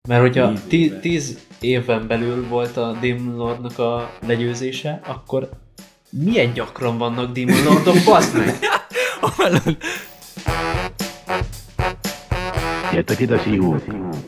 Mert hogyha 10 éven belül volt a Demon Lordnak a legyőzése, akkor milyen gyakran vannak Demon Lordok, baszd meg! Gyertek ide, fiúk!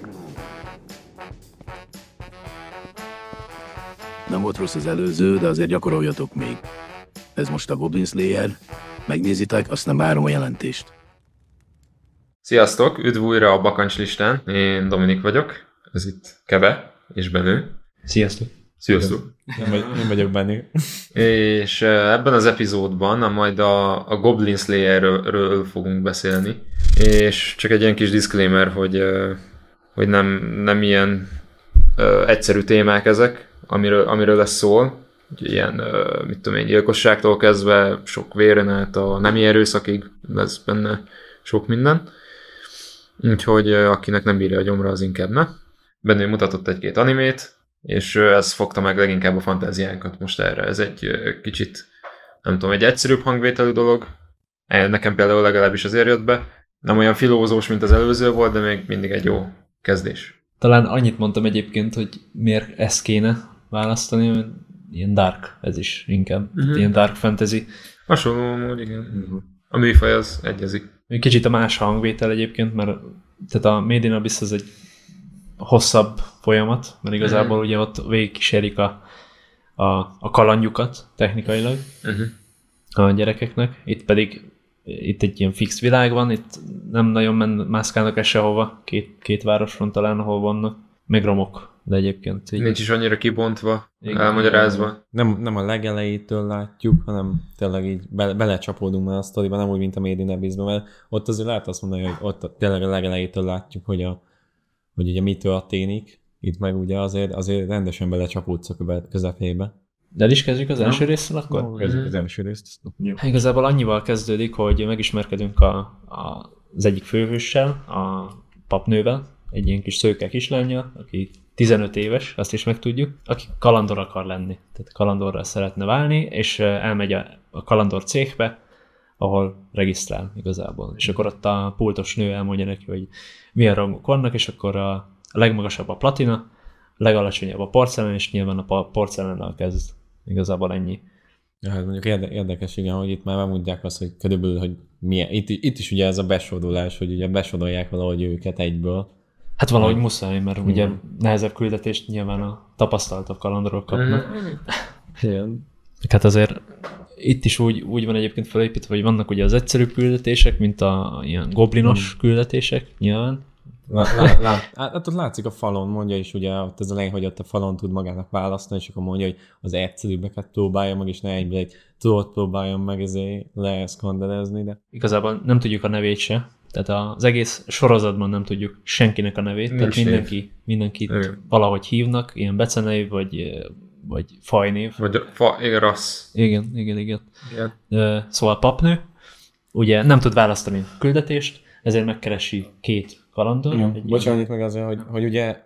Nem volt rossz az előző, de azért gyakoroljatok még. Ez most a Goblin Slayer. Megnézitek, azt nem várom a jelentést. Sziasztok! Üdv újra a Bakancs listán. Én Dominik vagyok. Ez itt Kebe és Benő. Sziasztok! Sziasztok! Én vagyok Benő. És ebben az epizódban majd a Goblin Slayerről fogunk beszélni. És csak egy ilyen kis disclaimer, hogy nem ilyen egyszerű témák ezek, amiről lesz szól. Ilyen, mit tudom én, gyilkosságtól kezdve sok véren át a nemi erőszakig lesz benne sok minden. Úgyhogy akinek nem bírja a gyomra, az inkább ne. Benő mutatott egy-két animét, és ez fogta meg leginkább a fantáziánkat most erre. Ez egy kicsit, nem tudom, egy egyszerűbb hangvételű dolog. Nekem például legalábbis azért jött be. Nem olyan filózós, mint az előző volt, de még mindig egy jó kezdés. Talán annyit mondtam egyébként, hogy miért ezt kéne választani, mert ilyen dark ez is inkább. Ilyen dark fantasy. Hasonló mód, igen. A műfaj az egyezik. Kicsit a más hangvétel egyébként, mert tehát a Made in Abyss az egy hosszabb folyamat, mert igazából ugye ott végigkísérik a kalandjukat technikailag a gyerekeknek. Itt pedig egy ilyen fix világ van, itt nem nagyon mászkálnak el sehova, két városon talán, ahol vannak, meg romok, de egyébként így. Nincs is annyira kibontva, elmagyarázva. Nem a legelejétől látjuk, hanem tényleg így belecsapódunk már a sztoriba, nem úgy, mint a Made in Abyssben, mert ott azért lehet azt mondani, hogy ott tényleg a legelejétől látjuk, hogy ugye mi történik. Itt meg ugye azért rendesen belecsapódsz a közepébe. De el is kezdjük az első részről akkor? Kezdjük az első részt. Igazából annyival kezdődik, hogy megismerkedünk az egyik főhőssel, a papnővel, egy ilyen kis szőke kislányjal, aki 15 éves, azt is megtudjuk, aki kalandor akar lenni. Tehát kalandorra szeretne válni, és elmegy a kalandor cégbe, ahol regisztrál igazából. És akkor ott a pultos nő elmondja neki, hogy milyen rangok vannak, és akkor a legmagasabb a platina, a legalacsonyabb a porcelán, és nyilván a porcelánnal kezd. Igazából ennyi. Ja, hát mondjuk érdekes, igen, hogy itt már megmondják azt, hogy körülbelül, hogy milyen. Itt is ugye ez a besodolás, hogy ugye besodolják valahogy őket egyből. Hát valahogy muszáj, mert ugye nehezebb küldetést nyilván a tapasztaltabb kalandorok kapnak. Igen. Hát azért itt is úgy van egyébként felépítve, hogy vannak ugye az egyszerű küldetések, mint a ilyen goblinos küldetések nyilván. Hát ott látszik a falon, mondja is ugye, ott az elején, hogy ott a falon tud magának választani, és akkor mondja, hogy az egyszerűbbeket próbálja meg, és ne egyből egy tudót próbáljon meg ezért leszkanderezni, de... Igazából nem tudjuk a nevét se, tehát az egész sorozatban nem tudjuk senkinek a nevét, tehát mindenkit valahogy hívnak, ilyen becenév, vagy fajnév. Vagy rassz. Igen. Szóval papnő, ugye nem tud választani küldetést, ezért megkeresi két kalandor. Bocsánat meg azért, hogy ugye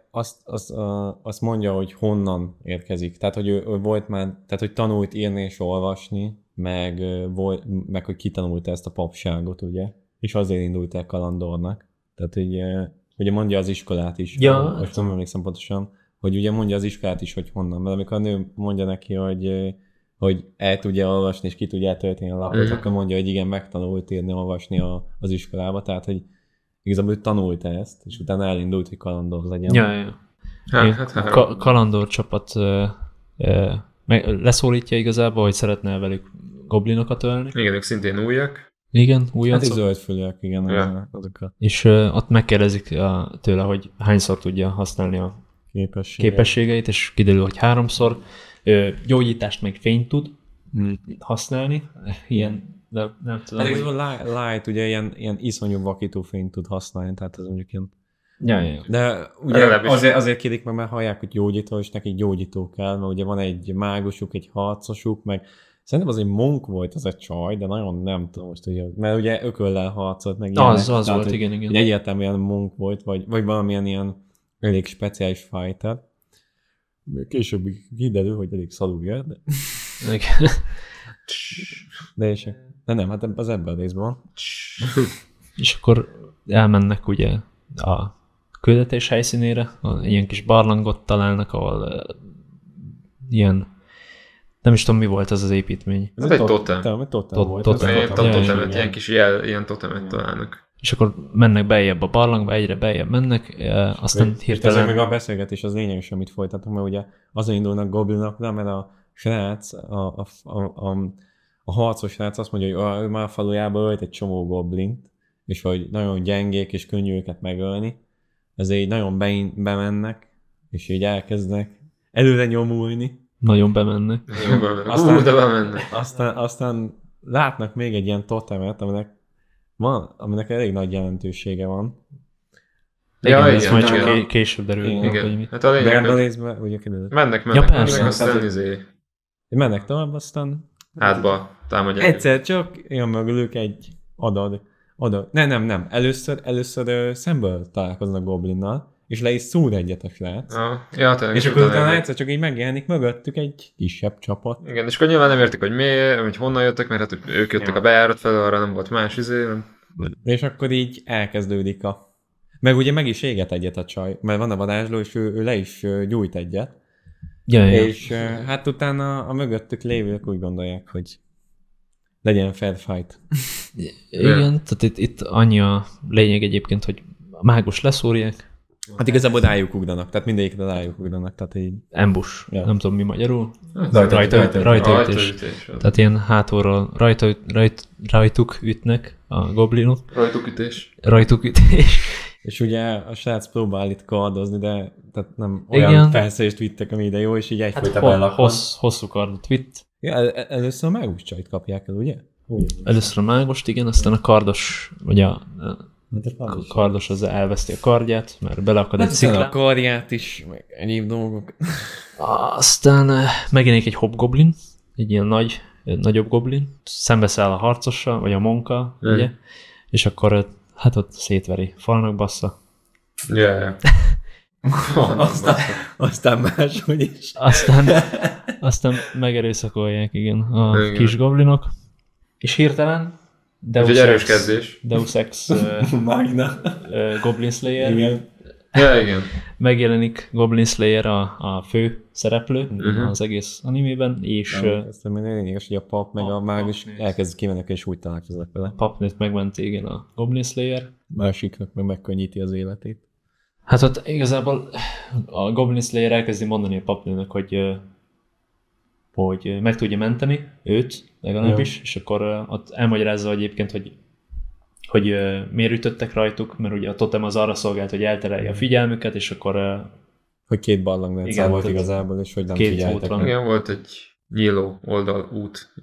azt mondja, hogy honnan érkezik. Tehát, hogy ő volt már, tehát, hogy tanult írni és olvasni, meg hogy kitanulta ezt a papságot, ugye? És azért indult el kalandornak. Tehát, hogy ugye mondja az iskolát is. Ja. Most nem emlékszem pontosan, hogy ugye mondja az iskolát is, hogy honnan. Mert amikor a nő mondja neki, hogy el tudja olvasni és ki tudja tölteni a lapot, akkor mondja, hogy igen, megtanult írni, olvasni az iskolába. Tehát, hogy igazából tanulta ezt, és utána elindult, hogy kalandor legyen. Ja. Kalandor csapat leszólítja igazából, hogy szeretne velük goblinokat ölni. Igen, ők szintén újak. Igen, újoncok. Hát zöldfülűek, igen. Ja. Azokat. És ott megkérdezik tőle, hogy hányszor tudja használni a képességeit, és kiderül, hogy 3-szor. Gyógyítást meg fényt tud használni. Ilyen, de nem tudom. Hát light, ugye ilyen iszonyú vakító fényt tud használni, tehát ez mondjuk ilyen... Ja. De ugye azért kérik meg, mert hallják, hogy gyógyító, és nekik gyógyító kell, mert ugye van egy mágusuk, egy harcosuk, meg szerintem az egy monk volt az a csaj, de nagyon nem tudom most, ugye, mert ugye ököllel harcolt meg ilyenek. Az tehát, volt, igen. Egy egyértelműen monk volt, vagy valamilyen ilyen elég speciális fighter. Később kiderül, hogy elég szarul jön, de... De nem, hát az ebben a részben van. És akkor elmennek ugye a küldetés helyszínére, ilyen kis barlangot találnak, ahol ilyen, nem is tudom, mi volt az építmény. Ez egy totem. Totem volt. Totemet, ilyen kis ilyen totemet találnak. És akkor mennek beljebb a barlangba, egyre beljebb mennek, aztán hirtelen... Ez meg a beszélgetés az lényeges, amit folytatunk, mert ugye azon indulnak goblinokra, mert a srác, a harcos srác azt mondja, hogy ő már a falujában ölt egy csomó goblint, és hogy nagyon gyengék és könnyű őket megölni, ezért így nagyon bemennek, és így elkezdnek előre nyomulni. Nagyon bemennek. Aztán látnak még egy ilyen totemet, aminek elég nagy jelentősége van. Igen, ez majd csak később derül. Igen. Hát a lényeg, mennek, mennek tovább, aztán hátba támadják. Egyszer csak jön mögülük egy adag. Nem. Először szemből találkoznak goblinnal, és le is szúr egyet a srác. És akkor utána egyszer csak így megjelenik mögöttük egy kisebb csapat. Igen, és akkor nyilván nem értik, hogy miért, hogy honnan jöttek, mert hát ők jöttek a bejárat felől, arra nem volt más És akkor így elkezdődik meg ugye meg is éget egyet a csaj, mert van a varázsló, és ő le is gyújt egyet. Ja. És hát utána a mögöttük lévők úgy gondolják, hogy legyen fair fight. Igen, tehát itt annyi a lényeg egyébként, hogy a mágus leszúrják. Hát igazából rájuk tehát mindegyikre rájuk ugranak, tehát így... Ambush, nem tudom mi magyarul. Rajtaütés. Tehát ilyen hátulról rajtuk ütnek a goblinok. Rajtuk ütés. És ugye a srác próbál itt kardozni, de tehát nem olyan felszerelést vittek, ami ide jó, és így egyfolytában hosszú kardot vitt. Ja, először a mágus csajt kapják el, ugye? Először a mágost, igen, aztán a kardos, vagy a kardos az elveszti a kardját, mert beleakad egy sziklán. A kardját is, meg egyéb dolgok. Aztán megjelenik egy hobgoblin, egy ilyen nagyobb goblin, szembeszáll a harcossal, vagy a monkkal, ugye? És akkor hát ott szétveri, falnak bassza. Yeah. Aztán máshogy is. Aztán megerőszakolják, igen, a kis goblinok. És hirtelen Deus Ex Magna Goblin Slayer. Igen. Ja, igen. Megjelenik Goblin Slayer a fő szereplő az egész animében, és... Ezt nem lényeges, hogy a pap meg a mágus elkezd kimennek, és úgy találkoznak vele. A papnőt megmenti, igen, a Goblin Slayer. Másiknak meg megkönnyíti az életét. Hát ott igazából a Goblin Slayer elkezdi mondani a papnőnek, hogy meg tudja menteni őt, legalábbis, és akkor ott elmagyarázza egyébként, hogy miért ütöttek rajtuk, mert ugye a totem az arra szolgált, hogy elterelje a figyelmüket, és akkor... Hogy két barlangnetszál volt igazából, és hogy nem figyeltek. Igen, volt egy nyíló oldal út,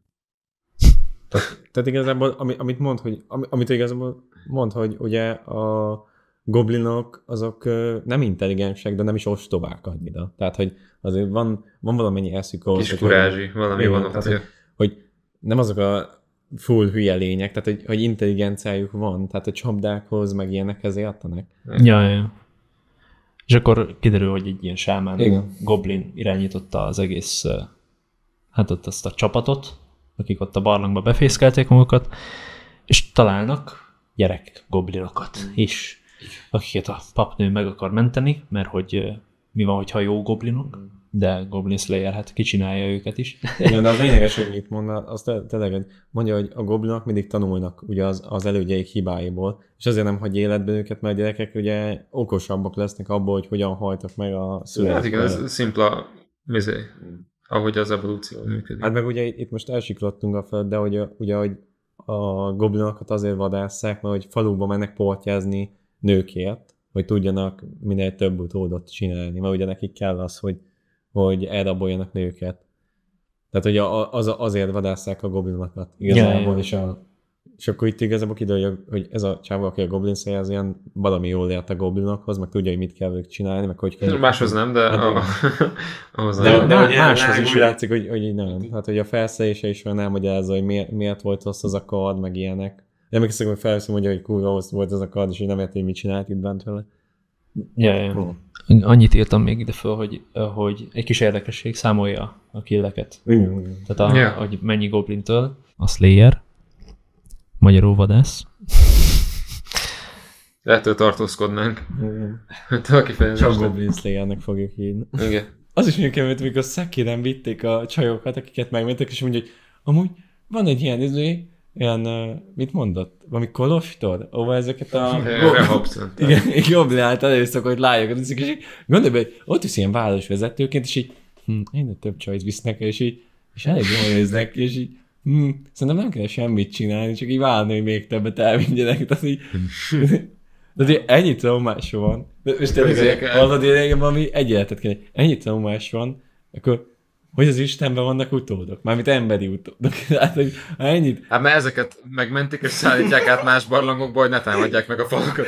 Tehát igazából, amit mond, hogy ugye a goblinok azok nem intelligensek, de nem is ostobák annyira. Tehát, hogy azért van valamennyi eszük ahhoz. Kis kurázsi, valami van ott. Hogy nem azok a full hülye lények, tehát hogy intelligenciájuk van, tehát a csapdákhoz, meg ilyenekhez értenek. Ja. És akkor kiderül, hogy egy ilyen sámán goblin irányította az egész, hát ott azt a csapatot, akik ott a barlangba befészkelték magukat, és találnak gyerek goblinokat is, akiket a papnő meg akar menteni, mert hogy mi van, hogyha jó goblinok, de Goblin Slayer hát kicsinálja őket is. Igen, de az lényeges, hogy mit mond, az tényleg mondja, hogy a goblinok mindig tanulnak ugye az elődjeik hibáiból, és azért nem hagy életben őket, mert a gyerekek ugye okosabbak lesznek abból, hogy hogyan hajtak meg a szüleik. Hát igen, ez szimpla, ahogy az evolúció működik. Hát meg ugye itt most elsiklottunk a föld, de hogy a goblinokat azért vadásszák, mert hogy faluba mennek portyázni nőkért, hogy tudjanak minél több utódot csinálni, mert ugye nekik kell az, hogy elraboljanak nőket. Tehát ugye azért vadásszák a goblinokat igazából, és akkor itt igazából kiderül, hogy ez a csávó, aki a Goblin Slayer, az ilyen valami jól ért a goblinokhoz, meg tudja, hogy mit kell ők csinálni, meg hogy kell... Máshoz nem, de ahhoz nem. De máshoz is látszik, hogy nem. Hát, hogy a felszerelése is olyan elmagyarázza, hogy miért volt rossz az a kard, meg ilyenek. De emlékszem, hogy felszól mondja, hogy kurva rossz volt az a kard, és hogy nem érte, hogy mit csinált itt bent vele. Ja. Annyit írtam még ide föl, hogy egy kis érdekesség, számolja a killeket. Tehát hogy mennyi goblintől, a Slayer, magyarul vadász. Ettől tartózkodnánk. Igen. A kifejezést. Csak Goblin Slayernek fogjuk írni. Igen. Az is mondjuk keményt, mikor Sekiren vitték a csajokat, akiket megmentek, és mondja, hogy amúgy van egy ilyen, mit mondott? Valami kolostor? Ahol ezeket a... Igen, Goblin által előszakott lányokat viszik, és így gondolj be, hogy ott is ilyen városvezetőként, és így egyre több csajt visznek, és így és elég jól néznek, és így szerintem nem kell semmit csinálni, csak így várni, hogy még többet elvigyenek. Tehát így... De azért ennyi traumás van. És tényleg hallod, én valami egy életet kell. Ennyi traumás van, akkor hogy az Istenben vannak utódok? Mármint emberi utódok. Tehát, hogy ennyit... Hát mert ezeket megmentik és szállítják át más barlangokba, hogy ne támadják meg a falakat.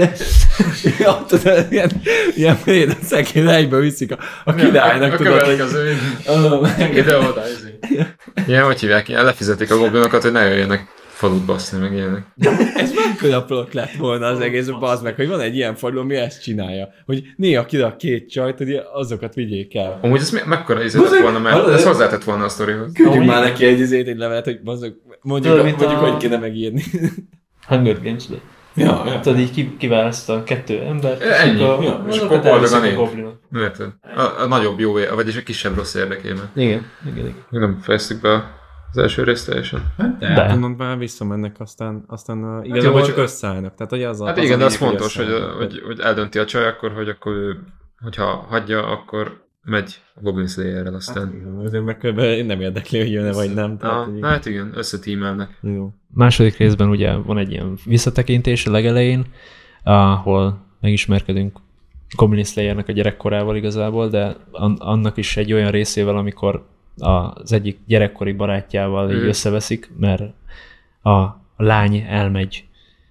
Ja, tudod, ilyen fél szekén egybe viszik a királynak, tudod. Követik az ő ide-oda. Ilyen, hogy hívják, ilyen lefizetik a goblinokat, hogy ne jöjjenek falut baszni, meg ilyenek. Ez mekkora plot lett volna az egész, bazd meg, hogy van egy ilyen falu, ami ezt csinálja. Hogy néha kirak két csajt, hogy azokat vigyék el. Amúgy ez mekkora izé lett volna, mert ez hozzátett volna a sztorihoz. Küldjük már neki egy levelet, hogy mondjuk hogy kéne megírni. Hunger Games, de. Ja. Tudod, így kiválaszt a kettő embert, Ennyi. És akkor boldogan él. Goblinok. Érted? A nagyobb jó, vagyis a kisebb rossz érdekében. Igen. Nem fejeztük be az első részt teljesen. De. Onnan már visszamennek, aztán igazából csak összeállnak. Tehát, hogy az hát igen, de az fontos, hogy eldönti a csaj akkor, hogy akkor ő, hogyha hagyja, akkor megy a Goblin Slayerrel aztán. Hát, azért meg körülbelül nem érdekli, hogy jön-e vagy nem. Tehát, hát igen, összetímelnek. Jó. Második részben ugye van egy ilyen visszatekintés a legelején, ahol megismerkedünk Goblin Slayernek a gyerekkorával igazából, de annak is egy olyan részével, amikor az egyik gyerekkori barátjával így összeveszik, mert a lány elmegy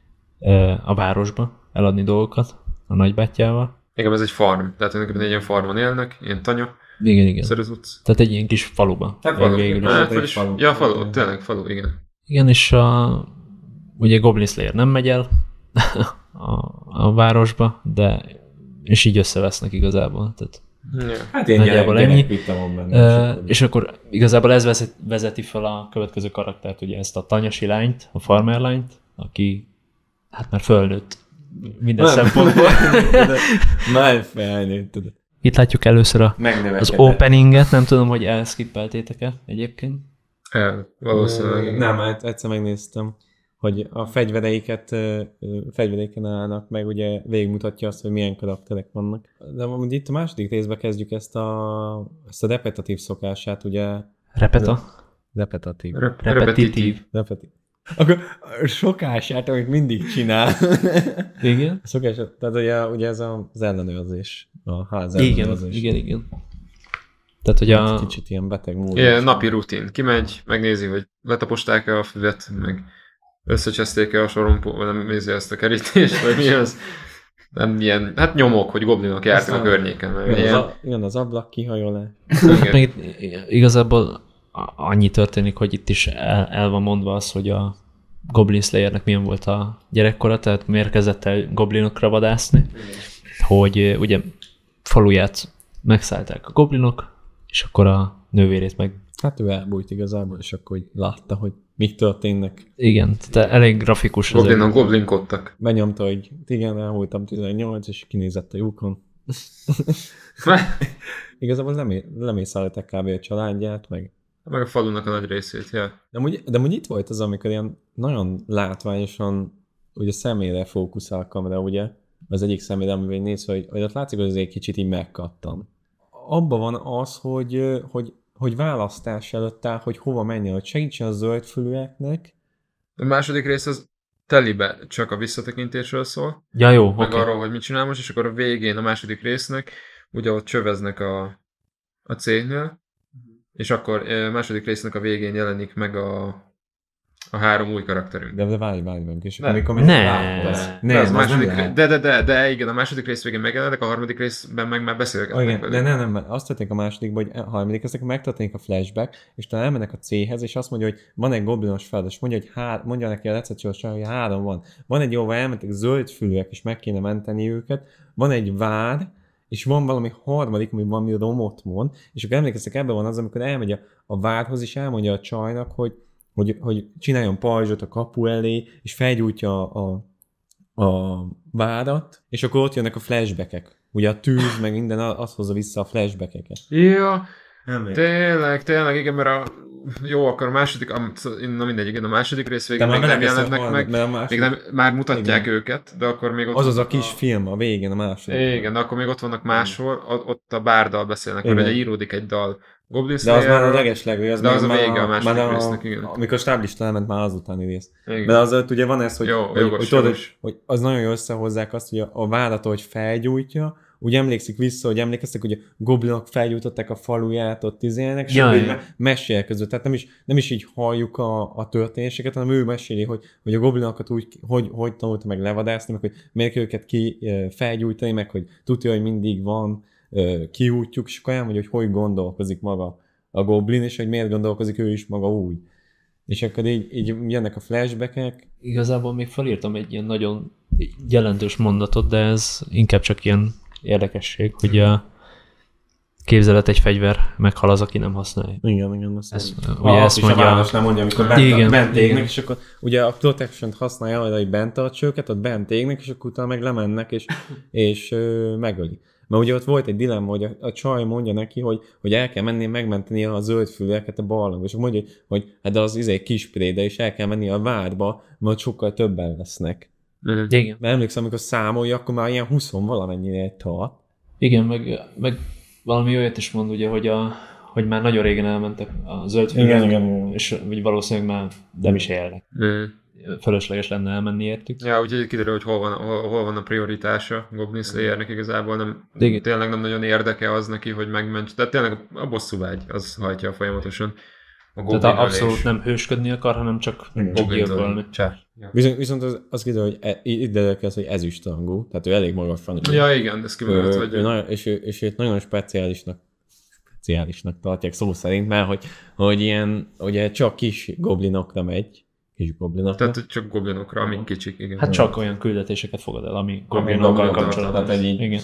a városba eladni dolgokat a nagybátyjával. Igen, ez egy farm, tehát egy ilyen farmon élnek, ilyen tanya. Igen. Szerűzuc. Tehát egy ilyen kis faluba. Ja, falu, tényleg falu, igen. Igen, és ugye Goblin Slayer nem megy el a városba, és így összevesznek igazából. Tehát hát én ennyi. Van benne. És akkor igazából ez vezeti fel a következő karaktert, ugye ezt a tanyasi lányt, a farmer lányt, aki hát már fölnőtt minden szempontból. Már felnőtt, tudod. Itt látjuk először az openinget, nem tudom, hogy elskippeltétek-e egyébként. Valószínűleg. Nem, egyszer megnéztem, hogy a fegyveréken állnak, meg ugye végigmutatja azt, hogy milyen karakterek vannak. De amúgy itt a második részben kezdjük ezt a repetitív szokását, ugye... Repetitív. Akkor a szokását, amit mindig csinál. Igen. Szokását, tehát ugye ez az ellenőrzés, a ház ellenőrzés. Igen. Tehát, hogy kicsit ilyen beteg módon. Ilyen napi rutin. Kimegy, megnézi, hogy letaposták-e a füvet, meg összecseszték-e a sorompó, vagy nem nézi ezt a kerítést, vagy mi az. Nem ilyen, hát nyomok, hogy goblinok jártak a környéken. Igen, az ablak kihajolás. Meg igazából annyi történik, hogy itt is el van mondva az, hogy a Goblin Slayernek milyen volt a gyerekkora, tehát miért kezdett el goblinokra vadászni, hogy ugye faluját megszállták a goblinok, és akkor a nővérét meg... Hát ő elbújt igazából, és akkor látta, hogy mik történnek. Igen, tehát elég grafikus. Goblinok goblinkodtak. Benyomta, hogy igen, elmúltam 18, és kinézett a lyukon. Igazából nem észleltek kb. A családját, meg a falunak a nagy részét, ja. De amúgy itt volt az, amikor ilyen nagyon látványosan ugye személyre fókuszál a kamera, ugye? Az egyik személyre, amivel néz, hogy ott látszik, hogy azért kicsit így megkattam. Abban van az, hogy választás előtt áll, hogy hova menjen, hogy segítsen a zöldfülűeknek. A második rész az telibe csak a visszatekintésről szól. Ja, jó, meg arról, hogy mit csinál most, és akkor a végén a második résznek, ugye ott csöveznek a cégnél, és akkor a második résznek a végén jelenik meg a 3 új karakterünk. De várj, és amikor de igen, a második rész végén megjelennek, a harmadik részben meg már beszélgetnek. De nem, azt történik a másodikban, hogy a harmadik résznek megtörténik a flashback, és talán elmennek a céghez, és azt mondja, hogy van egy goblinos feladat, és mondja neki a recepciós, hogy 3 van. Van egy, ahol elmentek zöldfülűek, és meg kéne menteni őket, van egy vár, és van valami harmadik, ami valami romot mond, és akkor emlékeztek, ebben van az, amikor elmegy a várhoz, és elmondja a csajnak, hogy csináljon pajzsot a kapu elé, és felgyújtja a várat, és akkor ott jönnek a flashbackek. Ugye a tűz, meg minden, az hozza vissza a flashbackeket. Ja, tényleg, igen, mert jó, akkor a második, na mindegy, igen, a második rész végén még nem jelennek meg, még nem, már mutatják őket, de akkor még ott az a kis film a végén, a második. Igen, de akkor még ott vannak máshol, ott a bárdal beszélnek, mert ugye íródik egy dal Goblin de az már a legeslegő, de az a vége a második résznek, igen. Amikor stáblista elment, már az utáni rész. Igen. De az ugye van ez, hogy, jogos. hogy az nagyon jól összehozzák azt, hogy a várat, hogy felgyújtja, úgy emlékszik vissza, hogy emlékeztek, hogy a goblinok felgyújtották a faluját, ott izélnek, és akkor mesél között. Tehát nem is így halljuk a történéseket, hanem ő meséli, hogy a goblinokat úgy, hogy tanulta meg levadászni, meg hogy miért kell őket felgyújtani, meg hogy tudja, hogy mindig van kiútjuk, és akkor elmondja, hogy gondolkozik maga a goblin, és hogy miért gondolkozik ő is maga úgy. És akkor így jönnek a flashbackek. Igazából még felírtam egy ilyen nagyon jelentős mondatot, de ez inkább csak ilyen érdekesség, hogy a képzelet egy fegyver, meghal az, aki nem használja. Igen. Ugye ezt mondja. A város nem mondja, amikor bent égnek, és akkor ugye a protection-t használja arra, hogy bent tartsa őket, ott bent égnek, és akkor utána meg lemennek, és megöli. Mert ugye ott volt egy dilemma, hogy a csaj mondja neki, hogy el kell menni megmenteni a zöldfüleket a barlangba, és mondja, hogy hát de az kispréde, és el kell menni a várba, mert sokkal többen lesznek. Igen. Mert emlékszem, amikor számolja, akkor már ilyen 20 valamennyire tart. Igen, meg valami olyat is mond, ugye, hogy már nagyon régen elmentek a zöldfülek, igen. És vagyvalószínűleg már nem is élnek. Fölösleges lenne elmenni értük. Ja, úgyhogy kiderül, hogy hol van a prioritása Goblin Slayernek igazából. Tényleg nem nagyon érdeke az neki, hogy megmentse. Tehát tényleg a bosszúvágy az hajtja folyamatosan. Tehát abszolút nem hősködni akar, hanem csak gyilkolni. Viszont az kiderül, hogy itt derül hogy ezüstrangú, tehát ő elég magasan. Ja, igen, ez kimerült vagy. És őt nagyon speciálisnak tartják szó szerint, mert hogy ilyen, ugye csak kis goblinokra megy, Tehát csak goblinokra, amik kicsik, igen. Hát csak olyan küldetéseket fogad el, ami goblinokkal kapcsolatban. Igen.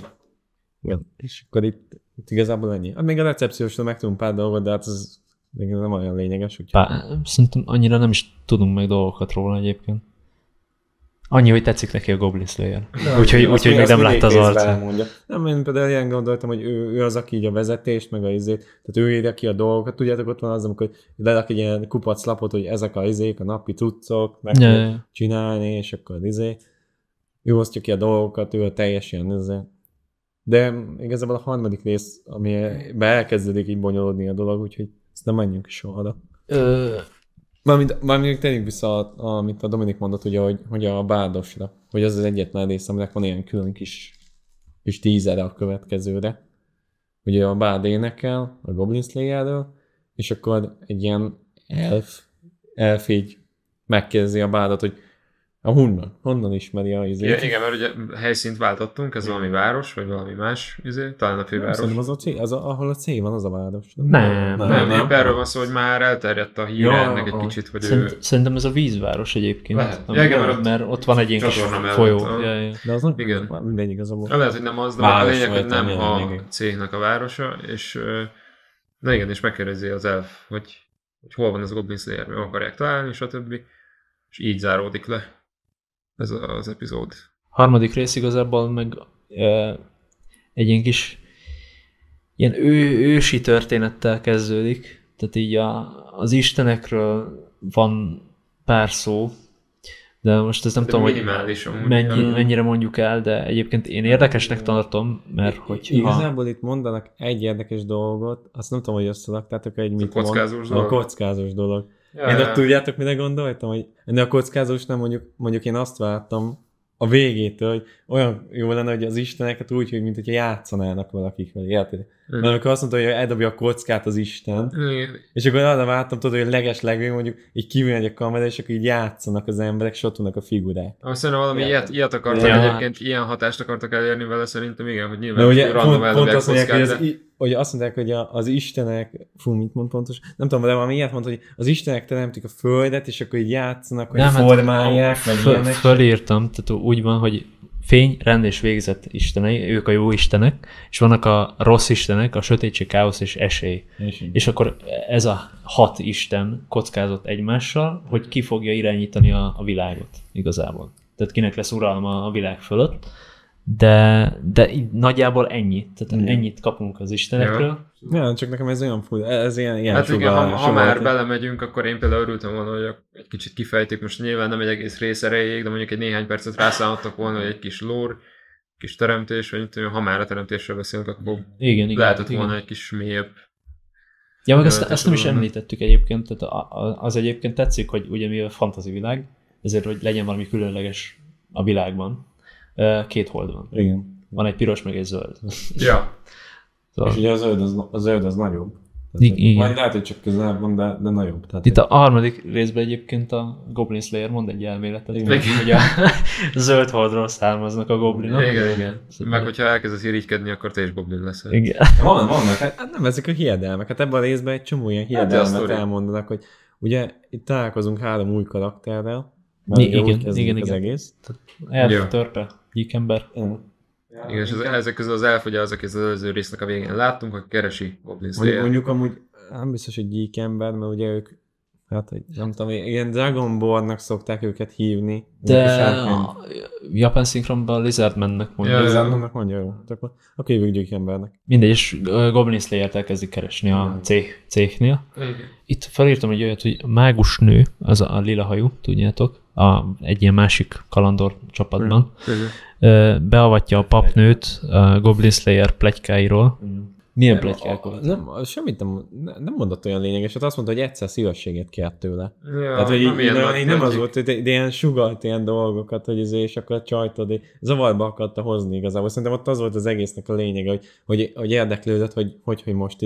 És akkor itt igazából ennyi. Még a recepciósról meg tudunk pár dolgot, de hát ez nem olyan lényeges. Szerintem annyira nem is tudunk meg dolgokat róla egyébként. Annyi, hogy tetszik neki a Goblin Slayer. Úgyhogy még nem látta az arcát. Nem, én például ilyen gondoltam, hogy ő az, aki így a vezetést, meg a izét, tehát ő írja ki a dolgokat. Tudjátok, ott van az, amikor lerak egy ilyen kupaclapot, hogy ezek a izék, a napi cuccok, meg csinálni, és akkor ő osztja ki a dolgokat, ő a teljes ilyen izé. De igazából a harmadik rész, amiben elkezdődik így bonyolódni a dolog, úgyhogy ezt nem menjünk soha. Mármint térjünk vissza, amit a Dominik mondott, ugye, hogy a bárdosra, hogy az egyetlen rész, aminek van ilyen külön kis tízere a következőre. Ugye a bárd énekel a Goblin Slayerről, és akkor egy ilyen elf így megkérdezi a bárdot, hogy honnan ismeri a izét. Igen, mert ugye helyszínt váltottunk, ez valami város, vagy valami más talán a főváros. Szerintem ahol a C van, az a város. Nem. Erről van szó, hogy már elterjedt a hír ennek egy kicsit, hogy Szerintem ez a vízváros egyébként. Mert ott van egy ilyen kis folyó. De az nem mindegy igazából. Lehet, hogy nem az, de a lényeg, hogy nem a C-nek a városa, és na igen, és megkérdezi az elf, hogy hol van ez a Goblin Slayer, meg akarják találni, stb. És így záródik le ez az epizód. Harmadik rész igazából meg egy ilyen kis ilyen ősi történettel kezdődik, tehát így az istenekről van pár szó, de most ezt nem tudom, hogy mennyire mondjuk el, de egyébként én érdekesnek tartom, mert hogy... Igazából itt mondanak egy érdekes dolgot, azt nem tudom, hogy összeraktátok egy mit mond. A kockázós dolog. Én ott tudjátok, mire gondoltam, hogy ennél a kockázós nem mondjuk én azt vártam a végétől, hogy olyan jó lenne, hogy az isteneket úgy, hogy mint hogyha játszanának valakikvel, érted? Mert amikor azt mondta, hogy eldobja a kockát az Isten, és akkor arra vártam, tudod, hogy legeslegvég mondjuk így kívülmegy a kamera, és akkor így játszanak az emberek, és ott vannak a figurák. Szerintem valami ilyet akartak egyébként, ilyen hatást akartak elérni vele, szerintem igen, hogy nyilván ugye, pont azt mondják, hogy azt mondják, hogy az istenek, mit mond pontos, nem tudom, de valami ilyet mond, hogy az istenek teremtik a földet, és akkor így játszanak, hogy formálják, meg ilyenek. Fölírtam, tehát úgy van, hogy fény, rend és végzet istenei, ők a jó istenek, és vannak a rossz istenek, a sötétség, káosz és esély. És akkor ez a 6 isten kockázott egymással, hogy ki fogja irányítani a világot igazából. tehát kinek lesz uralma a világ fölött, de nagyjából ennyi. Tehát ennyit kapunk az istenekről. Ja, csak nekem ez olyan fura, ez ilyen Hát igen, ha már sugalás. belemegyünk, akkor én például örültem volna, hogy egy kicsit kifejtik, most nyilván nem egy egész rész erejéig, de mondjuk egy néhány percet rászállhattak volna, hogy egy kis lore, kis teremtés, vagy tudom, ha már a teremtésről beszélünk, akkor Igen, lehetett igen. volna egy kis mélyebb. Ja, meg ezt nem is említettük egyébként, tehát az egyébként tetszik, hogy ugye mivel fantasy világ, ezért, hogy legyen valami különleges a világban. 2 hold van. Igen. Van egy piros, meg egy zöld. Ja. Szóval És ugye a zöld az nagyobb. Igen. Vagy lehet, hogy csak közelebb van, de nagyobb. Tehát itt a harmadik részben egyébként a Goblin Slayer mond egy elméletet, Igen. hogy a zöld holdról származnak a goblinok. Igen. Meg hogyha elkezdesz irigykedni, akkor te is goblin leszel. Igen. Vannak, hát nem ezek a hiedelmek. Hát ebben a részben egy csomó ilyen hiedelmet sztori. elmondanak, hogy ugye itt találkozunk 3 új karakterrel, mert ugye úgy kezdődik az egész. Elf, Ja. törpe, gyíkember. Igen, és ezek közül az elf, ugye az, aki az előző résznek a végén láttunk, hogy keresi Goblin Slayer. Mondjuk amúgy nem biztos, hogy gyík ember, mert ugye ők, hát hogy nem tudom, ilyen Dragonbornnak szokták őket hívni. De a japán szinkronban Lizardmannek mondja. Ja. Lizardmannak mondja, jó. Akkor hívjuk gyík embernek. Mindegy, és Goblin Slayer-t elkezdik keresni a cégnél. Igen. Itt felírtam egy olyat, hogy mágus nő, az a lila hajú, tudjátok, egy ilyen másik kalandor csapatban. Beavatja a papnőt a Goblin Slayer pletykáiról. Milyen pletykák? Semmit nem mondott olyan lényegeset, azt mondta, hogy egyszer szívességet kért tőle. Ja, Tehát, hogy így nem az nagy- volt, hogy de ilyen sugalt ilyen dolgokat, hogy és akkor csajtod, hogy zavarba akarta hozni igazából. Szerintem ott az volt az egésznek a lényege, hogy érdeklődött, hogy most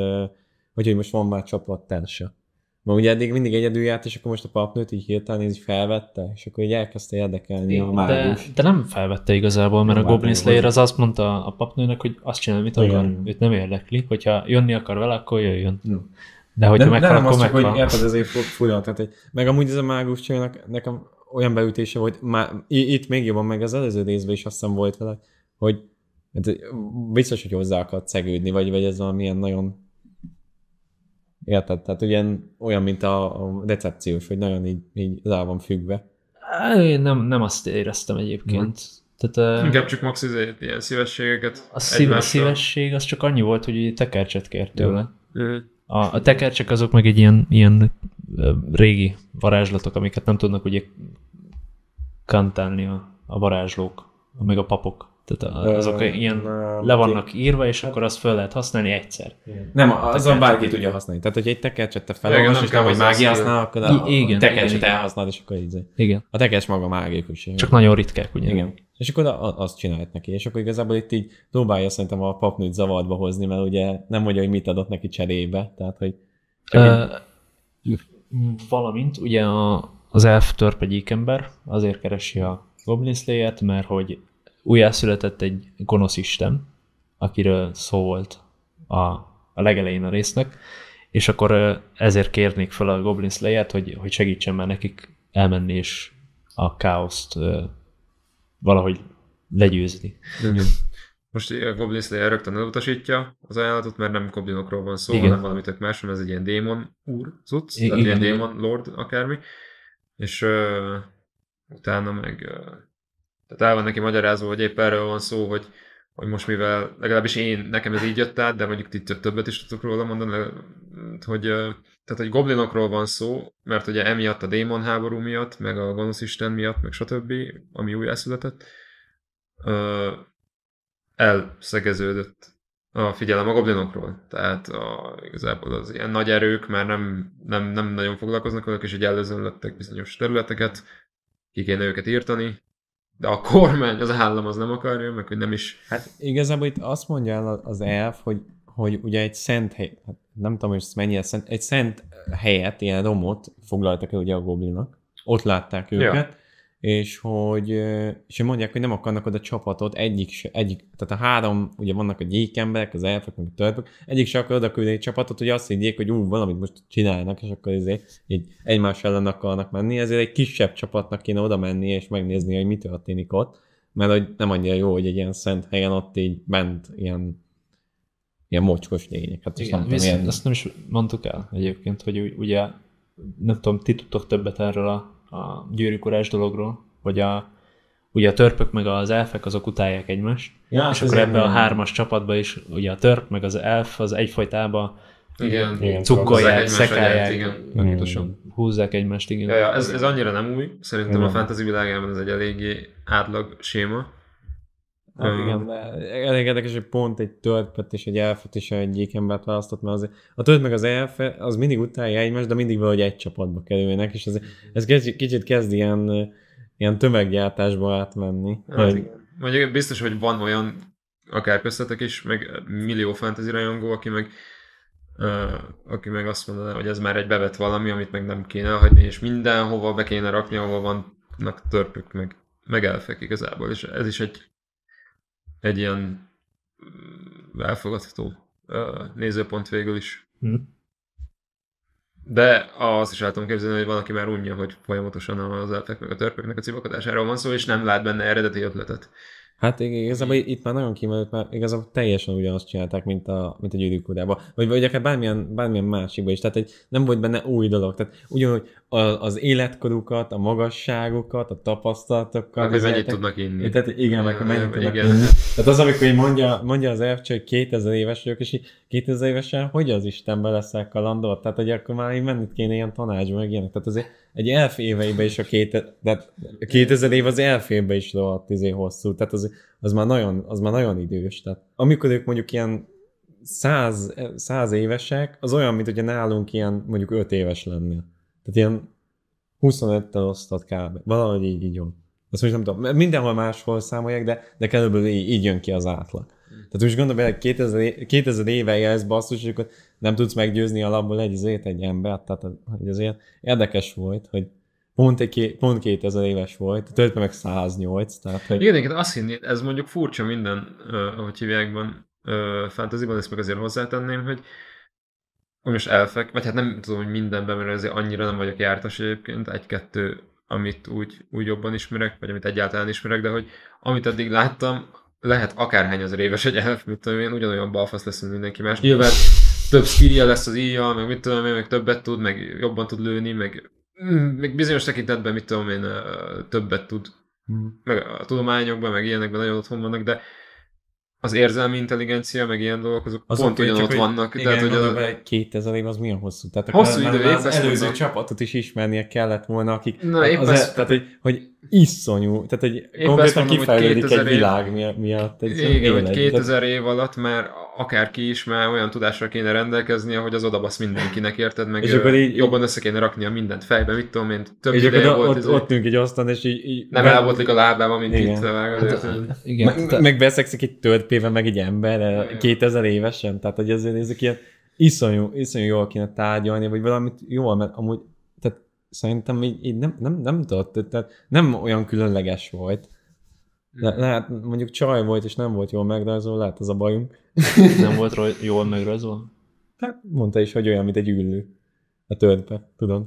hogy most van már csapattársa. Mert ugye eddig mindig egyedül járt, és akkor most a papnőt így hirtelen így felvette, és akkor így elkezdte érdekelni a mágus. De nem felvette igazából, mert Nem a Goblin vártam, Slayer hogy- az azt mondta a papnőnek, hogy azt csinál, mit akar. Igen. Őt nem érdekli, hogyha jönni akar vele, akkor jöjjön. Hm. De hogyha De meghal, nem akkor az csak, hogy meghal. érted, ezért fura. Tehát, hogy, meg amúgy ez a mágus csajnak nekem olyan beütése volt, már itt még jobban, meg az előző részben is azt hiszem volt vele, hogy hát, biztos, hogy hozzá akart szegődni, vagy ez valamilyen nagyon érted? Tehát olyan, mint a recepciós, hogy nagyon így rá van függve. Én nem azt éreztem egyébként. Tehát, Inkább csak max ilyen szívességeket. a egymással. szívesség az csak annyi volt, hogy így tekercset kért tőle. Mhm. A tekercsek azok meg egy ilyen régi varázslatok, amiket nem tudnak ugye kantálni a varázslók, meg a papok. Tehát azok ilyen le vannak írva, és akkor azt fel lehet használni egyszer. Nem, azzal bárki tudja használni. Tehát, hogy egy tekercset te Igen, felolvas, nem és kell nem, hogy hozzá mágia skill. használ, akkor a Igen, tekercset igen. elhasználod, és akkor így. Igen. A tekercs maga mágikus. Csak nagyon ritkák, ugye? Igen. És akkor azt csinált neki. És akkor igazából itt így próbálja szerintem a papnőt zavarba hozni, mert ugye nem mondja, hogy mit adott neki cserébe. Tehát, hogy Valamint ugye az elf törpe gyíkember azért keresi a Goblin Slayer-t, mert hogy újjászületett egy gonosz isten, akiről szó volt a legelején a résznek, és akkor ezért kérnék fel a Goblin Slayer-t, hogy segítsen már nekik elmenni és a káoszt valahogy legyőzni. Most a Goblin Slayer rögtön elutasítja az ajánlatot, mert nem goblinokról van szó, Igen. hanem valami tök másról, ez egy ilyen démon úr cucc, tehát Igen. ilyen démon lord akármi, és utána meg tehát el van neki magyarázva, hogy épp erről van szó, hogy most legalábbis nekem ez így jött át, de mondjuk ti többet is tudok róla mondani, hogy goblinokról van szó, mert ugye emiatt a démon háború miatt, meg a gonosz isten miatt, meg stb., ami újjászületett, elszegeződött a figyelem a goblinokról. Tehát igazából az ilyen nagy erők már nem nagyon foglalkoznak velük, és így ellezőnlettek bizonyos területeket, ki kéne őket írtani, de a kormány, az állam az nem akarja, meg hogy nem is... hát igazából itt azt mondja el az elf, hogy ugye egy szent hely, hát nem tudom, hogy ez mennyire szent, egy szent helyet, ilyen romot foglaltak el ugye a goblinok. Ott látták őket. És hogy mondják, hogy nem akarnak oda csapatot, tehát a 3, ugye vannak a gyíkemberek, az elfek, meg a törpök, egyik se akar oda küldeni egy csapatot, hogy azt higgyék, hogy valamit most csinálnak, és akkor így egymás ellen akarnak menni, ezért egy kisebb csapatnak kéne oda menni, és megnézni, hogy mi történik ott, mert hogy nem annyira jó, hogy egy ilyen szent helyen ott így bent ilyen mocskos lények. Hát Igen, ezt nem is mondtuk el egyébként, hogy ugye, nem tudom, ti tudtok többet erről a gyűrűk urás dologról, hogy ugye a törpök meg az elfek azok utálják egymást, Ja, és ez akkor ebben a ilyen- 3-as csapatban is ugye a törp meg az elf az egyfajtában Igen. cukkolják, Hozzák egymás szekálják, agyát, igen. Pontosan. húzzák egymást, igen. Ja, ez annyira nem új. Szerintem a Igen. fantasy világában ez egy eléggé átlag séma. Hát igen, de elég érdekes, hogy pont egy törpet és egy elfet is egyik embert választott, mert azért a törp meg az elf az mindig utálja egymást, de mindig valahogy egy csapatba kerülnek, és ez kicsit kezd ilyen tömeggyártásba átmenni. Hát Hogy, igen. Mondjuk biztos, hogy van olyan, akár köztetek is, meg millió fantasy rajongó, aki meg azt mondaná, hogy ez már egy bevett valami, amit meg nem kéne hagyni, és mindenhova be kéne rakni, ahol vannak törpök, meg elfek igazából, és ez is egy ilyen elfogadható nézőpont végül is. De azt is el tudom képzelni, hogy valaki már unja, hogy folyamatosan az elfek meg a törpöknek a civokatásáról van szó, és nem lát benne eredeti ötletet. hát igazából itt már nagyon kimerült, mert igazából teljesen ugyanazt csinálták, mint a Gyűrűk Urában. Vagy akár bármilyen másikban is. Tehát nem volt benne új dolog. Tehát ugyanúgy az életkorukat, a magasságokat, a tapasztalatokkal. Meg hogy mennyit tudnak inni. Tehát igen, meg hogy mennyit tudnak igen. inni. Tehát az, amikor így mondja az elf, hogy 2000 éves vagyok, és így 2000 évesen hogy az Istenben leszel kalandor? Tehát, hogy akkor már így mennit kéne ilyen tanácsba, meg ilyenek. Tehát azért egy elf éveiben is a 2000 év az elf évben is rohadt hosszú. Tehát az már nagyon idős. Tehát amikor ők mondjuk ilyen 100 évesek, az olyan, mint hogyha nálunk ilyen mondjuk 5 éves lennél. Tehát ilyen 25-tel osztott kb. Valahogy így van. Azt most nem tudom, mindenhol máshol számolják, de körülbelül így jön ki az átlag. Tehát most gondolj bele, 2000 éve élsz basszus, és akkor nem tudsz meggyőzni alapból egy embert, tehát hogy azért érdekes volt, hogy pont 2000 éves volt, töltve meg 108, tehát hogy... Igen, azt hinni, ez mondjuk furcsa minden, ahogy hívják van, fantasyban, ezt meg azért hozzátenném, hogy most elfek, vagy hát nem tudom, hogy mindenben, mert azért annyira nem vagyok jártas egyébként, egy-kettő, amit úgy jobban ismerek, vagy amit egyáltalán ismerek, de hogy amit addig láttam, lehet akárhány ezer éves egy elf, mit tudom én, ugyanolyan balfasz lesz, mint mindenki más. Nyilván több skillja lesz az íjjal, meg mit tudom én, meg többet tud, meg jobban tud lőni, meg bizonyos tekintetben, mit tudom én, többet tud. Meg a tudományokban, meg ilyenekben nagyon otthon vannak, de az érzelmi intelligencia, meg ilyen dolgok, azok pont ugyanott vannak. Igen, tehát, hogy 2000 év az milyen hosszú? Tehát hosszú idő, az előző csapatot is ismernie kellett volna, akik... Tehát, hogy iszonyú, tehát hogy konkrétan kifejlődik egy világ miatt. Igen, hogy 2000 év alatt már akárki is már olyan tudásra kéne rendelkeznie, hogy az odabasz mindenkinek, érted? Meg jobban össze kéne raknia mindent fejbe, mit tudom én, több és ideje akkor volt. ott ülünk egy asztalon, és így... Nem elbotlik a lábában, mint igen. itt. Meg beszekszik egy törpével, meg egy ember 2000 évesen, tehát hogy ezek ilyen iszonyú jól kéne tárgyalni, vagy valamit jól, mert amúgy tehát szerintem így nem tudott, tehát nem olyan különleges volt. Lehet, mondjuk csaj volt, és nem volt jól megrajzolva, lehet az a bajunk. Nem volt jól megrajzolva? Hát mondta is, hogy olyan, mint egy üllő. A törpe, tudod.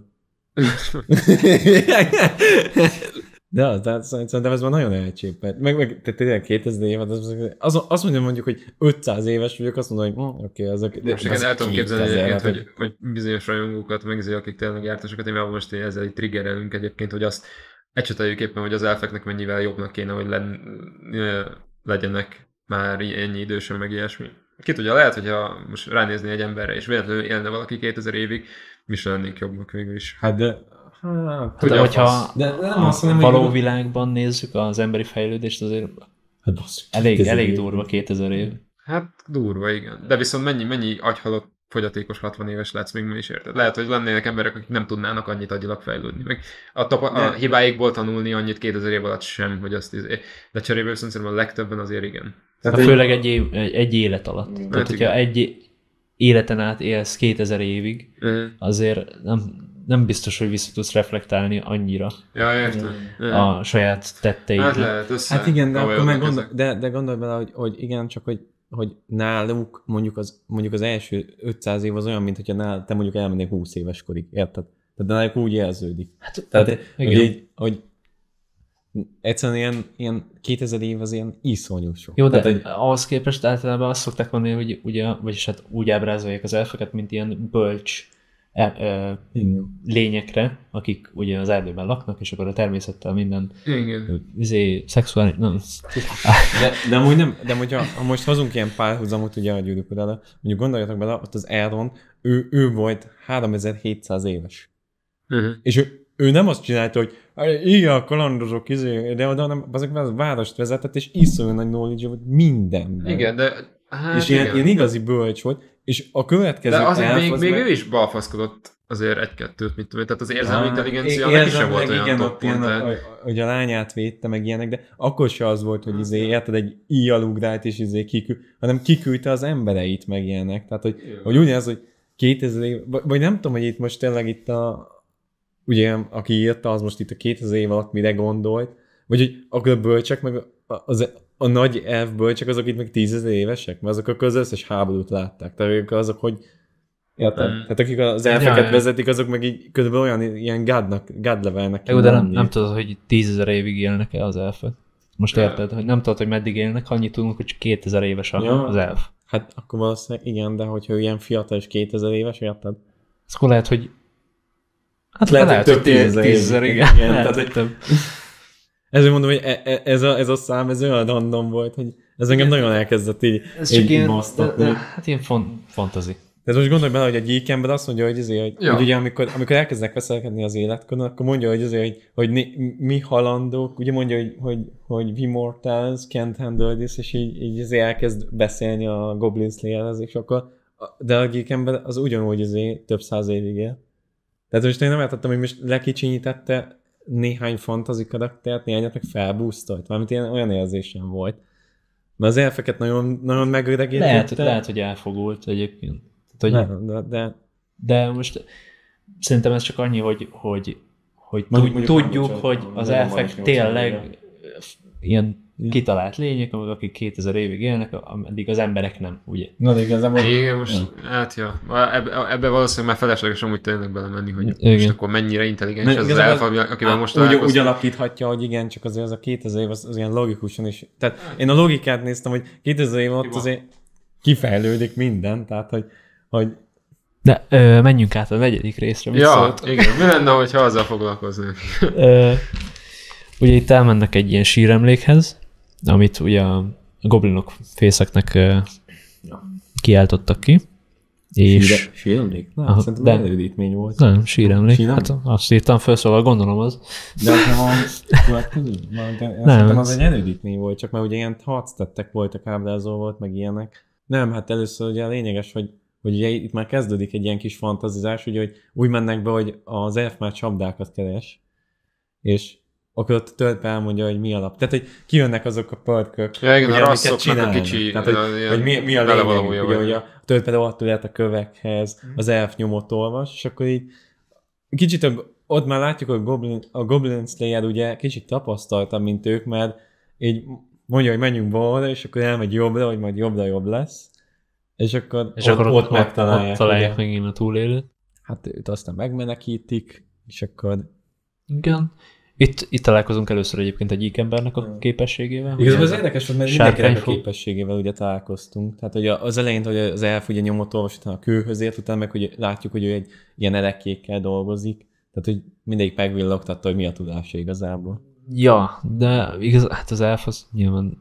De az, szerintem ez már nagyon elcsépelt. Meg tényleg 2000 évet, azt mondja mondjuk, hogy 500 éves vagyok, azt mondom, hogy oké, ezek... Most igen, el tudom képzelni egyébként, hogy bizonyos rajongókat, meg akik tényleg jártasokat, én most ezzel így triggerelünk egyébként, hogy azt ecseteljük éppen, hogy az elfeknek mennyivel jobbnak kéne, hogy legyenek már ennyi idősen, meg ilyesmi. Ki tudja, lehet, hogyha most ránézni egy emberre, és véletlenül élne valaki 2000 évig, mi se lennénk jobbak végül is. Hát de hogyha a való világban nézzük az emberi fejlődést, azért elég durva 2000 év. Hát durva, igen. De viszont mennyi agyhalott fogyatékos 60 éves látsz, még ma is érted. Lehet, hogy lennének emberek, akik nem tudnának annyit agyilag fejlődni. Meg a hibáikból tanulni annyit 2000 év alatt sem, hogy azt de cserébe viszont szerintem a legtöbben azért igen. Tehát főleg egy élet alatt. Tehát, hogyha igen. Egy életen át élsz 2000 évig, azért nem biztos, hogy vissza tudsz reflektálni annyira a saját tetteidre. Hát igen, de akkor meg gondolj bele, hogy igen, csak hogy náluk mondjuk az első 500 év az olyan, mint hogyha te mondjuk elmennél 20 éves korig, érted? Tehát náluk úgy érződik. Hát, tehát, hogy egyszerűen ilyen 2000 év az ilyen iszonyú sok. Jó, de tehát, ahhoz képest általában azt szokták mondani, hogy ugye, vagyis hát úgy ábrázolják az elfeket, mint ilyen bölcs lényekre, akik ugye az erdőben laknak, és akkor a természettel minden Igen. szexuális... Nem. De amúgy nem, de ha most hozunk ilyen párhuzamot, ugye a Gyűrűk Urala, mondjuk gondoljatok bele, ott az Elrond, ő volt 3700 éves. És ő nem azt csinálta, hogy igen, kalandozok, de oda, hanem azok a várost vezetett, és iszonyú nagy knowledge volt mindenben. Igen, de... Hát és ilyen igazi bölcs volt, és a következő de azért még ő is balfaszkodott azért egy-kettőt, mit tudom, tehát az érzelmi intelligencia neki sem volt olyan igen, top pont. Hogy a lányát védte, meg ilyenek, de akkor se az volt, hogy érted, egy íjjal ugrált, és hanem kiküldte az embereit, meg ilyenek. Tehát, hogy ugyanaz, hogy 2000 év, vagy nem tudom, hogy itt most tényleg itt ugye, aki írta, az most itt a 2000 év alatt mire gondolt, vagy hogy akkor a bölcsek, meg a nagy elfbölcsek azok itt meg 10 000 évesek, mert azok akkor az összes háborút látták. Tehát azok, hogy érted? Tehát akik az elfeket vezetik, azok meg így körülbelül olyan ilyen god levelnek. Jó, de nem tudod, hogy 10 000 évig élnek-e az elfek. Most érted, hogy nem tudod, hogy meddig élnek, annyit tudunk, hogy csak 2000 éves az elf. Hát akkor valószínűleg igen, de hogyha ilyen fiatal és 2000 éves, érted? Akkor lehet, hogy... Hát lehet hogy több 10 000 igen. Tehát, hogy több. Ezért mondom, hogy ez a szám, ez olyan random volt, hogy ez engem nagyon elkezdett így basztatni. Hát ilyen fantasy. De most gondolj bele, hogy a Geek ember azt mondja, hogy ugye amikor elkezdenek veszelkedni az életkörön, akkor mondja, hogy mi halandók, ugye mondja, hogy we mortals can't handle this, és így elkezd beszélni a Goblin Slayerhez, és akkor, de a Geek ember az ugyanúgy több száz évig él. Tehát most én nem értettem, hogy most lekicsinyítette néhány fantasy karaktert, néhányat meg felbúztolt. Valamint olyan érzésem volt. Mert az elfeket nagyon, nagyon megöregítette. Lehet, hogy elfogult egyébként. De most szerintem ez csak annyi, hogy tudjuk, hogy az elfek tényleg ilyen kitalált lények, akik 2000 évig élnek, addig az emberek nem, ugye? Na, de igazából... Igen, most, hát ja, ebbe valószínűleg már felesleges amúgy tényleg belemenni, hogy most akkor mennyire intelligens az elf, akivel most találkoztunk. Úgy alakíthatja, hogy igen, csak azért az a 2000 év az ilyen logikusan is. Tehát én a logikát néztem, hogy 2000 év alatt azért kifejlődik minden, tehát hogy... De menjünk át a 4. részre. Ja, igen, mi lenne, hogyha azzal foglalkoznánk? Ugye itt elmennek egy ilyen síremlékhez, amit ugye a goblinok fészeknek kiáltottak ki. És... Síremlék? Nem, szerintem erődítmény volt. Nem, síremlék. Hát azt írtam föl, szóval gondolom az. De az nem a következő? Szerintem az egy erődítmény volt, csak mert ugye ilyen harctettek voltak, ábrázolva, meg ilyenek. Nem, hát először ugye a lényeges, hogy ugye itt már kezdődik egy ilyen kis fantazizás, ugye, hogy úgy mennek be, hogy az elf már csapdákat keres, és akkor ott a törpe elmondja, hogy mi alap. Tehát, hogy kijönnek azok a pörkök, ja, igen, ugye, a rasszoknak a kicsi... Tehát, hogy mi a lényeg, ugye, hogy a törpe rohadtul lehet a kövekhez, az elf nyomot olvas, és akkor így kicsit ott már látjuk, hogy a Goblin Slayer ugye kicsit tapasztaltabb, mint ők, mert így mondja, hogy menjünk balra, és akkor elmegy jobbra, hogy majd jobbra jobb lesz. És akkor ott megtalálják. Ott találják megint a túlélőt. Hát őt aztán megmenekítik, és akkor... Igen. Itt találkozunk először egyébként egy Geek embernek a képességével. Igazából az érdekes, hogy mindenkinek a képességével ugye találkoztunk. Tehát hogy az elején, hogy az elf ugye nyomot olvas, utána a kőhöz ért, utána meg hogy látjuk, hogy ő egy ilyen erekkékkel dolgozik. Tehát, hogy mindegyik megvillogtatta, hogy mi a tudása igazából. Ja, de hát az elf az nyilván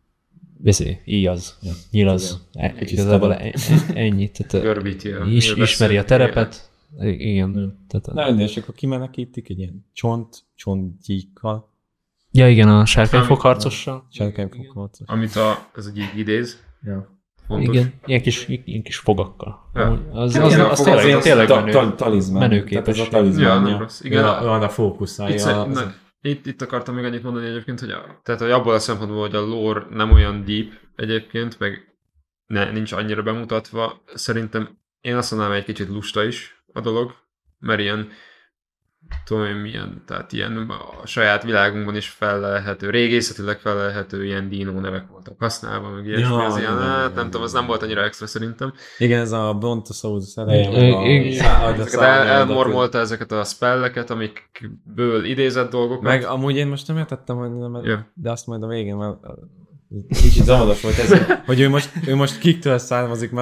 nyilaz. Igazából ennyi. Görbíti ismeri a terepet. Igen. Na, és akkor kimenekítik egy ilyen csontgyíkkal. Ja, igen, a sárkányfogharcossal. Sárkányfogharcos. Amit ez egy idéz. Ja. Fontos. Igen, ilyen kis fogakkal. Ja. Az tényleg menőképes. Ez a talizmánja. Igen, olyan a fókuszálja. Itt akartam még annyit mondani egyébként, hogy tehát abból a szempontból, hogy a lore nem olyan deep egyébként, meg nincs annyira bemutatva, szerintem én azt mondanám, egy kicsit lusta is a dolog, mert ilyen, tudom én milyen, tehát ilyen a saját világunkban is fellelhető, régészetileg fellelhető ilyen dino nevek voltak használva, meg ilyesmi, az ilyen, nem tudom, az nem volt annyira extra szerintem. Igen, ez a Brontosaurus eleje, elmormolta ezeket a spelleket, amikből idézett dolgok. Meg amúgy én most nem értettem, de azt majd a végén, mert kicsit zavaros volt ez, hogy ő most kiktől származik, mert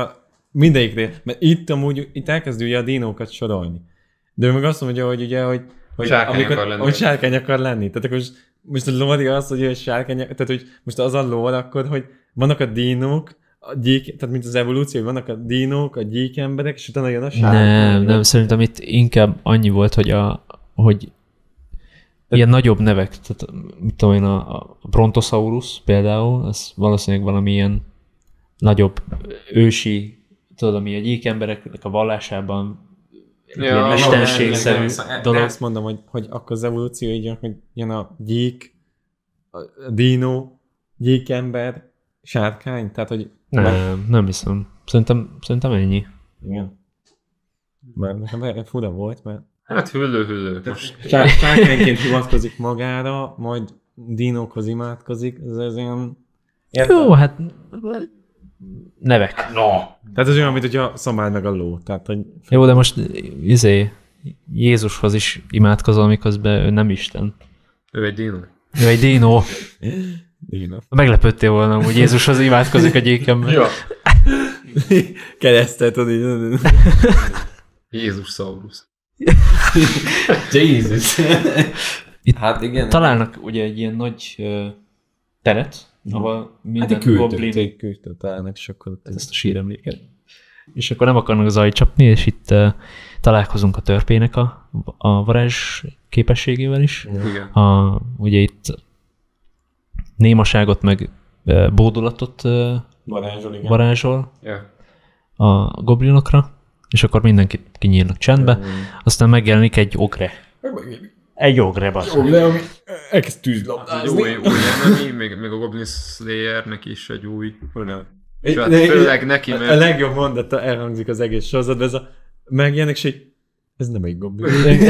mindegyiknél, mert itt elkezdi ugye a dinókat sorolni. De ő meg azt mondja, hogy sárkány akar lenni. Tehát akkor most a lore az, hogy sárkány, tehát hogy most az a lore akkor, hogy vannak a dinók, tehát mint az evolúció, hogy vannak a dinók, a gyík emberek, és utána jön a sárkány. Nem, szerintem itt inkább annyi volt, hogy ilyen nagyobb nevek, tehát mit tudom én, a Brontosaurus például, ez valószínűleg valamilyen nagyobb ősi, tudod, ami a gyík embereknek a vallásában ilyen mesterségszerű dolog. Azt mondom, hogy akkor az evolúció így jön, hogy jön a gyík, a dino, gyík ember, sárkány, tehát hogy... Nem hiszem. Szerintem ennyi. Igen. Mert nekem fura volt, mert... Hát hüllő. Sárkányként hivatkozik magára, majd dinókhoz imádkozik, ez ilyen... Jó, hát... Nevek. No. Tehát ez olyan, mint hogyha szamáld meg a ló. Tehát, hogy... Jó, de most Jézushoz is imádkozol, miközben ő nem Isten. Ő egy dinó. Ő egy dinó. Dino. Meglepődtél volna, hogy Jézushoz imádkozik a gyékember. Ja. Keresztet, tudod. Jézus Saurus. Jézus. Itt hát igen. Találnak ugye egy ilyen nagy teret, ahol minden goblin... Küldtől találnak, és akkor... Ezt a síremléket. És akkor nem akarnak zajt csapni, és itt találkozunk a törpének a varázs képességével is. Igen. Ugye itt némaságot meg bódulatot varázsol Yeah. a goblinokra, és akkor mindenkit kinyírnak csendbe. Aztán megjelenik egy ogre. Egy ogre, basszus. Ogre, ami elkezd tűzlabdázni. Új enemy, még a Goblin Slayernek is egy új. És hát főleg neki, mert... A legjobb mondata elhangzik az egész sorozatban, ez a megjelenik, és egy... Ez nem egy goblin.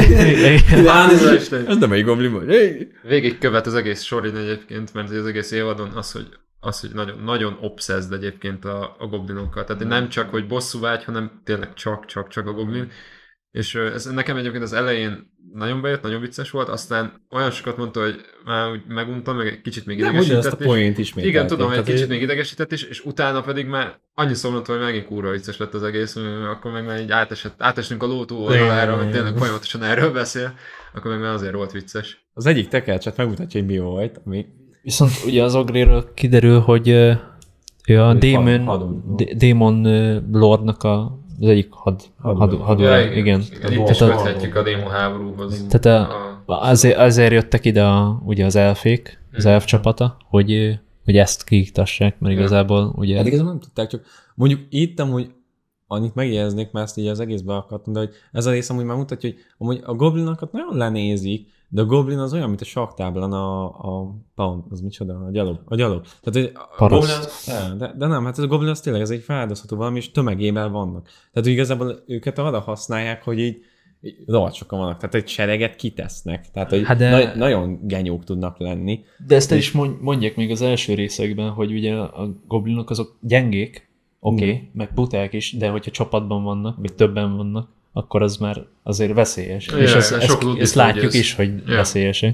Ez nem egy goblin vagy. Végig követ az egész sorin egyébként, mert az egész évadon az, hogy nagyon, nagyon obsessed egyébként a goblinokkal. Tehát nem csak, hogy bosszúvágy, hanem tényleg csak a goblin. És ez nekem egyébként az elején nagyon bejött, nagyon vicces volt, aztán olyan sokat mondta, hogy már úgy meguntam, meg egy kicsit még idegesített. Nem, a poént ismét. Igen, tudom, hogy egy kicsit még idegesített is, és utána pedig már annyi mondta, hogy megint kurva vicces lett az egész, akkor meg már így átesünk a lótó oldalára, mert tényleg folyamatosan erről beszél, akkor meg már azért volt vicces. Az egyik tekercset megmutatja, hogy mi volt, ami... Viszont ugye az ogréről kiderül, hogy ő a Demon Lordnak az egyik hadúr. Igen. Itt is köthetjük a démon háborúhoz. Tehát azért jöttek ide ugye az elfék, az elf csapata, hogy ezt kiiktassák, mert igazából ugye... Hát igazából nem tudták, csak mondjuk itt amúgy annyit megjegyeznék, mert ezt így az egészbe akartam, de hogy ez a rész amúgy már mutatja, hogy amúgy a goblinokat nagyon lenézik, de a goblin az olyan, mint a saktáblán a pound, az micsoda, a gyalog. Tehát, a goblin, de nem, hát ez a goblin az tényleg, ez egy feldozható valami, és tömegében vannak. Tehát igazából őket arra használják, hogy így rohadt sokan vannak, tehát egy sereget kitesznek, tehát hogy nagyon genyók tudnak lenni. De ezt el is mondják még az első részekben, hogy ugye a goblinok azok gyengék, oké, meg buták is, de hogyha csapatban vannak, vagy többen vannak, akkor az már azért veszélyes. És ezt látjuk is, hogy veszélyesek.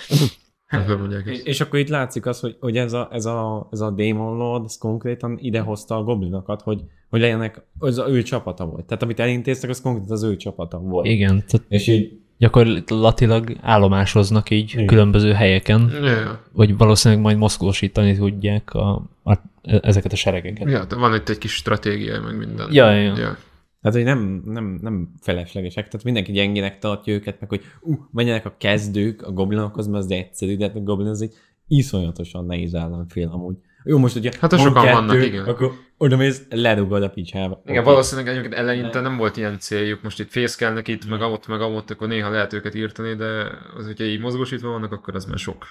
És akkor itt látszik az, hogy ez a Demon Lord, ez konkrétan idehozta a goblinokat, hogy legyenek, az ő csapata volt. Tehát amit elintéztek, az konkrétan az ő csapata volt. Igen, és így gyakorlatilag állomásoznak így különböző helyeken, hogy valószínűleg majd mozgósítani tudják ezeket a seregeket. Ja, van itt egy kis stratégia, meg minden. Ja. Tehát, hogy nem feleslegesek, tehát mindenki gyengének tartja őket, meg hogy menjenek a kezdők a goblinokhoz, mert az egyszerű, de a goblin az egy iszonyatosan nehéz államfél amúgy. Jó, most ugye hát sokan vannak, igen. Akkor oda mész, lerugod a picsába. Igen, valószínűleg egyébként eleinte nem volt ilyen céljuk, most itt fészkelnek itt, meg ott, akkor néha lehet őket írtani, de az, hogyha így mozgósítva vannak, akkor az már sok.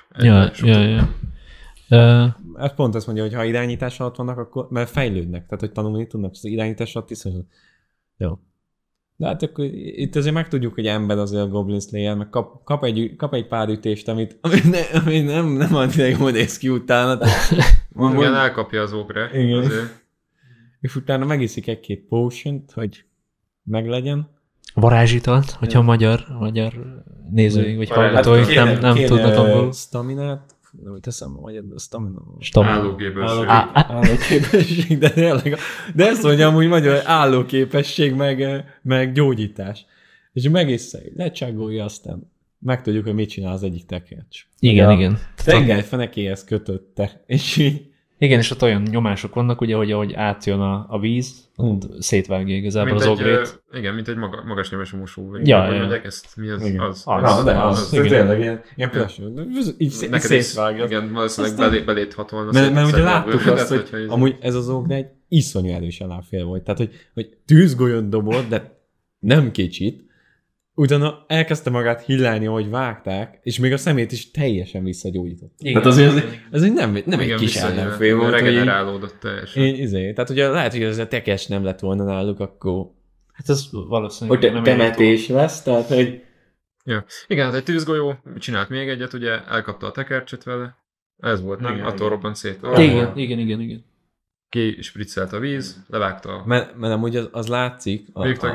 Ez pont azt mondja, hogy ha irányítás alatt vannak, akkor mert fejlődnek, tehát hogy tanulni tudnak, az irányítás alatt iszonyat. Jó. De hát akkor itt azért megtudjuk, hogy ember azért a Goblin Slayer, meg kap egy pár ütést, amit nem annyira jól néz ki utána. Igen, elkapja az ogre. Igen. Azért. És utána megiszik egy-két potion-t, hogy meglegyen. Varázsitalt, hogyha magyar nézőink vagy hallgatóink nem tudnak abból. Staminát nem úgy teszem, vagy a stamina. Állóképesség. Állóképesség, de tényleg. De ezt mondjam úgy magyar, állóképesség, meg gyógyítás. És megiszza, lecságolja, aztán megtudjuk, hogy mit csinál az egyik tekercs. Igen. Tengelyfenekéhez kötötte, és így... Igen, és ott olyan nyomások vannak, ugye, hogy ahogy átjön a víz, szétvágja igazából mint az ogrét. Igen, mint egy magas nyomású mosó. Ja. Mondják ezt? Mi az? Igen. Az. Az tényleg ilyen plastik. Így szétvágja. Igen, valószínűleg belét hatolna. Mert ugye láttuk azt, hogy amúgy ez az ogre egy iszonyú erős ellenfél volt. Tehát, hogy tűzgolyót dobott, de nem kicsit. Utána elkezdte magát hillálni, ahogy vágták, és még a szemét is teljesen visszagyógyított. Igen, tehát azért ez nem egy kis ellenfél volt. Regenerálódott teljesen. Tehát ugye lehet, hogy ez a tekes nem lett volna náluk, akkor... Hát ez valószínűleg hogy temetés lesz, tehát hogy... Ja. Igen, hát egy tűzgolyó csinált még egyet, ugye elkapta a tekercset vele. Ez volt, nem? Attól robbant szét. Igen. Ki spriccelt a víz, levágta. Mert amúgy az látszik,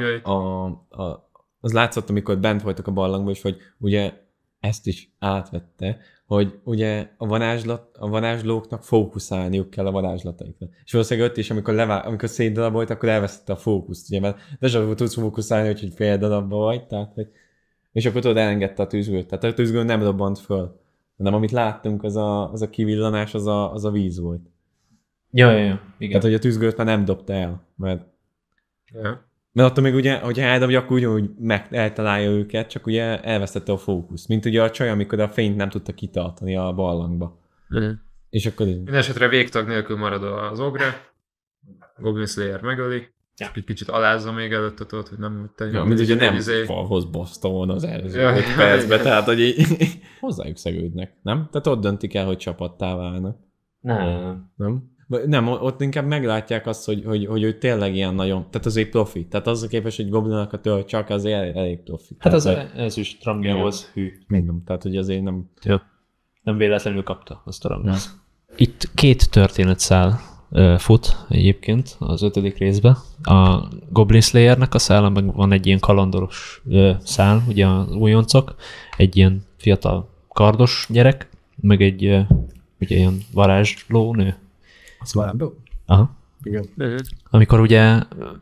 az látszott, amikor bent voltak a barlangban, és hogy ugye ezt is átvette, hogy ugye a varázslóknak fókuszálniuk kell a varázslataikra. És valószínűleg ott is, amikor szétdarabolt, akkor elvesztette a fókuszt, ugye, mert de sem tudsz fókuszálni, hogy fél darabba vagy, tehát, hogy... és akkor tudod, elengedte a tűzgőt. Tehát a tűzgő nem robbant föl, hanem amit láttunk, az a kivillanás, az a víz volt. Ja, igen. Tehát, hogy a tűzgőt már nem dobta el, mert... Ja. Mert attól még ugye, hogyha eldobja, akkor ugyanúgy eltalálja őket, csak ugye elvesztette a fókusz. Mint ugye a csaj, amikor a fényt nem tudta kitartani a barlangba. És akkor... Minden esetre végtag nélkül marad az ogre. Goblin Slayer megöli. Ja. Egy kicsit alázza még előtte, tudod, hogy nem... mint ugye nem falhoz baszta volna az előző 5 percben, tehát hogy így hozzájuk szegődnek, nem? Tehát ott döntik el, hogy csapattá válnak. Nem, ott inkább meglátják azt, hogy ő tényleg ilyen nagyon, tehát azért profi. Tehát az a képes, hogy goblinokat öl csak, azért elég profi. Hát ez is Tramnyához hű. Mondom, tehát hogy azért nem... Nem véletlenül kapta azt a rangot. Itt 2 történetszál fut egyébként az 5. részben. A Goblin Slayernek a szála, meg van egy ilyen kalandoros szál, ugye az újoncok, egy ilyen fiatal kardos gyerek, meg egy ugye ilyen varázsló nő. Az valamiből? Aha. Igen. Amikor ugye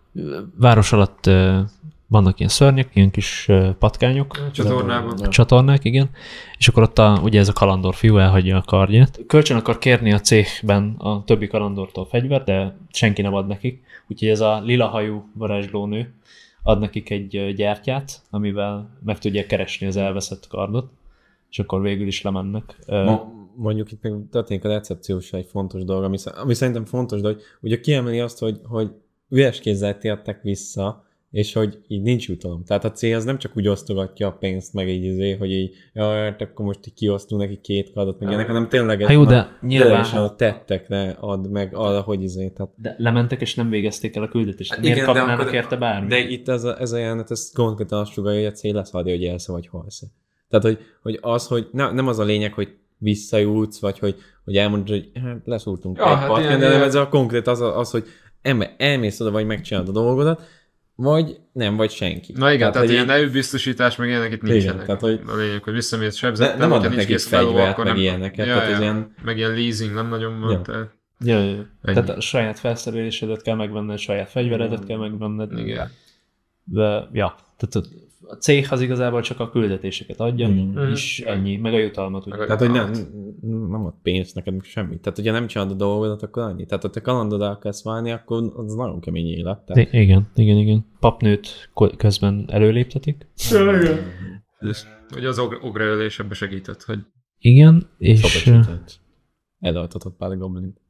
város alatt vannak ilyen szörnyek, ilyen kis patkányok. Csatornában. Csatornák, igen. És akkor ott ugye ez a kalandor fiú elhagyja a kardját. Kölcsön akar kérni a céhben a többi kalandortól fegyvert, de senki nem ad nekik. Úgyhogy ez a lilahajú varázslónő ad nekik egy gyertyát, amivel meg tudják keresni az elveszett kardot, és akkor végül is lemennek. Mondjuk itt még történik a recepciós egy fontos dolog, ami szerintem fontos, de hogy ugye kiemeli azt, hogy üres kézzel tértek vissza, és hogy így nincs jutalom. Tehát a cél az nem csak úgy osztogatja a pénzt, meg így hogy így, akkor most így kiosztunk neki 2 kardot, meg ilyenek, hanem tényleg jó, de nyilván a tettekre ad meg arra, hogy tehát... De lementek és nem végezték el a küldetést. Hát miért kapnának érte bármi? De itt ez a jelenet, ez konkrétan azt sugalja, hogy a cél leszadja, hogy elsz vagy halsz. Tehát, hogy az, hogy nem az a lényeg, hogy visszajutsz, vagy hogy elmondod, hogy hát leszúrtunk egy partján, de nem ez a konkrét az, hogy elmész oda, vagy megcsinálod a dolgodat, vagy nem, vagy senki. Na igen, tehát ilyen nevűbiztosítás, meg ilyenek itt nincsenek. Tehát, hogy a lényeg, hogy visszamész sebzettem, nem adnak nekik fegyvert, meg ilyeneket. Meg ilyen leasing nem nagyon mondta. Ja. Tehát a saját felszerelésedet kell megvenned, saját fegyveredet kell megvenned. Igen. De, tehát a cég az igazából csak a küldetéseket adja, és ennyi, meg a jutalmat. Tehát, hogy nem ad pénzt neked semmit. Tehát, hogyha nem csinálod a dolgodat, akkor annyi. Tehát, ha te kalandod akarsz válni, akkor az nagyon kemény élet. Tehát... Igen. Papnőt közben előléptetik. Ugye az ogreölés ebbe segített, hogy... Igen, és... Elaltatott pár goblint.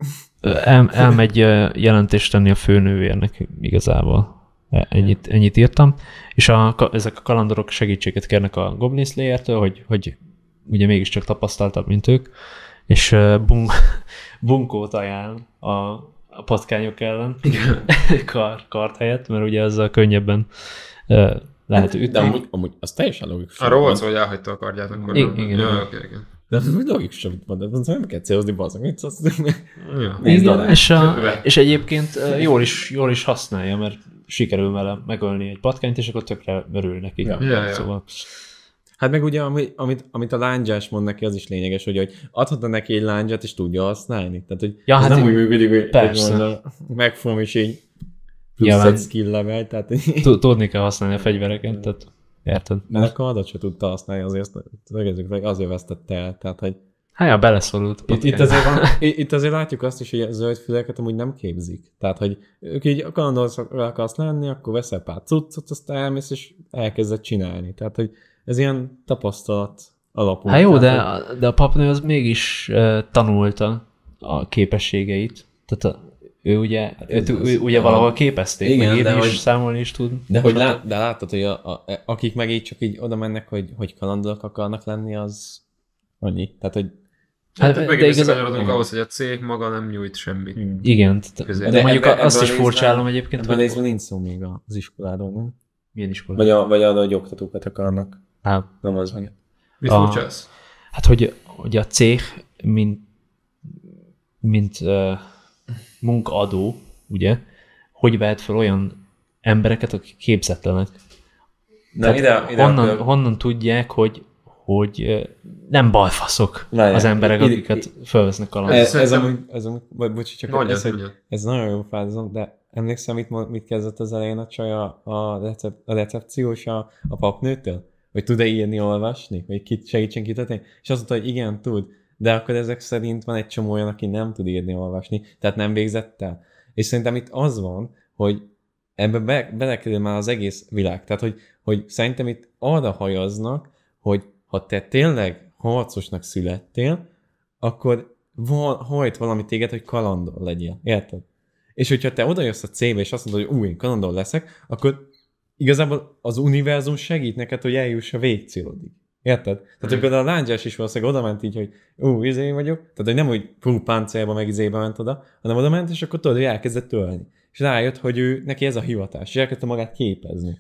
Elmegy jelentést tenni a főnővérnek igazából. Ennyit írtam, és ezek a kalandorok segítséget kérnek a Goblin Slayer-től, hogy ugye mégiscsak tapasztaltabb, mint ők, és bunkót ajánl a patkányok ellen kard helyett, mert ugye ezzel könnyebben lehet ütni. De amúgy az teljesen logikus. Arról volt szó, hogy elhagyta a kardját, akkor igen. Igen. De ez logikus, amit mondod, nem kell célozni, bazdmeg, mit szólsz? Igen, és egyébként jól is használja, mert sikerül vele megölni egy patkányt, és akkor tökre örül neki. Ja. Szóval... Hát meg ugye, amit a lándzsás mond neki, az is lényeges, hogy adhatna neki egy lándzsát, és tudja használni. Tehát, hogy Ja, ez hát nem úgy működik, hogy persze. megfogom, és így plusz Nyilván. egy skill level, tehát Tudni kell használni a fegyvereket, tehát érted? mert akkor adat se tudta használni, azért vesztette el. Tehát, hogy Hát ja, beleszorult. itt azért látjuk azt is, hogy a zöld füleket amúgy nem képzik. Tehát, hogy ők így kalandorra akarsz lenni, akkor veszel pár cuccot, aztán elmész, és elkezded csinálni. Tehát, hogy ez ilyen tapasztalat alapú. Hát jó, Tehát, de a papnő az mégis tanulta a képességeit. Tehát ő ugye, ő ugye valahol képezték, igen, meg írni de is, hogy- számolni is tud. De hogy de látod, hogy akik meg így csak így oda mennek, hogy kalandorok akarnak lenni, az annyi. Tehát, hogy Hát, Hát, de de igazán... ahhoz, hogy a cég maga nem nyújt semmit. Igen, Közé. de mondjuk ebben azt a is részben- furcsálom egyébként, ebben a hogy... részben nincs szó még az iskoláról, nem? Milyen iskola? Vagy arra, hogy oktatókat akarnak. Hát, Nem az meg. Mit A- furcsász? hát hogy a cég, mint munkaadó, ugye, hogy vehet fel olyan embereket, akik képzetlenek. Tehát honnan tudják, hogy nem balfaszok Várjál, az emberek, ide- akiket felvesznek kalandra. Ez amúgy, bocs, csak Mondjad, ez, hogy mondjad. ez nagyon jó fázom, de emlékszem, mit kezdett az elején a csaj a recepciós a papnőtől? Hogy tud-e írni, olvasni? Vagy segítsen kitetni? És azt mondta, hogy igen, tud. De akkor ezek szerint van egy csomó olyan, aki nem tud írni, olvasni, tehát nem végzett el. És szerintem itt az van, hogy ebbe belekerül már az egész világ. Tehát, hogy szerintem itt arra hajaznak, hogy ha te tényleg harcosnak születtél, akkor hajt valami téged, hogy kalandor legyél. Érted? És hogyha te odajössz a cébe, és azt mondod, hogy én kalandor leszek, akkor igazából az univerzum segít neked, hogy eljuss a végcélodig. Érted? Tehát, hogy például a lándzsás is valószínűleg oda ment így, hogy izé vagyok, tehát, hogy nem úgy páncélba meg izébe ment oda, hanem oda ment, és akkor tudod, hogy elkezdett tölni. És rájött, hogy neki ez a hivatás, és elkezdte magát képezni.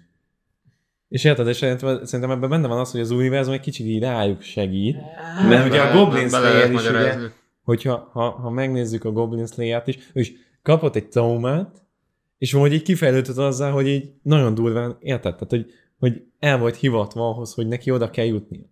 És érted, és szerintem ebben benne van az, hogy az univerzum egy kicsit így rájuk segít. Mert ugye a Goblin Slayer is, ugye, hogyha ha megnézzük a Goblin Slayer-t is, ő is kapott egy traumát, és valahogy így kifejlődött azzal, hogy így nagyon durván, érted? Tehát, hogy el volt hivatva ahhoz, hogy neki oda kell jutnia.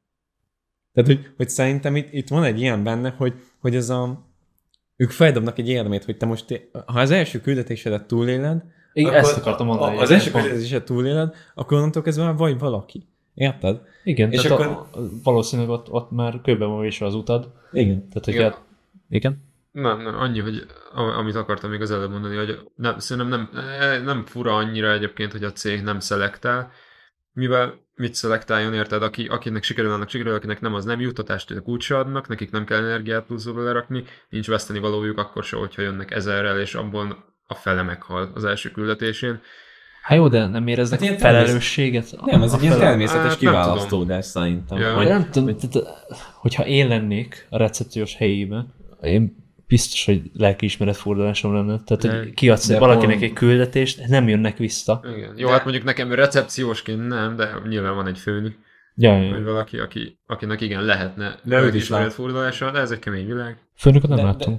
Tehát, hogy szerintem itt van egy ilyen benne, hogy ez ők feldobnak egy érdemét, hogy te most, ha az első küldetésedet túléled, Igen, akkor ezt akartam mondani. az első küldetésedet túléled, akkor onnantól kezdve már vagy valaki. Érted? Igen, és tehát akkor... valószínűleg ott már kőben van vésve az utad. Igen. Tehát, hogy Igen. Igen? Nem, annyi, hogy amit akartam még az előbb mondani, hogy szerintem nem fura annyira egyébként, hogy a cég nem szelektál, mivel mit szelektáljon, érted? Akinek sikerül, annak sikerül, akinek nem, az nem juttatást ők úgyse adnak, nekik nem kell energiát pluszba belerakni, nincs veszteni valójuk akkor se, hogyha jönnek 1000-rel, és abból a fele meghal az első küldetésén. Hát jó, de nem éreznek Hát ilyen felelősséget? Nem, ez egy ilyen természetes Hát nem kiválasztódás szerintem. Ja. Hogy- Nem tudom, tehát, hogyha én lennék a recepciós helyében, én biztos, hogy lelkiismeret fordulásom lenne. Tehát, hogy kiadsz de valakinek pont- egy küldetést, nem jönnek vissza. Igen. Jó, hát mondjuk nekem recepciósként nem, de nyilván van egy főnök, Ja. vagy valaki, akinek igen lehetne De őt is lát. fordulása, de ez egy kemény világ. Főnököt nem láttam.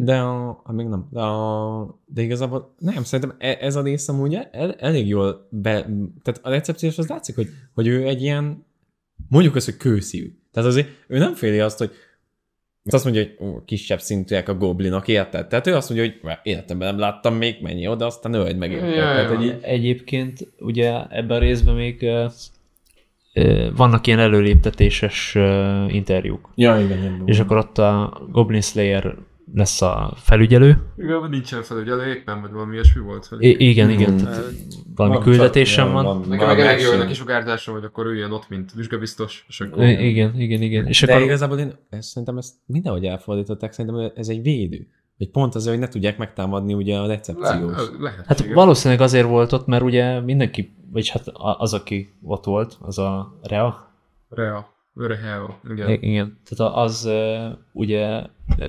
Még nem. De igazából nem, szerintem ez a rész amúgy elég jól tehát a recepciós az látszik, hogy ő egy ilyen, mondjuk azt, hogy kőszívű. Tehát azért ő nem féli azt, hogy azt mondja, hogy kisebb szintűek a goblinok, érted? Tehát ő azt mondja, hogy életemben nem láttam még, menj oda, aztán öld meg érted. Ja, Tehát, ja. hogy így, Egyébként ugye ebben a részben még vannak ilyen előléptetéses interjúk. ja, igen. És akkor ott a Goblin Slayer lesz a felügyelő. Igen, nincsen felügyelő, éppen vagy valami ilyesmi volt. Hogy... Igen, tehát valami küldetésem van. Nekem meg elég jó neki sugárzása, hogy akkor üljön ott, mint vizsgabiztos, és akkor... Igen. És de akkor igazából szerintem ezt mindenhogy elfordították, szerintem ez egy védő. Hogy pont azért, hogy ne tudják megtámadni ugye a recepciós. Lehet, hát igen. valószínűleg azért volt ott, mert ugye mindenki, vagyis hát az, aki ott volt, az a Rea. Rea, igen. Igen. Tehát az ugye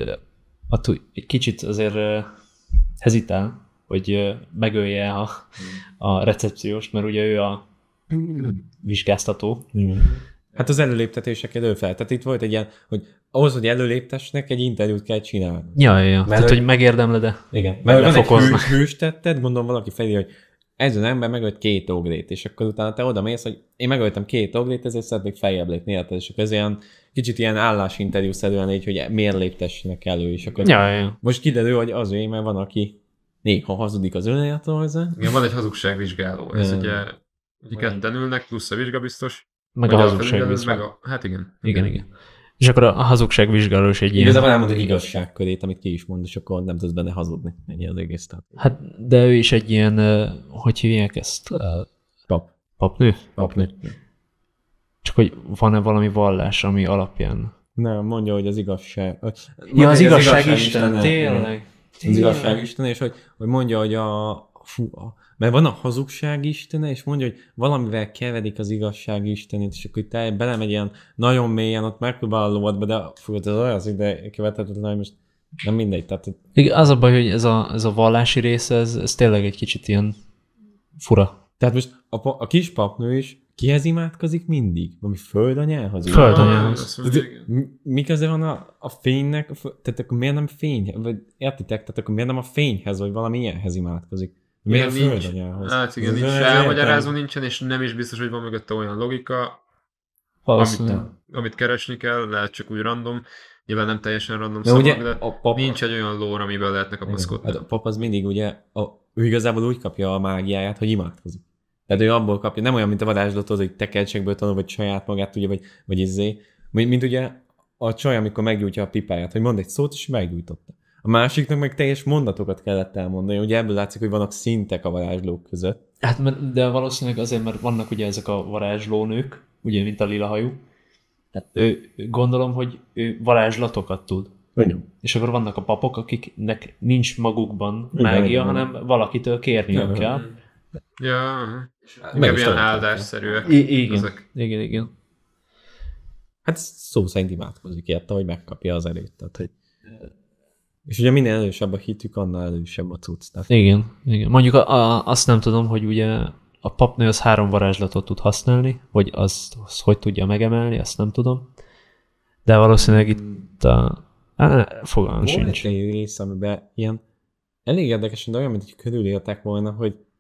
egy kicsit azért hezitál, hogy megölje a recepciós, mert ugye ő a vizsgáztató. Hát az előléptetések előfel. Tehát itt volt egy ilyen, hogy ahhoz, hogy előléptesnek, egy interjút kell csinálni. Ja. Tehát, hogy megérdemled-e? Igen. Mert van egy lefokoznak. hős tetted, gondolom valaki felé, hogy ez az ember megölt 2 ogrét, és akkor utána te oda mész, hogy én megöltem 2 ogrét, ezért szeretnék feljebb lépni, érted? És akkor ez ilyen kicsit ilyen állásinterjúszerűen így, hogy miért léptessenek elő, és akkor Ja. most kiderül, hogy azért, mert van, aki néha hazudik az önéletrajza. Igen, van egy hazugságvizsgáló. Ez ugye ketten ülnek, plusz a vizsgabiztos. Meg a hazugság Hát igen. Igen. És akkor a hazugságvizsgáló is egy ilyen... Igazából elmondod igazságkörét, amit ki is mond, és akkor nem tudsz benne hazudni. Ennyi az egész. Hát, de ő is egy ilyen, hogy hívják ezt? Papnő? Papnő. Csak hogy van-e valami vallás, ami alapján... Nem, mondja, hogy az igazság... Ja, az igazság Isten, tényleg. Az igazság Isten, és hogy mondja, hogy mert van a hazugság istene, és mondja, hogy valamivel keverik az igazság istenét, és akkor te belemegy ilyen nagyon mélyen, ott megpróbál a lovatba, de ez olyan ide követhetetlen, hogy most nem mindegy. Tehát... Igen, az a baj, hogy ez a vallási része, ez tényleg egy kicsit ilyen fura. Tehát most a kis papnő is kihez imádkozik mindig? Valami földanyához? Földanyához. Mi köze van a fénynek? Tehát akkor miért nem fény? Vagy értitek? Tehát akkor miért nem a fényhez, vagy valami ilyenhez imádkozik? Miért a földanyához? Hát igen, nincs elmagyarázó nincsen, és nem is biztos, hogy van mögötte olyan logika, amit keresni kell, lehet csak úgy random. Nyilván nem teljesen random szavak, de nincs egy olyan lore, amiben lehetne kapaszkodni. Hát a pap az mindig ugye, ő igazából úgy kapja a mágiáját, hogy imádkozik. Tehát ő abból kapja, nem olyan, mint a varázslatot, hogy tekercsekből tanul, vagy saját magát, ugye, vagy mint ugye a csaj, amikor meggyújtja a pipáját, hogy mond egy szót, és meggyújtotta. A másiknak meg teljes mondatokat kellett elmondani, ugye ebből látszik, hogy vannak szintek a varázslók között. Hát, de valószínűleg azért, mert vannak ugye ezek a varázslónők, ugye, mint a lila hajú. Tehát gondolom, hogy ő varázslatokat tud. Igen. És akkor vannak a papok, akiknek nincs magukban mágia, hanem valakitől kérniük kell. Ja, inkább ilyen áldásszerűek. Igen. Hát szó szerint imádkozik érte, hogy megkapja az erőt. Tehát, hogy... És ugye minél elősebb a hitük, annál elősebb a cucc. Tehát... Igen. Mondjuk azt nem tudom, hogy ugye a papnő az 3 varázslatot tud használni, hogy azt hogy tudja megemelni, azt nem tudom. De valószínűleg itt fogalmam sincs. Volt egy rész, amiben ilyen elég érdekesen, de olyan, mint hogy körüléltek volna,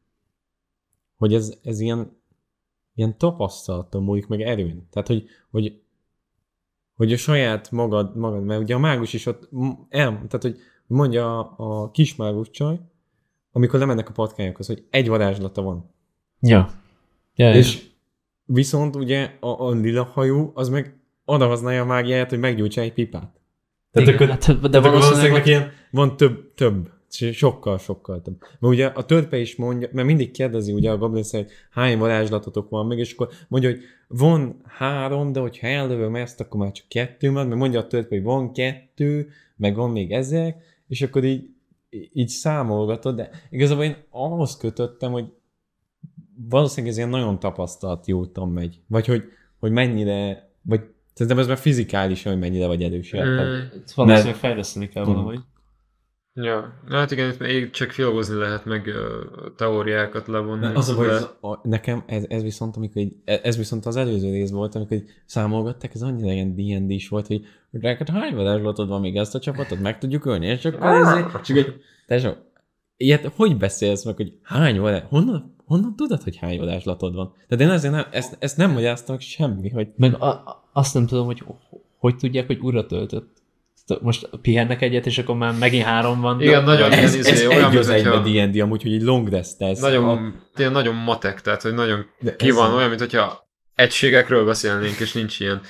hogy ez ilyen tapasztalaton múlik meg erőn. Tehát, hogy a saját magad, mert ugye a mágus is ott tehát, hogy mondja a kis mágus csaj, amikor lemennek a patkányokhoz, hogy egy varázslata van. Ja. És viszont ugye a lila hajú, az meg oda használja a mágiáját, hogy meggyújtsa egy pipát. Tehát de valószínűleg ilyen, van több. Sokkal több. Mert ugye a törpe is mondja, mert mindig kérdezi ugye a Goblin hogy hány varázslatotok van még, és akkor mondja, hogy van 3, de hogyha ellövöm ezt, akkor már csak 2 van, mert mondja a törpe, hogy van 2, meg van még 1000, és akkor így számolgatod, de igazából én ahhoz kötöttem, hogy valószínűleg ez ilyen nagyon tapasztalati úton megy. Vagy hogy mennyire, vagy szerintem ez már fizikálisan, hogy mennyire vagy erős. Valószínűleg fejleszteni kell valahogy. Ja, hát igen, itt csak filózni lehet, meg teóriákat levonni. Az a baj, nekem ez viszont, ez viszont az előző rész volt, amikor számolgatták, ez annyira ilyen D&D-s volt, hogy neked hány varázslatod van még ezt a csapatot, meg tudjuk ölni, és csak ilyet hogy beszélsz meg, hogy hány varázslatod, honnan tudod, hogy hány varázslatod van? Tehát én azért ezt nem magyaráztam semmi, hogy... Meg azt nem tudom, hogy tudják, hogy újra töltött. Most pihennek egyet, és akkor már megint 3 van. Igen, nagyon ez olyan, egy az egybe D&D, amúgy, hogy így long rest ez. Nagyon matek, tehát hogy nagyon ki van, olyan, mint hogyha egységekről beszélnénk, és nincs ilyen.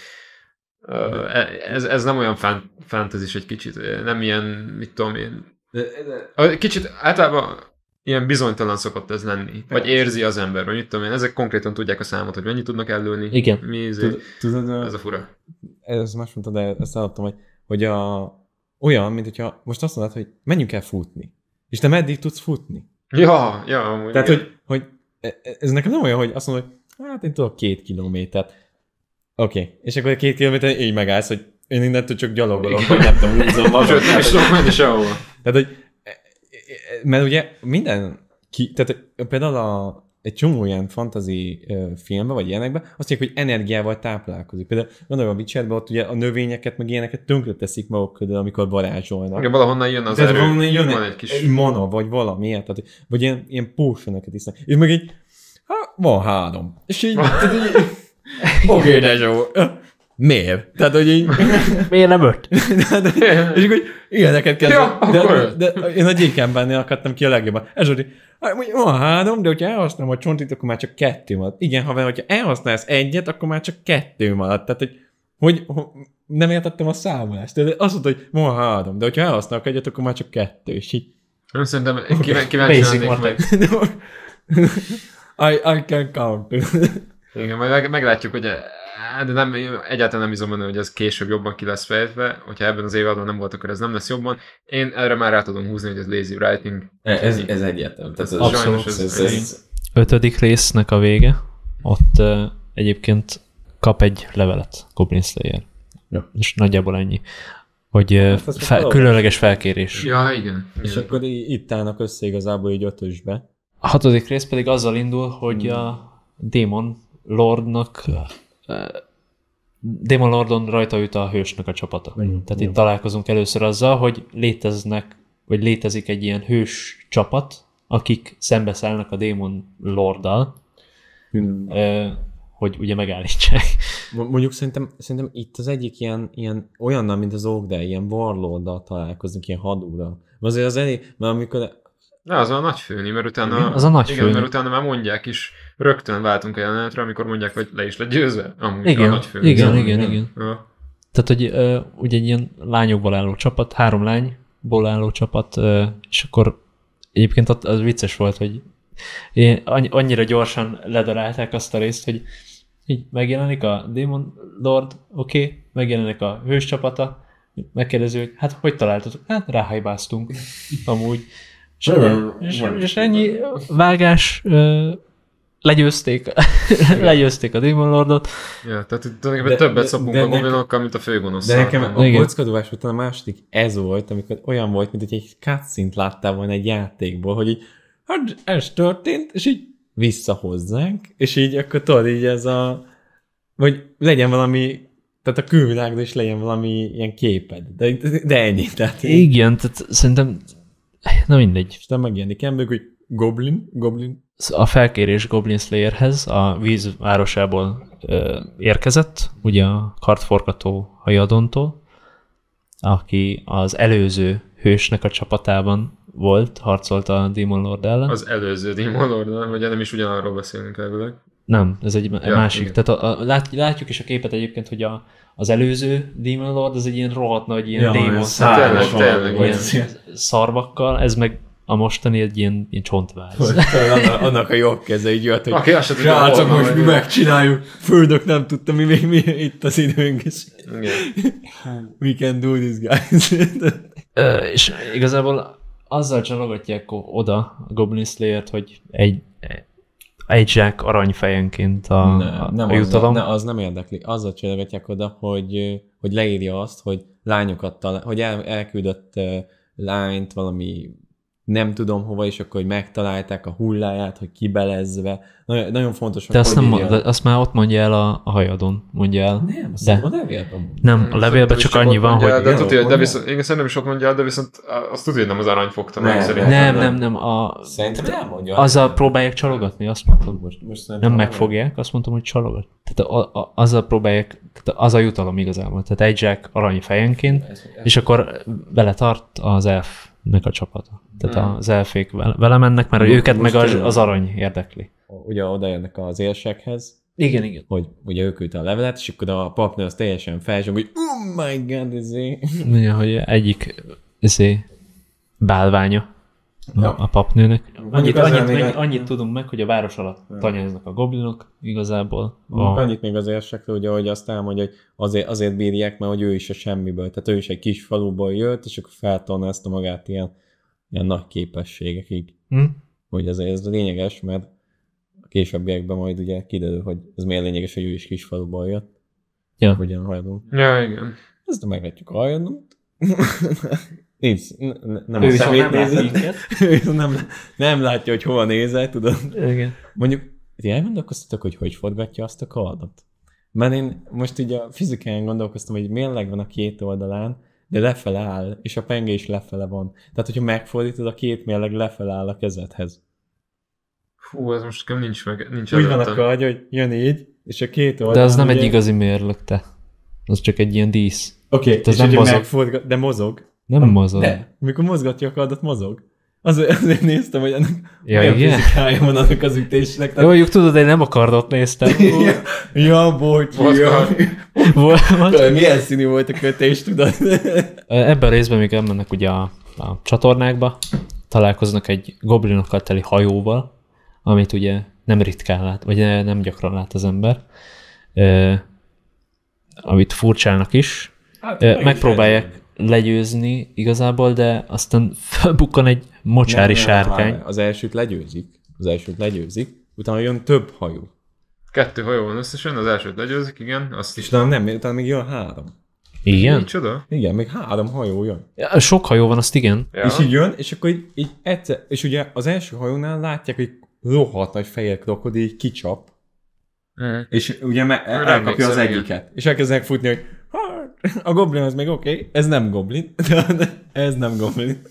Ez nem olyan fantasy egy kicsit, nem ilyen, mit tudom én. Kicsit általában ilyen bizonytalan szokott ez lenni. Vagy érzi az ember, vagy mit tudom én. Ezek konkrétan tudják a számot, hogy mennyit tudnak ellőni. Igen. Ez a fura. Ez más mondtad, de ezt eladtam, hogy olyan, mint hogyha most azt mondod, hogy menjünk el futni. És te meddig tudsz futni? Ja, amúgy. Tehát, hogy ez nekem nem olyan, hogy azt mondod, hogy hát én tudok 2 kilométert. Oké. És akkor 2 kilométer így megállsz, hogy én innentől csak gyalogolom, hogy nem tudom, húzom magam. Sőt, nem is tudok menni sehova. Tehát, hogy mert ugye minden tehát például egy csomó ilyen fantasy filmben, vagy ilyenekben, azt mondják, hogy energiával táplálkozik. Például gondolom a Witcherben ott ugye a növényeket, meg ilyeneket tönkre teszik maguk körül, amikor varázsolnak. Igen, valahonnan jön az Tehát erő. valahonnan jön Van egy kis... mana, vagy valami ilyet, tehát, vagy ilyen potionokat isznak. És meg így, van 3. És így, oké, Dezsó. Miért? Tehát, hogy így... Miért nem 5? És akkor ilyeneket kezdem. Ja, De én a gyékembennél akadtam ki a legjobban. Ez volt, hogy van 3, de hogyha elhasználom a csontit, akkor már csak 2 maradt. Igen, haver, hogyha elhasználsz 1-et, akkor már csak 2 maradt. Tehát, hogy nem értettem a számolást. De azt mondta, hogy van 3, de hogyha elhasználok 1-et, akkor már csak 2. És így... Nem szerintem kíváncsi lennék meg. I can count. Igen, majd meglátjuk, hogy de nem, egyáltalán nem bízom benne, hogy ez később jobban ki lesz fejtve, hogyha ebben az évadban nem volt, akkor ez nem lesz jobban. Én erre már rá tudom húzni, hogy ez lazy writing. Ez egyértelmű. Abszolút. Ez 5. résznek a vége, ott egyébként kap egy levelet Goblin Slayer. Ja. És nagyjából ennyi. Hogy különleges felkérés. Ja, igen. És akkor itt állnak össze igazából így 5-ösbe. A 6. rész pedig azzal indul, hogy a Demon Lordon rajta üt a hősnek a csapata. Tehát itt találkozunk először azzal, hogy létezik egy ilyen hős csapat, akik szembeszállnak a Demon Lorddal, hogy ugye megállítsák. Mondjuk szerintem itt az egyik ilyen olyannal, mint az Ogdal, ilyen Warlorddal találkozunk, ilyen hadúrral. Azért az elég, mert amikor... Na, az a nagyfőni, mert utána... Az a nagyfőni. Igen, mert utána már mondják is, rögtön váltunk a jelenetre, amikor mondják, hogy le is lett győzve. Amúgy igen, a nagyfőni. igen. Ja. Tehát, hogy ugye egy ilyen lányokból álló csapat, 3 lányból álló csapat, és akkor egyébként ott az vicces volt, hogy annyira gyorsan ledarálták azt a részt, hogy így megjelenik a Demon Lord, oké, megjelenik a hős csapata, megkérdezi, hogy hát hogy találtatok? Hát ráhajbáztunk amúgy. És ennyi vágás, legyőzték a Demon Lordot. Ja, tehát tulajdonképpen többet szopunk a goblinokkal, mint a főgonosszal. De nekem a kockadobás után a második ez volt, amikor olyan volt, mint hogy egy cutscene láttál volna egy játékból, hogy így, hát ez történt, és így visszahozzánk, és így akkor tudod, így ez a... Vagy legyen valami... Tehát a külvilágban is legyen valami ilyen képed. De ennyi. Tehát igen, tehát szerintem... Na mindegy. És nem megjelenik emberek, hogy Goblin. A felkérés Goblin Slayerhez a víz városából érkezett, ugye a kartforgató Hajadontól, aki az előző hősnek a csapatában volt, harcolt a Demon Lord ellen. Az előző Demon Lord, vagy nem is ugyanarról beszélünk elvileg. Nem, ez egy másik. Igen. Tehát látjuk is a képet egyébként, hogy az előző Demon Lord az egy ilyen rohadt nagy ilyen démon tényleg, szarvakkal, ez meg a mostani egy ilyen csontváz. Annak a jobb keze így jött, hogy aki azt se tudja, srácok, most mi megcsináljuk. Földök nem tudta, mi itt az időnk, és we can do this, guys. És igazából azzal csalogatják oda a Goblin Slayer-t, hogy egy zsák aranyfejenként a jutalom. Az nem érdekli. Azzal csalogatják oda, hogy leírja azt, hogy lányokat hogy elküldött lányt valami nem tudom hova, és akkor hogy megtalálták a hulláját, hogy kibelezve. Nagyon fontos, de azt már ott mondja el a Hajadon, mondja el. Nem, a levélben. Nem, a levélben csak annyi van, hogy... De tudja, de viszont, én szerintem is ott mondja, de viszont azt tudja, hogy nem az arany fogta meg szerintem. Nem. Szerintem elmondja. Azzal próbálják csalogatni, azt mondtam. Most nem megfogják, azt mondtam, hogy csalogat. Tehát azzal próbálják, az a jutalom igazából. Tehát egy zsák arany fejenként, és akkor beletart az elfnek a csapata. Tehát az elfék vele mennek, mert őket meg az arany érdekli. Ugye oda jönnek az élsekhez. Igen. Hogy ugye ő küldte a levelet, és akkor a papnő az teljesen felsőbb, hogy oh my god, ezé. Mondja, hogy egyik bálványa a papnőnek. Annyit tudunk meg, hogy a város alatt tanyáznak a goblinok igazából. Annyit még az élsekről, ugye, hogy azt elmondja, hogy azért bírják, mert hogy ő is a semmiből. Tehát ő is egy kis faluból jött, és akkor feltornázta magát ilyen nagy képességekig. Hogy ez lényeges, mert a későbbiekben majd ugye kiderül, hogy ez miért lényeges, hogy ő is kis faluból jött. Ja. Ugyan Hajadon. Ja, igen. Ezt meglátjuk a Hajadont. Nincs, nem Ő a viszont szemét nem lát nézi. minket. Ő viszont nem látja, hogy hova nézel, tudod. Igen. Mondjuk, ti elgondolkoztatok, hogy forgatja azt a kardot? Mert én most így a fizikán gondolkoztam, hogy mérleg van a két oldalán, de lefele áll, és a penge is lefele van. Tehát, hogyha megfordítod, a két mérleg lefele áll a kezedhez. Fú, ez most nekem nincs Úgy van a előttem. kardja, hogy jön így, és a két oldalán... De az nem egy ugye- igazi mérlök, te. Az csak egy ilyen dísz. Oké, az és nem hogyha mozog. megforgat, de mozog. Nem mozog. De, amikor mozgatja a kardot, mozog. Azért néztem, hogy ennek Ja, olyan igen? fizikája van annak az ütésnek. Jó, Tehát... mondjuk tudod, én nem a kardot néztem. Ja, bocs, Mozgat. milyen színű volt a kötés, tudod? Ebben a részben még elmennek ugye a csatornákba, találkoznak egy goblinokkal teli hajóval, amit ugye nem ritkán lát, vagy nem gyakran lát az ember, amit furcsának is. Megpróbálják legyőzni igazából, de aztán felbukkan egy mocsári sárkány. Az elsőt legyőzik, utána jön több hajó. 2 hajó van összesen, az elsőt legyőzik, igen. Azt És is. utána még jön 3. Igen? Micsoda? Igen, még 3 hajó jön. Ja, sok hajó van, azt igen. Ja. És így jön, és akkor így egyszer, és ugye az első hajónál látják, hogy rohadt nagy fehér krokodil kicsap, és ugye elkapja az emlékszem, egyiket. És elkezdenek futni, hogy a goblin az még oké, ez nem goblin. Ez nem goblin.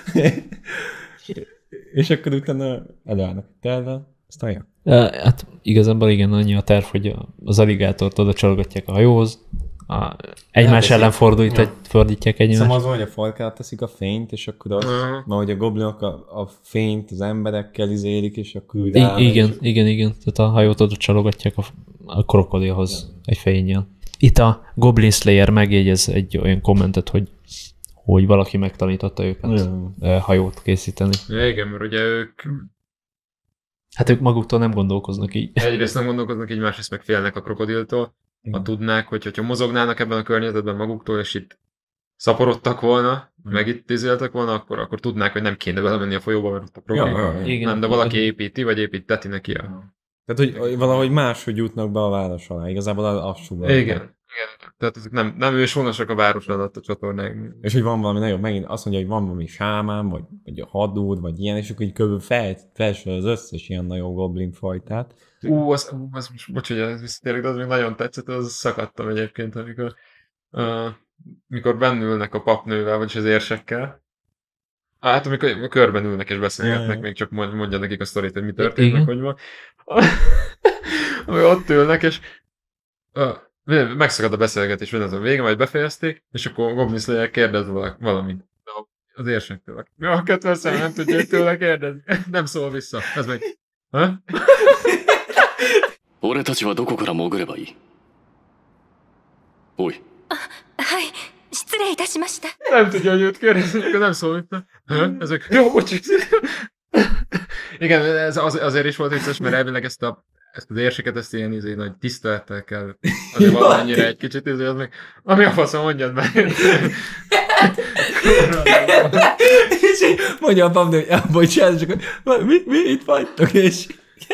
És akkor utána előállnak tervvel, aztán jön. Hát igazából igen, annyi a terv, hogy az aligátort oda csalogatják a hajóhoz, egymás ellen fordítják egymást. Szóval az van, hogy a farkára teszik a fényt, és akkor az, Aha. mert hogy a goblinok a fényt az emberekkel izélik, és akkor úgy Igen. Tehát a hajót oda csalogatják a krokodilhoz egy fényjel. Itt a Goblin Slayer megjegyez egy olyan kommentet, hogy valaki megtanította őket hajót készíteni. Ja, igen, mert ugye ők Hát ők maguktól nem gondolkoznak így. egyrészt nem gondolkoznak így, másrészt meg félnek a krokodiltól. Ha tudnák, hogyha mozognának ebben a környezetben maguktól, és itt szaporodtak volna, meg itt izéltek volna, akkor tudnák, hogy nem kéne belemenni a folyóba, mert ott a krokodil. Igen. Nem, de valaki építi, vagy építeti neki a... Tehát, hogy valahogy máshogy jutnak be a város alá. Igazából az sugal. Igen. Tehát ezek nem őshonosak a város alatt a csatornák. És hogy van valami nagyobb, megint azt mondja, hogy van valami sámán, vagy a hadúr, vagy ilyen, és akkor így kb. Felső az összes ilyen nagyobb goblin fajtát. Az most, bocs, hogy ez visszatérek, de az még nagyon tetszett, az szakadtam egyébként, amikor bennülnek a papnővel, vagyis az érsekkel. Hát amikor körben ülnek és beszélgetnek, még csak mondja nekik a sztorit, hogy mi történt, meg hogy van. Ami ott ülnek, és megszakad a beszélgetés, vagy az a vége, majd befejezték, és akkor Goblin Slayer kérdez valamit. Az érsektől. Ja, kedveszem, nem tudja, hogy tőle kérdezni. Nem szól vissza. Ez meg... Ha? 俺たちはどこから潜ればいい？おい、 はい失礼いたしました Nem tudja, hogy őt kérdezni, akkor nem szól vissza. Ez meg... Jó, bocs. Igen, ez azért is volt vicces, mert elvileg ezt az érseket, ezt ilyen nagy tisztelettel kell azért valamennyire egy kicsit, az meg, ami a faszom, mondjad meg. És így mondja a papnő, hogy bocsánat, és akkor mi itt vagytok, és...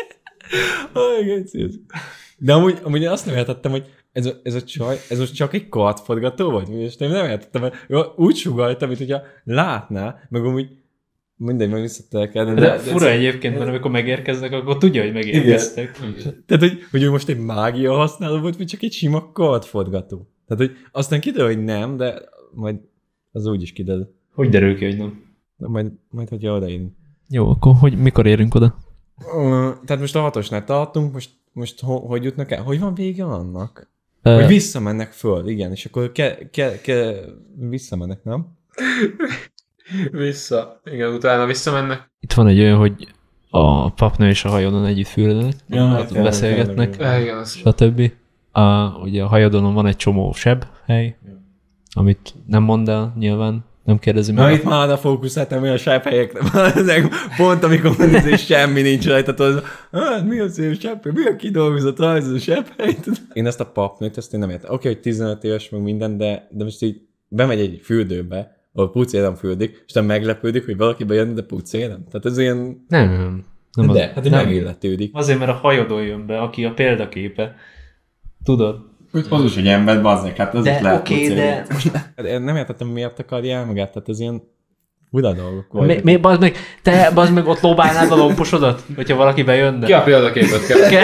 De amúgy azt nem értettem, hogy ez a csaj, ez most csak egy kardforgató vagy? És én nem értettem, mert úgy sugalt, mint hogyha látná, meg amúgy mindegy, meg visszatel kell. De fura egyébként, mert amikor megérkeznek, akkor tudja, hogy megérkeztek. Tehát, hogy ő most egy mágia használó volt, vagy csak egy sima kardforgató. Tehát, hogy aztán kiderül, hogy nem, de majd az úgy is kiderül. Hogy derül ki, hogy nem? De majd hogyha odaérünk. Jó, akkor mikor érünk oda? Tehát most a 6-osnál tartunk, most hogy jutnak el? Hogy van vége annak? Hogy visszamennek föl, igen, és akkor visszamennek, nem? Vissza. Igen, utána visszamennek. Itt van egy olyan, hogy a papnő és a hajódon együtt fürdenek, beszélgetnek, Igen, stb. Ugye a hajódonon van egy csomó seb hely, amit nem mond el nyilván, nem kérdezi meg. Na itt már a fókuszáltam, hogy a sepphelyekre van. Pont amikor mondod, hogy semmi nincs rajta, tudod, hát mi a szép sepphely, mi a kidolgozott rajzol sepphely? Én ezt a papnőt, ezt én nem értem. Oké, hogy 15 éves meg minden, de most így bemegy egy fürdőbe, ahol pucéran fürdik, és nem meglepődik, hogy valaki bejön, de pucéran. Tehát ez ilyen... Nem De, hát így megilletődik. Azért, mert a hajódon jön be, aki a példaképe. Tudod? Hogy hozzus egy embert, bazzeg, hát az is lehet oké, de... Én nem értettem, miért akarja el magát, tehát ez ilyen fura dolgok voltak. Bazd meg, ott lóbálnád a lomposodat, hogyha valaki bejönne. Ki a példaképet kell?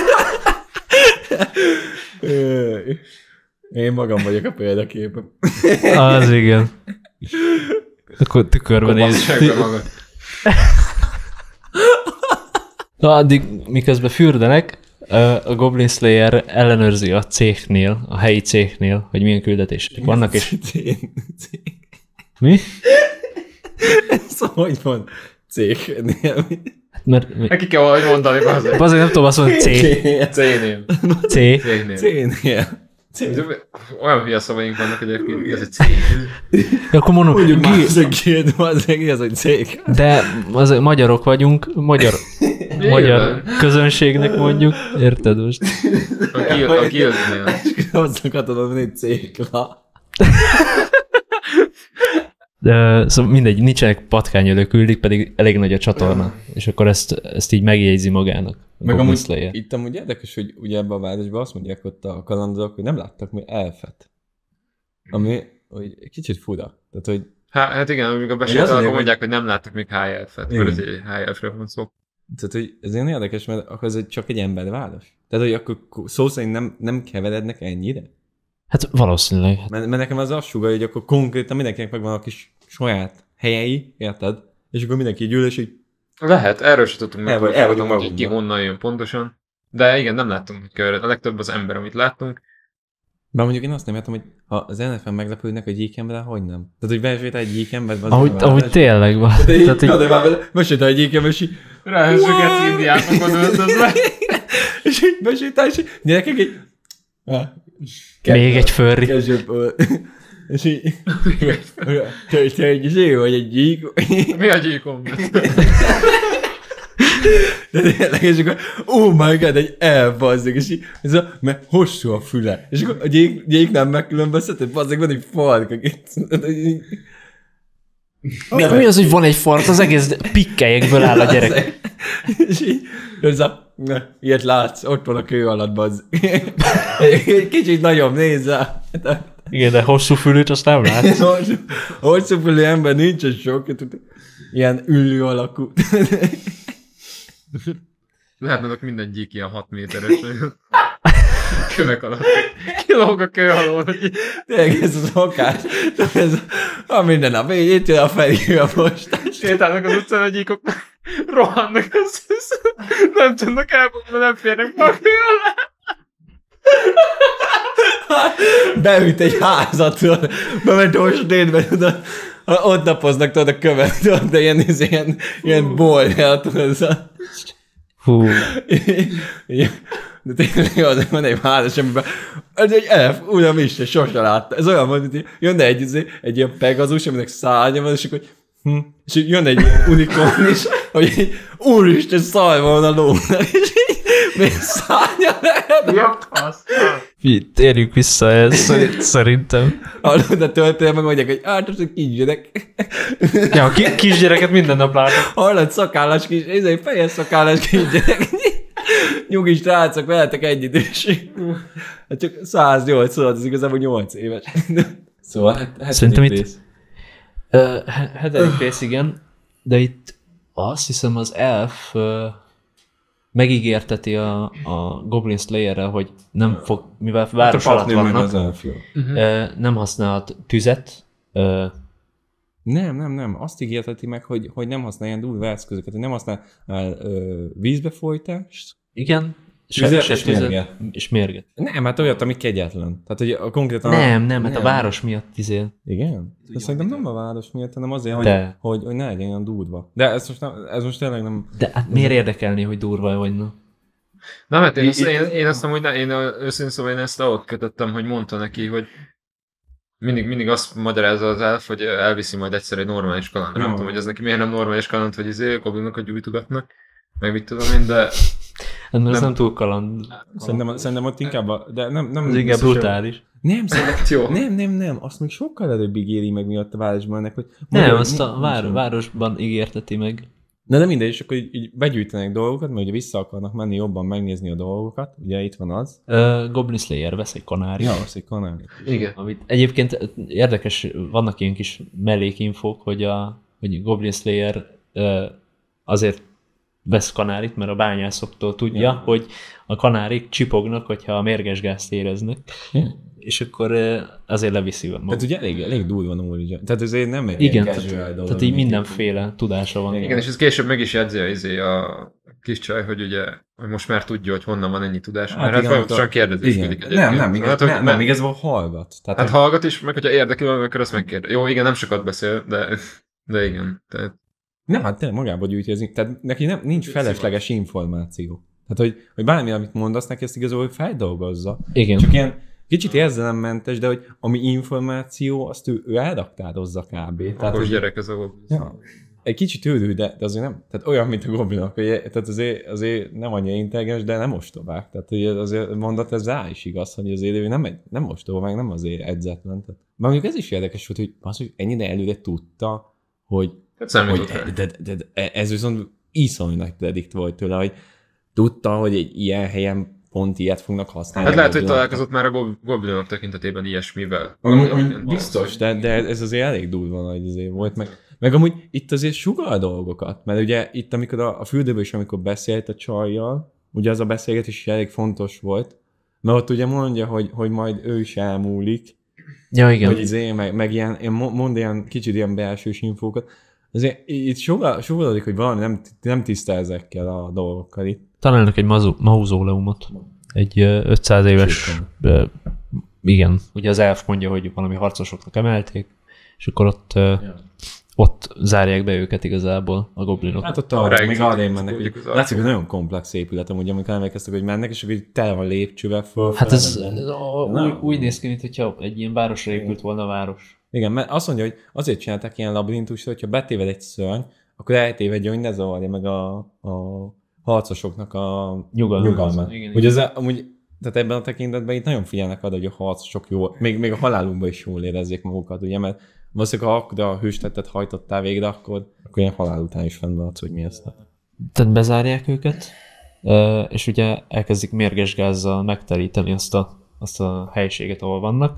Én magam vagyok a példaképem. Az igen. Akkor tükörben néz. Addig miközben fürdenek, a Goblin Slayer ellenőrzi a cégnél, a helyi cégnél, hogy milyen küldetések vannak, és... Mi? Szóval hogy van cégnél? Mert... Neki kell valahogy mondani, bazdmeg. Bazdmeg nem tudom azt mondani, C-nél. C-nél. Olyan hülye szavaink vannak egyébként, ez egy C. Akkor mondom, mondjuk az hogy cég. de az magyarok vagyunk, magyar közönségnek mondjuk, érted most? A guildnél. Azt akartad mondani, hogy cégla. Szóval mindegy, nincsenek patkányölő küldik, pedig elég nagy a csatorna, és akkor ezt így megjegyzi magának. Meg amúgy itt amúgy érdekes, hogy ugye ebben a városban azt mondják ott a kalandorok, hogy nem láttak még elfet. Ami hogy kicsit fura. Tehát, hogy... Hát igen, amikor besétál, akkor mondják, hogy nem láttak még high elfet, mert ez egy high elfre van szó. Tehát, hogy ez ilyen érdekes, mert akkor ez csak egy emberváros. Tehát, hogy akkor szó szerint nem keverednek ennyire? Hát valószínűleg. Mert nekem az azt sugalja, hogy akkor konkrétan mindenkinek megvan a kis saját helyei, érted? És akkor mindenki így ül, és így... Lehet, erről sem tudtunk meg, hogy ki honnan jön pontosan. De igen, nem láttunk, hogy körül. A legtöbb az ember, amit láttunk. Bár mondjuk én azt nem értem, hogy ha az NFM meglepődnek a gyíkembre, hogy nem? Tehát, hogy besétál egy gyíkember, ahogy tényleg van. Besétál egy gyíkember, és így... Ráhessük egy indiákokon öltözve. És így besétál, és így... Gyerekek így... Még egy furry. És így... Te egy zsé vagy egy gyík. Mi a gyíkom? De tényleg, és akkor oh my god, egy elbazzik, és így, mert hosszú a füle. És akkor a gyík nem megkülönböztetett, bazzeg, van egy farka. Mi az, hogy van egy fart? Az egész pikkelyekből áll a gyerek. És így, ilyet látsz, ott van a kő alatt, bazd. Kicsit nagyobb, nézz rá. Igen, de hosszú fülűt azt nem látsz. Hosszú fülű ember nincs sok, ilyen üllő alakú. Lehetnek minden gyík ilyen 6 méteres. Kövek alatt. Kilóg a kő alól. Tényleg ez az okás. Minden nap, itt jön a felé a postás. Sétálnak az utcán a gyíkok, rohannak, nem tudnak elbukni, nem férnek a kő alá. Beüt egy házat, bement Ostétbe, ott napoznak, tudod, a követ, de ilyen bolja, tudod, Hú. De tényleg az, van egy város, amiben ez egy elf, uramisten, sose látta. Ez olyan volt, hogy jönne egy ilyen Pegazus, aminek szárnya van, és akkor és így jön egy unikorn is, hogy így, úristen, szaj van a lónak, és így még szárnya lehet. Térjünk vissza ezt, szerintem. Hallod, de történelmen mondják, hogy az a kisgyerek. Ja, a kisgyereket minden nap látok. Hallod, szakállas kis, ez egy fejes szakállas kisgyerek. Nyugi srácok, veletek egyidőség. Hát csak 108 szóval, ez igazából 8 éves. Szóval, szerintem itt... Hetedik rész, igen, de itt azt hiszem az elf megígérteti a Goblin Slayer-rel, hogy nem fog, mivel város alatt vannak, nem használhat tüzet. Nem. Azt ígérteti meg, hogy nem használ ilyen durva eszközöket, hogy nem használ vízbefolytást. Igen. És mérget. Nem, hát olyat, ami kegyetlen. Tehát, hogy konkrétan... Nem, hát a város miatt izél. Igen? De szerintem nem a város miatt, hanem azért, hogy ne legyen olyan durva. De ez most tényleg nem... De hát miért érdekelni, hogy durva vagy, no? Na, mert én azt mondom, hogy én őszintén szóval én ezt ahol kötöttem, hogy mondta neki, hogy mindig azt magyarázza az elf, hogy elviszi majd egyszer egy normális kalandra. Nem tudom, hogy ez neki miért nem normális kaland, hogy goblinokat gyújtogatnak, meg mit tudom én, de... Hát mert ez nem túl kaland. Szerintem ott inkább de nem ez inkább brutális. Nem, nem. Azt még sokkal előbb ígéri meg miatt a városban ennek, hogy... Nem, azt a városban ígérteti meg. Na de mindegy, és akkor így begyűjtenek dolgokat, mert ugye vissza akarnak menni jobban megnézni a dolgokat. Ugye itt van az. Goblin Slayer vesz egy kanári. Ja, az egy kanári. Igen. Amit egyébként érdekes, vannak ilyen kis mellékinfók, hogy Goblin Slayer azért vesz kanárit, mert a bányászoktól tudja, hogy a kanárik csipognak, hogyha a mérges gázt éreznek. És akkor azért leviszi maguk. Tehát ugye elég durva Norwegian. Tehát ezért nem egy igen, dolog. tehát így mindenféle tudása van. Igen, és ez később meg is jegyzi a kis csaj, hogy ugye hogy most már tudja, hogy honnan van ennyi tudás. Mert hát folyamatosan kérdezősködik egyébként. Nem, igazából hallgat. Tehát, hát hallgat is, meg hogyha érdekli, akkor azt megkérdezi. Jó, igen, nem sokat beszél, de igen. Tehát... Nem, hát tényleg magába gyűjtőzni. Tehát neki nincs felesleges információ. Tehát, hogy bármi, amit mondasz neki, ezt igazából feldolgozza. Igen. Csak ilyen kicsit érzelemmentes, de hogy ami információ, azt ő elraktározza kb. Tehát, Akkor gyerek ez a ja, egy kicsit őrű, de azért nem. Tehát olyan, mint a goblinok. Tehát azért nem annyira intelligens, de nem ostobák. Tehát hogy azért mondat, ez rá is igaz, hogy azért ő nem ostoba, meg nem azért edzetlen. Tehát, mondjuk ez is érdekes volt, hogy ennyire előre tudta, hogy ez viszont iszonyú nagy predikt volt tőle, hogy tudta, hogy egy ilyen helyen pont ilyet fognak használni. Hát lehet, hogy találkozott már a goblinok tekintetében ilyesmivel. Biztos, de ez azért elég durva nagy azért volt, meg amúgy itt azért sugal dolgokat, mert ugye itt, amikor a fürdőben is, amikor beszélt a csajjal, ugye az a beszélgetés is elég fontos volt, mert ott ugye mondja, hogy majd ő is elmúlik, ja, igen. Hogy meg ilyen, mond ilyen kicsit ilyen belsős infókat. Azért itt sugalodik, hogy valami nem tiszta ezekkel a dolgokkal itt. Találnak egy mauzóleumot. Egy 500 éves... igen. Ugye az elf mondja, hogy valami harcosoknak emelték, és akkor ott zárják be őket igazából a goblinok. Hát ott arra, még arra mennek. Látszik, hogy nagyon komplex épület, amúgy, amikor emlékeztek, hogy mennek, és akkor így tele van lépcsővel föl. Hát ez úgy néz ki, mintha egy ilyen városra épült volna a város. Igen, mert azt mondja, hogy azért csinálták ilyen labirintust, hogyha betéved egy szörny, akkor eltévedje, hogy ne zavarja meg a harcosoknak a nyugalmát. Ugye amúgy, tehát ebben a tekintetben itt nagyon figyelnek arra, hogy a harcosok jól, még a halálunkban is jól érezzék magukat, ugye, mert valószínűleg ha akkor a hőstettet hajtottál végre, akkor ilyen halál után is fennmaradsz, hogy mi ezt. Tehát bezárják őket, és ugye elkezdik mérges gázzal megteríteni azt a helyiséget, ahol vannak.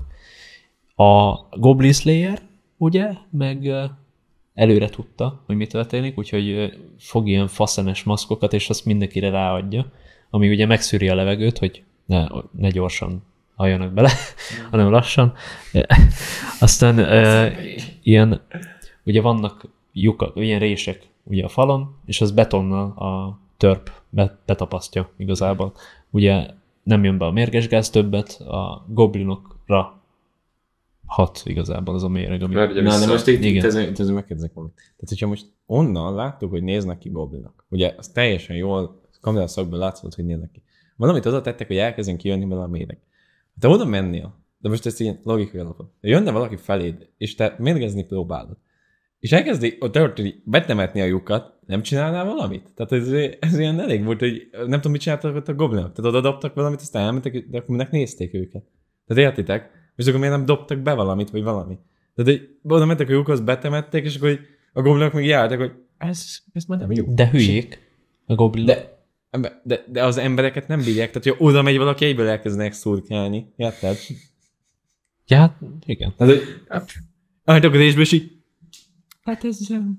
A Goblin Slayer, ugye, meg előre tudta, hogy mi történik, úgyhogy fog ilyen faszenes maszkokat, és azt mindenkire ráadja, ami ugye megszűri a levegőt, hogy ne gyorsan halljanak bele, hanem lassan. Aztán ilyen, ugye vannak lyukak, ilyen rések ugye a falon, és az betonnal a törp betapasztja igazából. Ugye nem jön be a mérges gáz többet, a goblinokra hat igazából az a méreg, ami... Na, de most itt ez megkérdezek valamit. Tehát, hogyha most onnan láttuk, hogy néznek ki goblinok, ugye az teljesen jól, kameraszakban látszott, hogy néznek ki. Valamit oda tettek, hogy elkezdjen kijönni bele a méreg. Te oda mennél, de most ezt ilyen logikai alapon. Jönne valaki feléd, és te mérgezni próbálod. És elkezdi betemetni a lyukat, nem csinálnál valamit? Tehát ez ilyen elég volt, hogy nem tudom, mit csináltak ott a goblinok. Tehát oda dobtak valamit, aztán elmentek, de akkor minek nézték őket. Tehát értitek? És akkor miért nem dobtak be valamit, vagy valami? Tehát oda mentek a lyukhoz, betemették, és akkor a goblinok még jártak, hogy ez már nem jó. De hülyék a goblinok. De az embereket nem bírják, tehát hogy oda megy valaki, egyből elkezdenek szurkálni. Érted? Ja, hát igen. Hát akkor részben is így... Hát ez...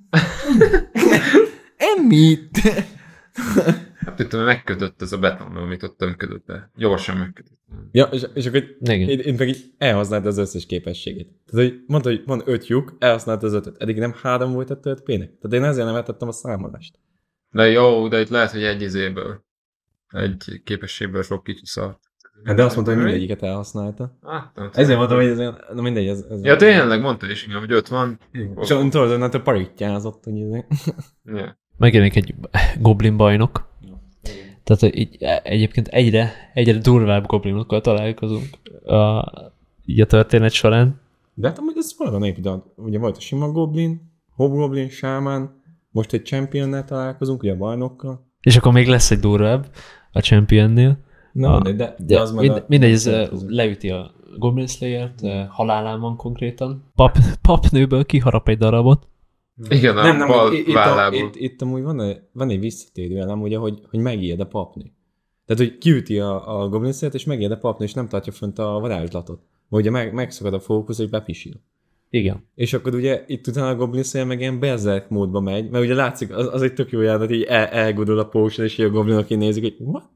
Emmit! Hát itt megkötött ez a beton, amit ott tömködött be. Gyorsan megkötött. Ja, és akkor én meg így elhasználta az összes képességét. Tehát, hogy mondta, hogy van 5 lyuk, elhasználta az 5-öt. Eddig nem 3 volt a törpének. Tehát én ezért nem eltettem a számolást. De jó, de itt lehet, hogy egy képességből sok kicsi szart. De azt mondta, hogy mindegyiket elhasználta. Ezért mondtam, hogy ez mindegy. Ez ja, tényleg mondta is, igen, hogy 5 van. És tudod, hogy parittyázott, hogy yeah. Megjelenik egy goblin bajnok. Tehát így, egyébként egyre durvább goblinokkal találkozunk így a történet során. De hát amúgy ez valami épített. Ugye volt a sima goblin, hobgoblin, sámán, most egy championnel találkozunk, ugye a bajnokkal. És akkor még lesz egy durvább a championnél. Na, de az mindegy, ez leüti a Goblin Slayer-t, halálán van konkrétan. Papnőből kiharap egy darabot, Igen, a bal vállából. Itt amúgy van egy visszatérő elem, ugye, hogy megijed a papni. Tehát, hogy kiüti a Goblin Slayer-t, és megijed a papni, és nem tartja fönt a varázslatot. Vagy ugye megszakad a fókusz, és bepisil. Igen. És akkor ugye itt utána a Goblin Slayer meg ilyen berserk módba megy, mert ugye látszik, az egy tök jó jelenet, így elgudol a potion, és a goblinok így nézik, hogy what?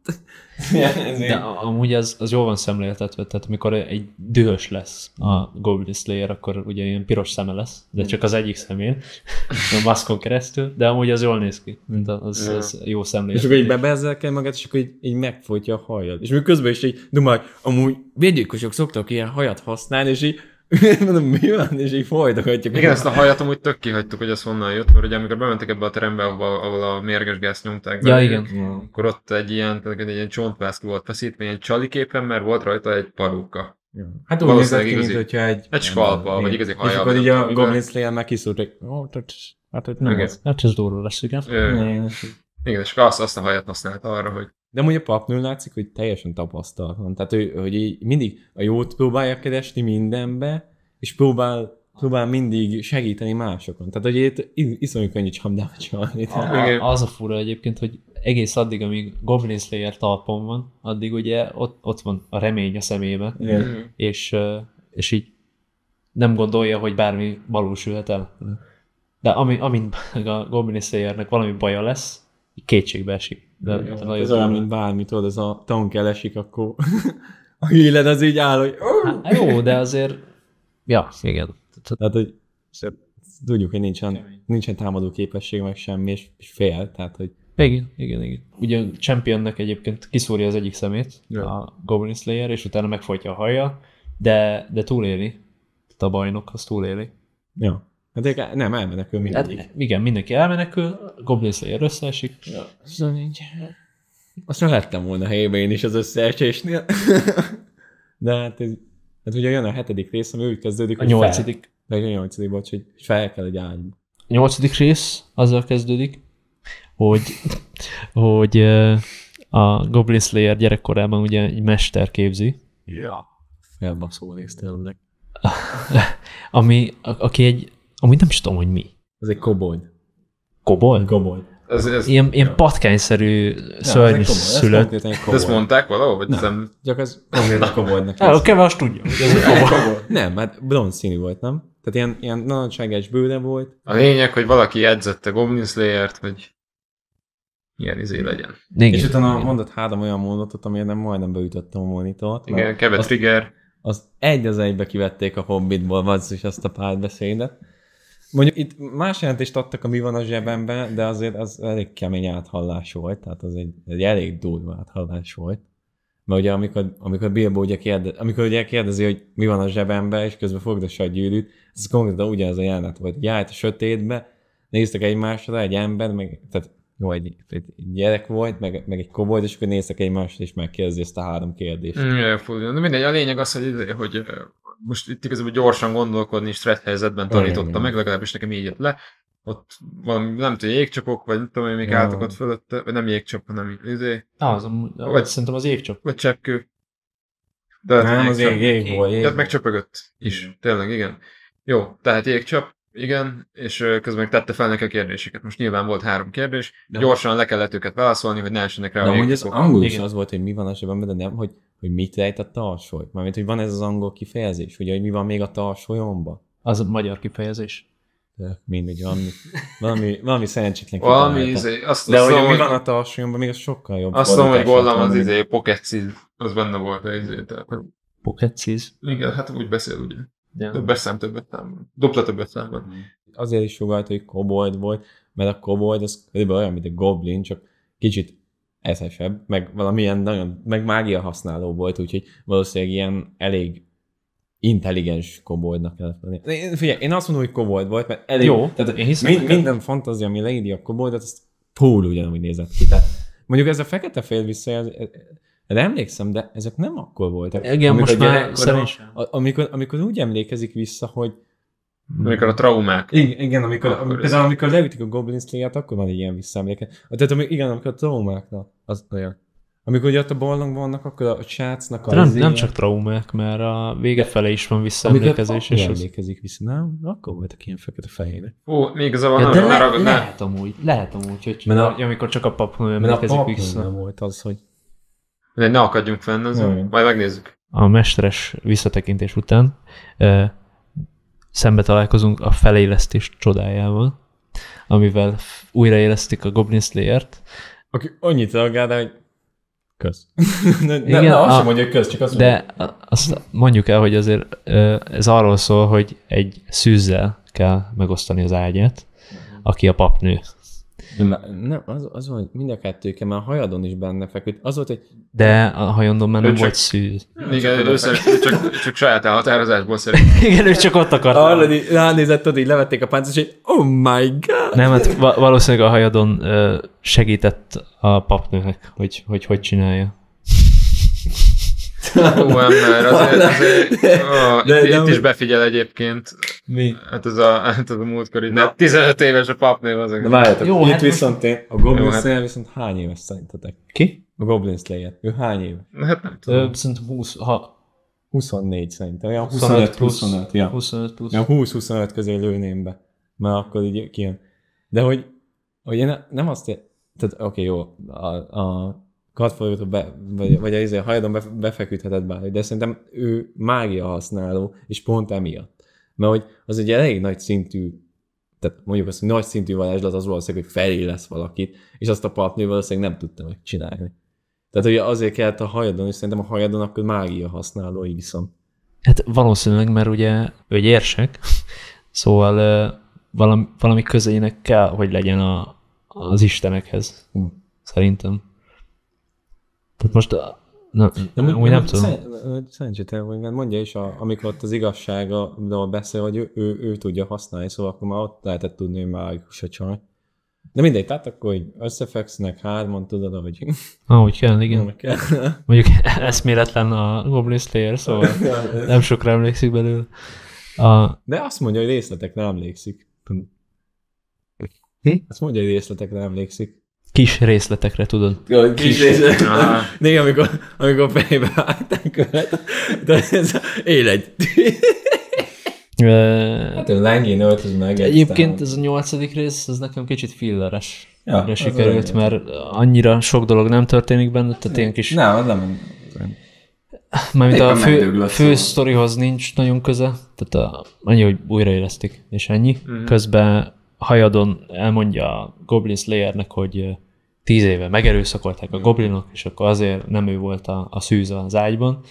De amúgy az jól van szemléltetve, tehát amikor egy dühös lesz a Goblin Slayer, akkor ugye ilyen piros szeme lesz, de csak az egyik szemén, a maszkon keresztül, de amúgy az jól néz ki, mint az jó szemléltetve. És akkor így beberzerkel magát, és akkor így megfojtja a hajad. És még közben is így dumál, amúgy védőkosok szoktak ilyen hajat használni, és így mondom, mi van? És így folytogatjuk. Igen, ezt a hajat amúgy tök kihagytuk, hogy az honnan jött, mert ugye amikor bementek ebbe a terembe, ahol a mérges gázt nyomták be, igen. Akkor ott egy ilyen csontvászki volt feszítve, ilyen csaliképen, mert volt rajta egy paróka. Ja. Hát úgy nézett ki, mint hogyha egy skalpa, vagy igazi haja. És akkor így a Goblin Slayer meg kiszúrt, hogy hát nem az. Hát ez durva lesz, igen. Igen, és azt a hajat használta arra, hogy... De amúgy a papnől látszik, hogy teljesen tapasztalatlan. Tehát, hogy így mindig a jót próbálja keresni mindenbe, és próbál mindig segíteni másokon. Tehát, hogy itt iszonyú könnyű csapdába csalni. Az a fura egyébként, hogy egész addig, amíg Goblin Slayer talpon van, addig ugye ott van a remény a szemébe, és így nem gondolja, hogy bármi valósulhat el. De amint a Goblin Slayernek valami baja lesz, kétségbe esik. Ez olyan, mint bármi, tudod, ez a tank elesik, akkor a élet az így áll, hogy... Hát, jó, de azért... Ja, igen. Tehát, hogy tudjuk, hogy nincsen támadó képesség, meg semmi, és fél, tehát, hogy... Igen. Ugye a Championnek egyébként kiszúrja az egyik szemét, a Goblin Slayer, és utána megfojtja a haja, de túléli. Tehát a bajnok az túléli. Ja. Hát nem, elmenekül mindenki. Hát, igen, mindenki elmenekül, a Goblin Slayer összeesik. Ja. Szóval nincs. Azt már lettem volna helyébe én is az összeesésnél. De hát ugye jön a 7. rész, ami úgy kezdődik, a 8. A 8. bocs, hogy fel kell egy ágyba. A 8. rész azzal kezdődik, hogy a Goblin Slayer gyerekkorában ugye egy mester képzi. Ja. Felbaszó rész tényleg. Ami nem is tudom, hogy mi. Ez egy kobold. Kobold? Ilyen patkányszerű szörny szülött. De ezt mondták valahol? Vagy nem. Csak az konkrétan koboldnak. Kevés azt tudja, hogy ez egy kobold. Nem, hát bronz színű volt, nem? Tehát ilyen narancsárgás bőre volt. A lényeg, hogy valaki edzette Goblin Slayert, hogy ilyen legyen. Igen. És utána mondott 3 olyan mondatot, amire nem majdnem beütöttem a monitort. Igen, keve trigger. Az egybe kivették a Hobbitból, vagyis azt a párbeszédet. Mondjuk itt más jelentést adtak a Mi van a zsebemben, de azért az elég kemény áthallás volt, tehát az egy elég durva áthallás volt. Mert ugye amikor Bilbo ugye kérdezi, hogy mi van a zsebemben, és közben fogdossa a gyűrűt, ez konkrétan ugyanaz a jelenet volt. Járt a sötétbe, néztek egymásra, egy ember, meg, tehát jó, egy gyerek volt, meg egy kobold, és akkor néztek egymásra, és megkérdezi ezt a 3 kérdést. De mindegy, a lényeg az, hogy most itt igazából gyorsan gondolkodni, és threat helyzetben tanította meg, legalábbis nekem így jött le. Ott valami, nem tudom, jégcsapok, vagy nem tudom, hogy még álltak ott fölötte, vagy nem jégcsap, hanem szerintem az jégcsap. Vagy cseppkő. De nem, az jég volt. Tehát megcsöpögött is, tényleg, igen. Jó, tehát jégcsap, igen, és közben meg tette fel neki a kérdéseket. Most nyilván volt 3 kérdés, gyorsan le kellett őket válaszolni, hogy ne essenek rá a jégcsapok. De amúgy az angol is az volt, hogy mi van a zsebemben, de nem, hogy mit rejt a tarsoly. Mármint, hogy van ez az angol kifejezés, ugye, hogy mi van még a tarsolyomban. Az a magyar kifejezés. De mindegy, valami szerencsétlen valami de hogy mi van a tarsolyomban, még az sokkal jobb. Azt mondom, hogy Gollam az Pocket Seed, az benne volt a Pocket Seed? Igen, hát úgy beszél, ugye. Ja. Többes szám, többet számban. Dupla többet számban. Azért is fogallt, hogy kobold volt, mert a kobold az körülbelül olyan, mint a goblin, csak kicsit eszesebb, meg valamilyen nagyon, meg mágia használó volt, úgyhogy valószínűleg ilyen elég intelligens koboldnak kellett lenni. Figyelj, én azt mondom, hogy kobold volt, mert elég... Jó, tehát én hiszem, minden fantázia, ami leírja a koboldat, az túl ugyanúgy nézett ki. Tehát mondjuk ez a fekete-fél visszajelzés, de emlékszem, de ezek nem akkor voltak. Igen, most már amikor úgy emlékezik vissza, hogy amikor a traumák. Igen, amikor leütik a Goblin Slayer-t, akkor van egy ilyen visszaemléke. Tehát amikor a traumáknak az olyan. Amikor ugye ott a barlangban vannak, akkor a srácnak a... Nem csak traumák, mert a vége fele is van visszaemlékezés. És emlékezik vissza. Nem? Akkor voltak ilyen fekete-fehérek. Még igazából Ja, nem de ragad, nem. lehet amúgy, hogy Mert amikor csak a papnő Mert a emlékezik papnő vissza. nem volt az, hogy... Ne akadjunk fenn, Jó. majd megnézzük. A mesteres visszatekintés után szembe találkozunk a felélesztés csodájával, amivel újraélesztik a Goblin Slayer-t. Aki annyit reagál, de hogy kösz. Igen, azt sem mondja, hogy kösz, csak azt mondja. De azt mondjuk el, hogy azért ez arról szól, hogy egy szűzzel kell megosztani az ágyát, aki a papnő. Nem, az volt, mind a kettőke, mert a hajadon is benne feküdt. Az volt, hogy... De a hajondon már nem Ő volt csak- szűz. Igen, ő csak saját elhatározásból szerint. Igen, ő csak ott akart. Arra ránézett, ott így levették a páncot, és így, oh my god! Nem, hát valószínűleg a hajadon segített a papnőnek, hogy csinálja. Ó, ember, azért itt is befigyel egyébként. Mi? Hát ez a múltkori, de 15 éves a papnő azok. De várjátok, Jó, itt hát viszont én, a Goblin Jó, hát- Slayer viszont hány éves szerintetek? Ki? A Goblin Slayer. Ő hány éves? Hát nem tudom. Szerintem 20, 24 szerintem. Olyan 25 plusz. 25, ja. 25 plusz. Ja, 20-25 közé lőném be. Mert akkor így kijön. De hogy én nem azt tehát oké, jó, a Godfrey-től vagy a hajadon befeküdhetett bárhogy, de szerintem ő mágia használó, és pont emiatt. Mert hogy az egy elég nagy szintű, tehát mondjuk azt, hogy nagy szintű varázslat az valószínűleg, hogy felé lesz valakit, és azt a papnő valószínűleg nem tudta megcsinálni. Tehát ugye azért kellett a hajadon, és szerintem a hajadon akkor mágia használói viszont. Hát valószínűleg, mert ugye ő egy érsek, szóval valami közének kell, hogy legyen az istenekhez. Szerintem. Tehát most úgy nem tudom. Szerencsétlen, hogy mondja is, amikor ott az igazságról beszél, hogy ő tudja használni, szóval akkor már ott lehetett tudni, hogy mágikus a csaj. De mindegy, tehát akkor így összefeksznek hárman, tudod, hogy... Ahogy kell, igen. kell. Mondjuk eszméletlen a Goblin Slayer, szóval nem sokra emlékszik belőle. De azt mondja, hogy részletekre emlékszik. Azt mondja, hogy részletekre emlékszik. Kis részletekre, tudod. Kis részletekre. Néha, amikor fejbe állták követ, de ez él egy. Hát ő lengén öltöz meg. Egyébként ez a 8. rész, ez nekem kicsit filleres. Ja, sikerült, mert annyira sok dolog nem történik benne, tehát ilyen kis... Nem, az nem... Mármint a fő sztorihoz nincs nagyon köze, tehát annyi, hogy újraélesztik, és ennyi. Közben hajadon elmondja a Goblin Slayernek, hogy 10 éve megerőszakolták a goblinok, és akkor azért nem ő volt a szűz az ágyban,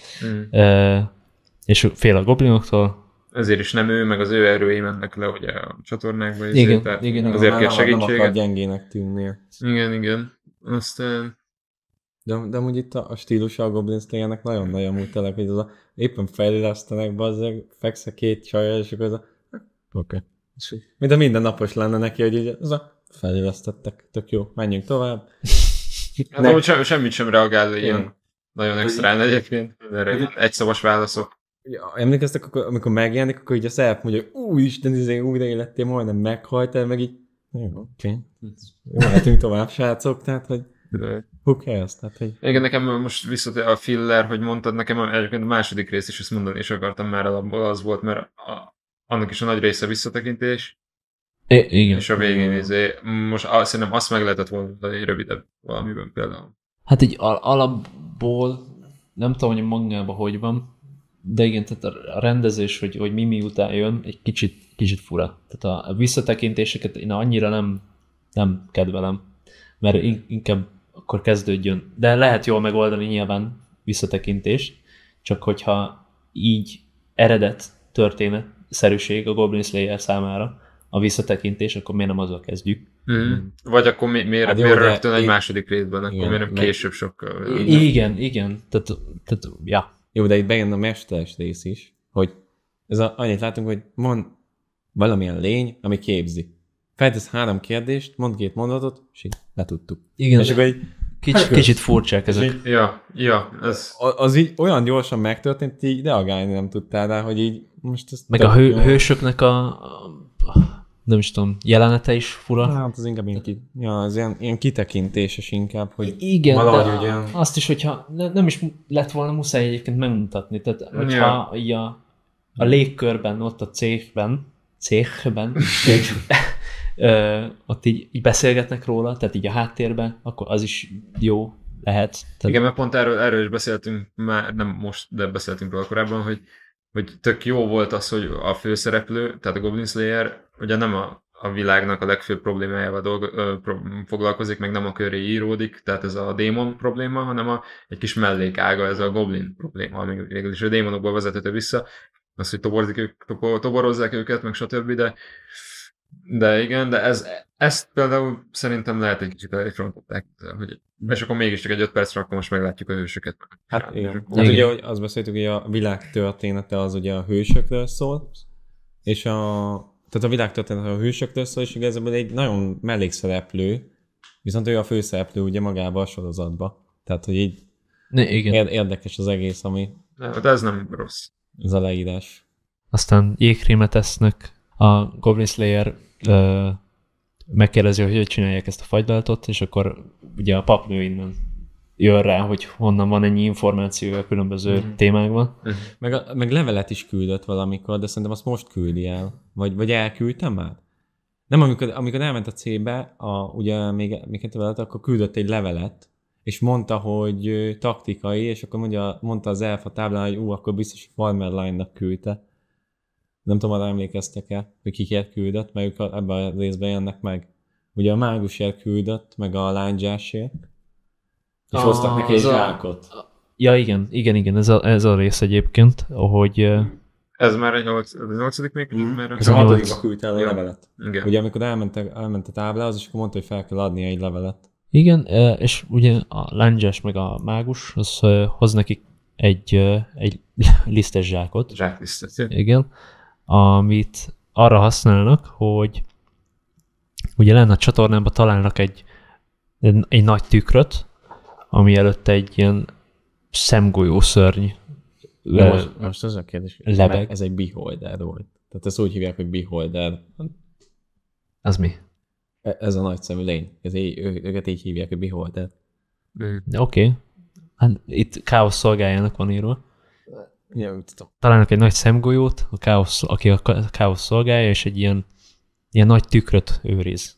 és fél a goblinoktól. Ezért is nem ő, meg az ő erői mennek le ugye a csatornákba. Igen, azért kér segítséget. Nem akar gyengének tűnni. Igen. Aztán... De amúgy itt a stílusa a Goblin Slayernek nagyon-nagyon úgy telek, hogy az éppen fejlesztenek, bazzeg, fekszel két csajjal, és akkor az oké. Mint a mindennapos lenne neki, hogy így fejlesztettek, tök jó, menjünk tovább. Hát semmit sem reagál ilyen nagyon extrán egyébként, egyszavas válaszok. Ja, emlékeztek, amikor megjelenik, akkor így a szerep mondja, hogy úristen, újra élettél, majdnem meghajtál, meg így, jó, oké. Mehetünk tovább, srácok, tehát, hogy who cares, tehát, hogy... Igen, nekem most visszatér a filler, hogy mondtad, nekem egyébként a második rész is ezt mondani is akartam már alapból, az volt, mert annak is a nagy része visszatekintés. Igen. És a végén most szerintem azt meg lehetett volna egy rövidebb valamiben például. Hát így alapból nem tudom, hogy magában hogy van, de igen, tehát a rendezés, hogy mi után jön, egy kicsit fura. Tehát a visszatekintéseket én annyira nem kedvelem, mert inkább akkor kezdődjön. De lehet jól megoldani nyilván visszatekintést, csak hogyha így eredet történetszerűség a Goblin Slayer számára a visszatekintés, akkor miért nem azzal kezdjük? Vagy akkor miért rögtön egy második részben, akkor miért nem később sokkal? Igen. Tehát ja. Jó, de itt bejön a mesteres rész is, hogy annyit látunk, hogy mond valamilyen lény, ami képzi. Feltesz 3 kérdést, mond 2 mondatot, és így letudtuk. Igen, és akkor így, kicsit furcsák ezek. Ja, ez... Az így olyan gyorsan megtörtént, hogy így reagálni nem tudtál rá, hogy így most ezt... Meg a hősöknek nem is tudom, jelenete is fura. Hát az inkább az ilyen kitekintéses inkább, hogy Igen, valahogy de ugye... azt is, hogyha nem is lett volna muszáj egyébként megmutatni. Tehát, hogyha így a légkörben, ott a céhben ott így beszélgetnek róla, tehát így a háttérben, akkor az is jó lehet. Tehát... Igen, mert pont erről is beszéltünk már, nem most, de beszéltünk róla korábban, hogy tök jó volt az, hogy a főszereplő, tehát a Goblin Slayer, ugye nem a világnak a legfőbb problémájával foglalkozik, meg nem a köré íródik, tehát ez a démon probléma, hanem egy kis mellékága, ez a Goblin probléma, ami végül is a démonokból vezethető vissza, az, hogy toborozzák őket, meg stb., de igen, de ezt például szerintem lehet egy kicsit elfrontották, hogy és akkor mégiscsak egy 5 percre, akkor most meglátjuk a hősöket. Hát igen. Hát ugye, hogy azt beszéltük, hogy a világ története az ugye a hősökről szól, és tehát a világ története a hősökről szól, és igazából egy nagyon mellékszereplő, viszont ő a főszereplő ugye magába a sorozatba. Tehát, hogy így igen. Érdekes az egész, ami... De ez nem rossz. Ez a leírás. Aztán jégkrémet esznek. A Goblin Slayer megkérdezi, hogy csinálják ezt a fagylaltot, és akkor ugye a papnő innen jön rá, hogy honnan van ennyi információ a különböző témákban. Meg levelet is küldött valamikor, de szerintem azt most küldi el. Vagy elküldtem már? Nem, amikor elment a C-be, ugye még velet, akkor küldött egy levelet, és mondta, hogy taktikai, és akkor mondta az elf a táblán, hogy akkor biztos Farmer Line-nak küldte. Nem tudom, arra emlékeztek-e, hogy kikért küldött, mert ők ebben a részben jönnek meg. Ugye a mágusért küldött, meg a lángyásért. És hoztak neki egy zsákot. Ja, igen, ez a rész egyébként, ahogy... Ez már egy 8. még? Ez a 6. küldte el a levelet. Igen. Ugye amikor elment a táblához, és akkor mondta, hogy fel kell adnia egy levelet. Igen, és ugye a lángyás meg a mágus, az hoz nekik egy lisztes zsákot. Zsáklisztet. Igen. Amit arra használnak, hogy ugye lenne a csatornában találnak egy nagy tükröt, ami előtt egy ilyen szemgolyó szörny most az a kérdés, lebeg. Ez egy beholder volt. Tehát ezt úgy hívják, hogy beholder. Az mi? Ez a nagyszemű lény. Őket így hívják, hogy beholder. Oké. Hát itt káosz szolgájának van írva. Ja, találnak egy nagy szemgolyót, aki a káosz szolgálja, és egy ilyen nagy tükröt őriz.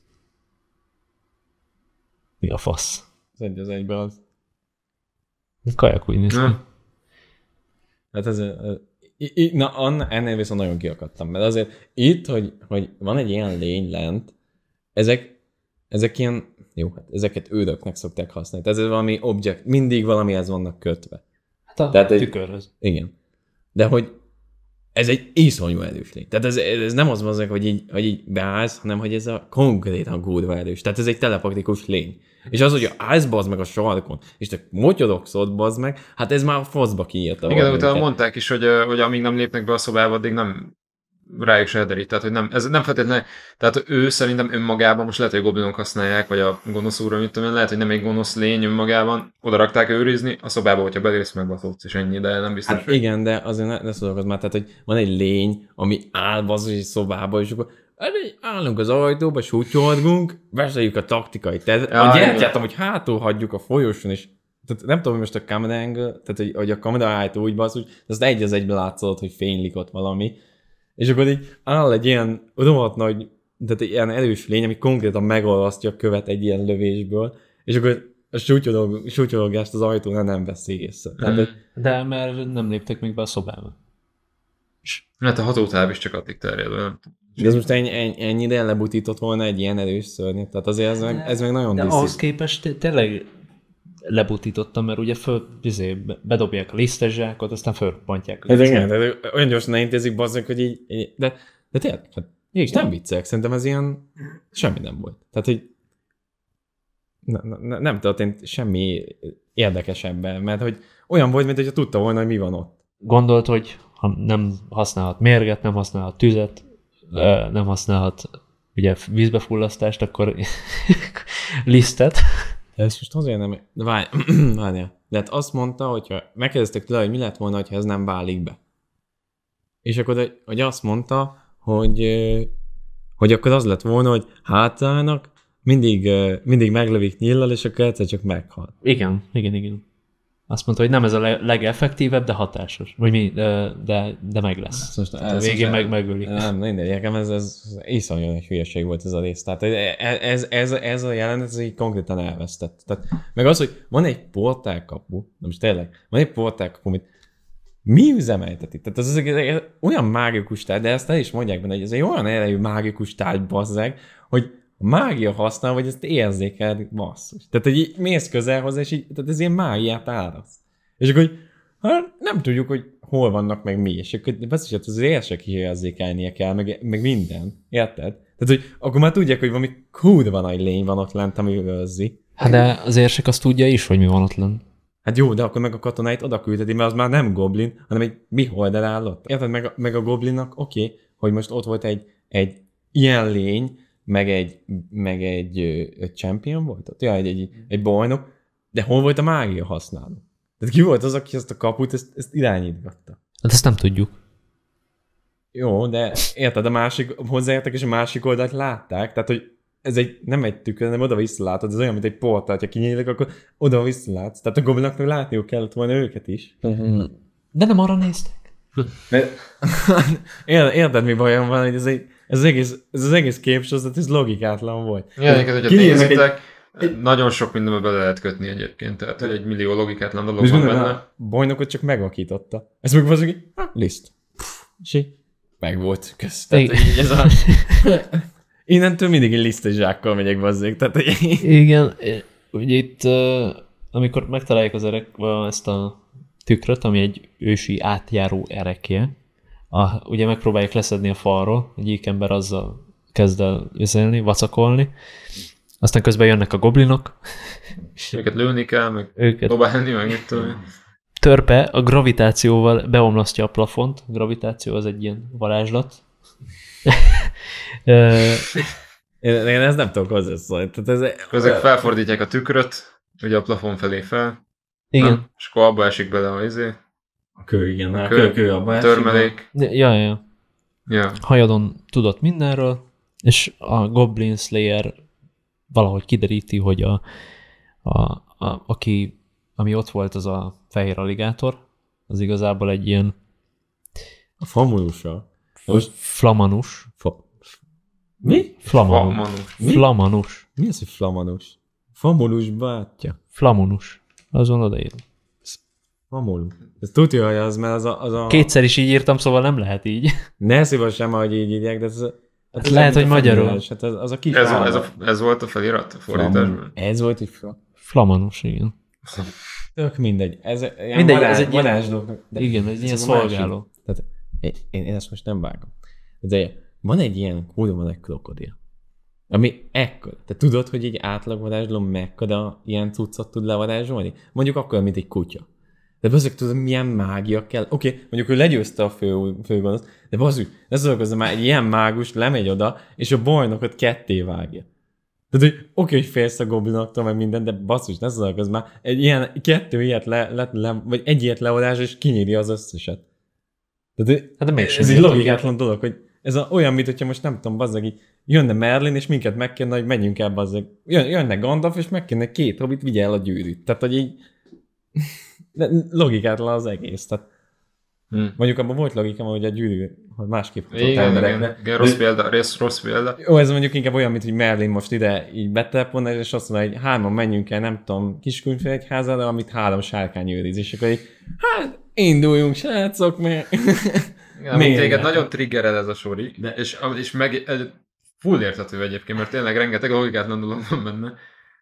Mi a fasz? Az egy az egyben az. Kajak úgy néz ki. Hát ennél viszont nagyon kiakadtam, mert azért itt, hogy van egy ilyen lény lent, ezek ilyen, jó, hát ezeket őröknek szokták használni. Tehát ez valami objekt, mindig valamihez vannak kötve. Hát a tehát tükörhöz. Igen. De hogy ez egy iszonyú erős lény. Tehát ez nem az mondják, hogy így beállsz, hanem hogy ez a konkrétan kurva erős. Tehát ez egy telepaktikus lény. És az, hogy állsz bazd meg a sarkon, és te motyodogsz ott bazd meg, hát ez már a faszba kiírta. Igen, de utána mondták is, hogy amíg nem lépnek be a szobába, addig nem rájuk se derít. Tehát, hogy nem, ez nem feltétlenül, tehát ő szerintem önmagában, most lehet, hogy a goblinok használják, vagy a gonosz úr, mit tudom én, lehet, hogy nem egy gonosz lény önmagában, oda rakták őrizni, a szobába, hogyha belépsz, megbaszolsz, és ennyi, de nem biztos. Hát igen, de azért ne szólok az már, tehát, hogy van egy lény, ami áll bazd egy szobába, és akkor állunk az ajtóba, sutyorgunk, beszéljük a taktikai a gyertyát, hogy hátul hagyjuk a folyosón, és tehát nem tudom, hogy most a camera angle, tehát hogy a kamera állt úgy basz, hogy azt egy az egybe látszott, hogy fénylik ott valami. És akkor így áll egy ilyen rohadt nagy, tehát egy ilyen erős lény, ami konkrétan megolvasztja a követ egy ilyen lövésből, és akkor a sutyorogást az ajtónál nem veszi észre. De mert nem léptek még be a szobába. Hát a hatótáv is csak addig terjed, nem? De ez most ennyire lebutított volna egy ilyen erős szörnyet, tehát azért ez meg nagyon diszít. De ahhoz képest tényleg lebutítottam, mert ugye bedobják a lisztes zsákot, aztán fölrobbantják. Ez igen, de olyan gyorsan intézik bazzak, hogy így, de tényleg, hát és nem viccek, szerintem ez ilyen semmi nem volt. Tehát, hogy nem történt semmi érdekesebben, mert hogy olyan volt, mint hogyha tudta volna, hogy mi van ott. Gondolt, hogy ha nem használhat mérget, nem használhat tüzet, nem használhat ugye vízbefullasztást, akkor lisztet. De ez most azért nem... Várjál. De hát azt mondta, hogyha megkérdeztek tőle, hogy mi lett volna, ha ez nem válik be. És akkor hogy azt mondta, hogy hogy akkor az lett volna, hogy hátállnak, mindig meglövik nyíllal, és akkor egyszer csak meghal. Igen. Azt mondta, hogy nem ez a legeffektívebb, de hatásos. Vagy mi, de meg lesz. Most, a végén megölik. Nem, nekem ez iszonyú nagy hülyeség volt ez a rész. Tehát ez a jelenet, ez így konkrétan elvesztett. Tehát, meg az, hogy van egy portálkapu, de most tényleg, van egy portálkapu, amit mi üzemelteti? Tehát ez olyan mágikus tárgy, de ezt el is mondják benne, hogy ez egy olyan erejű mágikus tárgy, bazzeg, hogy a mágia használ, vagy ezt érzékeled, basszus. Tehát, hogy így mész közel hozzá, és így, tehát ez ilyen mágiát árasz. És akkor, hogy hát nem tudjuk, hogy hol vannak, meg mi. És akkor basszus, hát az érsek érzékelnie kell, meg minden. Érted? Tehát, hogy akkor már tudják, hogy valami kurva nagy lény van ott lent, ami őrzi. Hát de az érsek azt tudja is, hogy mi van ott lent. Hát jó, de akkor meg a katonáit oda küldheti, mert az már nem goblin, hanem egy beholder állott. Érted? Meg a goblinnak oké, hogy most ott volt egy ilyen lény, meg egy champion volt ott? Ja, egy bajnok, de hol volt a mágia használó? Tehát ki volt az, aki ezt a kaput, ezt irányítgatta? Hát ezt nem tudjuk. Jó, de érted, a másik hozzáértek, és a másik oldalt látták, tehát, hogy ez nem egy tükör, hanem oda-vissza látod, ez olyan, mint egy portál, ha kinyílik, akkor oda-vissza látsz. Tehát a goblinaknak látniuk kellett volna őket is. De nem arra néztek. Érted, mi bajom van, hogy ez az egész képsorozat, ez logikátlan volt. Ja, hogyha nézitek, nagyon sok mindenbe bele lehet kötni egyébként, tehát hogy egy millió logikátlan dolog van benne. A bajnokot csak megvakította. Ezt meg az, hogy liszt. És így meg volt közt. Innentől mindig egy lisztes zsákkal megyek bazzék. Igen, ugye itt, amikor megtaláljuk az ezt a tükröt, ami egy ősi átjáró erekje, ugye megpróbáljuk leszedni a falról, egy gyík ember azzal kezd el üzelni, vacakolni, aztán közben jönnek a goblinok. Őket lőni kell, meg dobálni, meg mit tudom. Törpe a gravitációval beomlasztja a plafont. A gravitáció az egy ilyen varázslat. Én ezt nem tudok hozzászólni. Ezek felfordítják a tükröt, ugye a plafon felé fel. Igen. Nem? És akkor abba esik bele a a kő, igen. A kő abba esik. Törmelék. Ja. Hajadon tudott mindenről, és a Goblin Slayer valahogy kideríti, hogy ami ott volt, az a fehér aligátor, az igazából egy ilyen famulusa. Flamanus. Mi? Flamanus. Mi az, hogy flamanus? Famulus bátyja. Flamanus. Azon odaírom. Famulus. Ez tudja, hogy az, mert az a... Kétszer is így írtam, szóval nem lehet így. Ne szívassam, hogy így írják, de ez lehet, hogy magyarul. Hát az a kis ez volt a felirat a fordításban? Ez volt, hogy Flamanus, igen. Tök mindegy. Ez egy varázslók. Igen, ez ilyen szolgáló. Tehát én ezt most nem vágom. De van egy ilyen kurva nagy krokodil, ami ekkor. Te tudod, hogy egy átlag varázsló mekkora ilyen cuccot tud levarázsolni? Mondjuk akkor, mint egy kutya. De bazzuk, tudod, milyen mágia kell. Oké, mondjuk ő legyőzte a főgonoszt, de bazzuk, ne szórakozza már, egy ilyen mágus lemegy oda, és a bajnokot ketté vágja. Tehát, hogy oké, hogy félsz a goblinoktól, meg minden, de basszus, ne szórakozz már, kettő ilyet vagy egy ilyet levarázsol, és kinyírja az összeset. Tehát, hát de ez egy logikátlan dolog, hogy ez olyan, mint hogyha most nem tudom, bazzeg, így jönne Merlin, és minket megkérne, hogy menjünk el, bazzeg. Jönne Gandalf, és megkérne 2 hobbit, vigye el a gyűrűt. Tehát, hogy így logikátlan az egész. Tehát, mondjuk abban volt logika, hogy a gyűrű, hogy másképp tudott emberekre. Rossz példa. Jó, ez mondjuk inkább olyan, mint hogy Merlin most ide így betelepon, és azt mondja, hogy 3-an menjünk el, nem tudom, Kiskunfélegyházára, amit 3 sárkány őriz, és akkor így, hát induljunk, srácok, mert... Ja, téged nagyon triggered ez a sori, és meg full érthető egyébként, mert tényleg rengeteg logikátlan dolog van benne.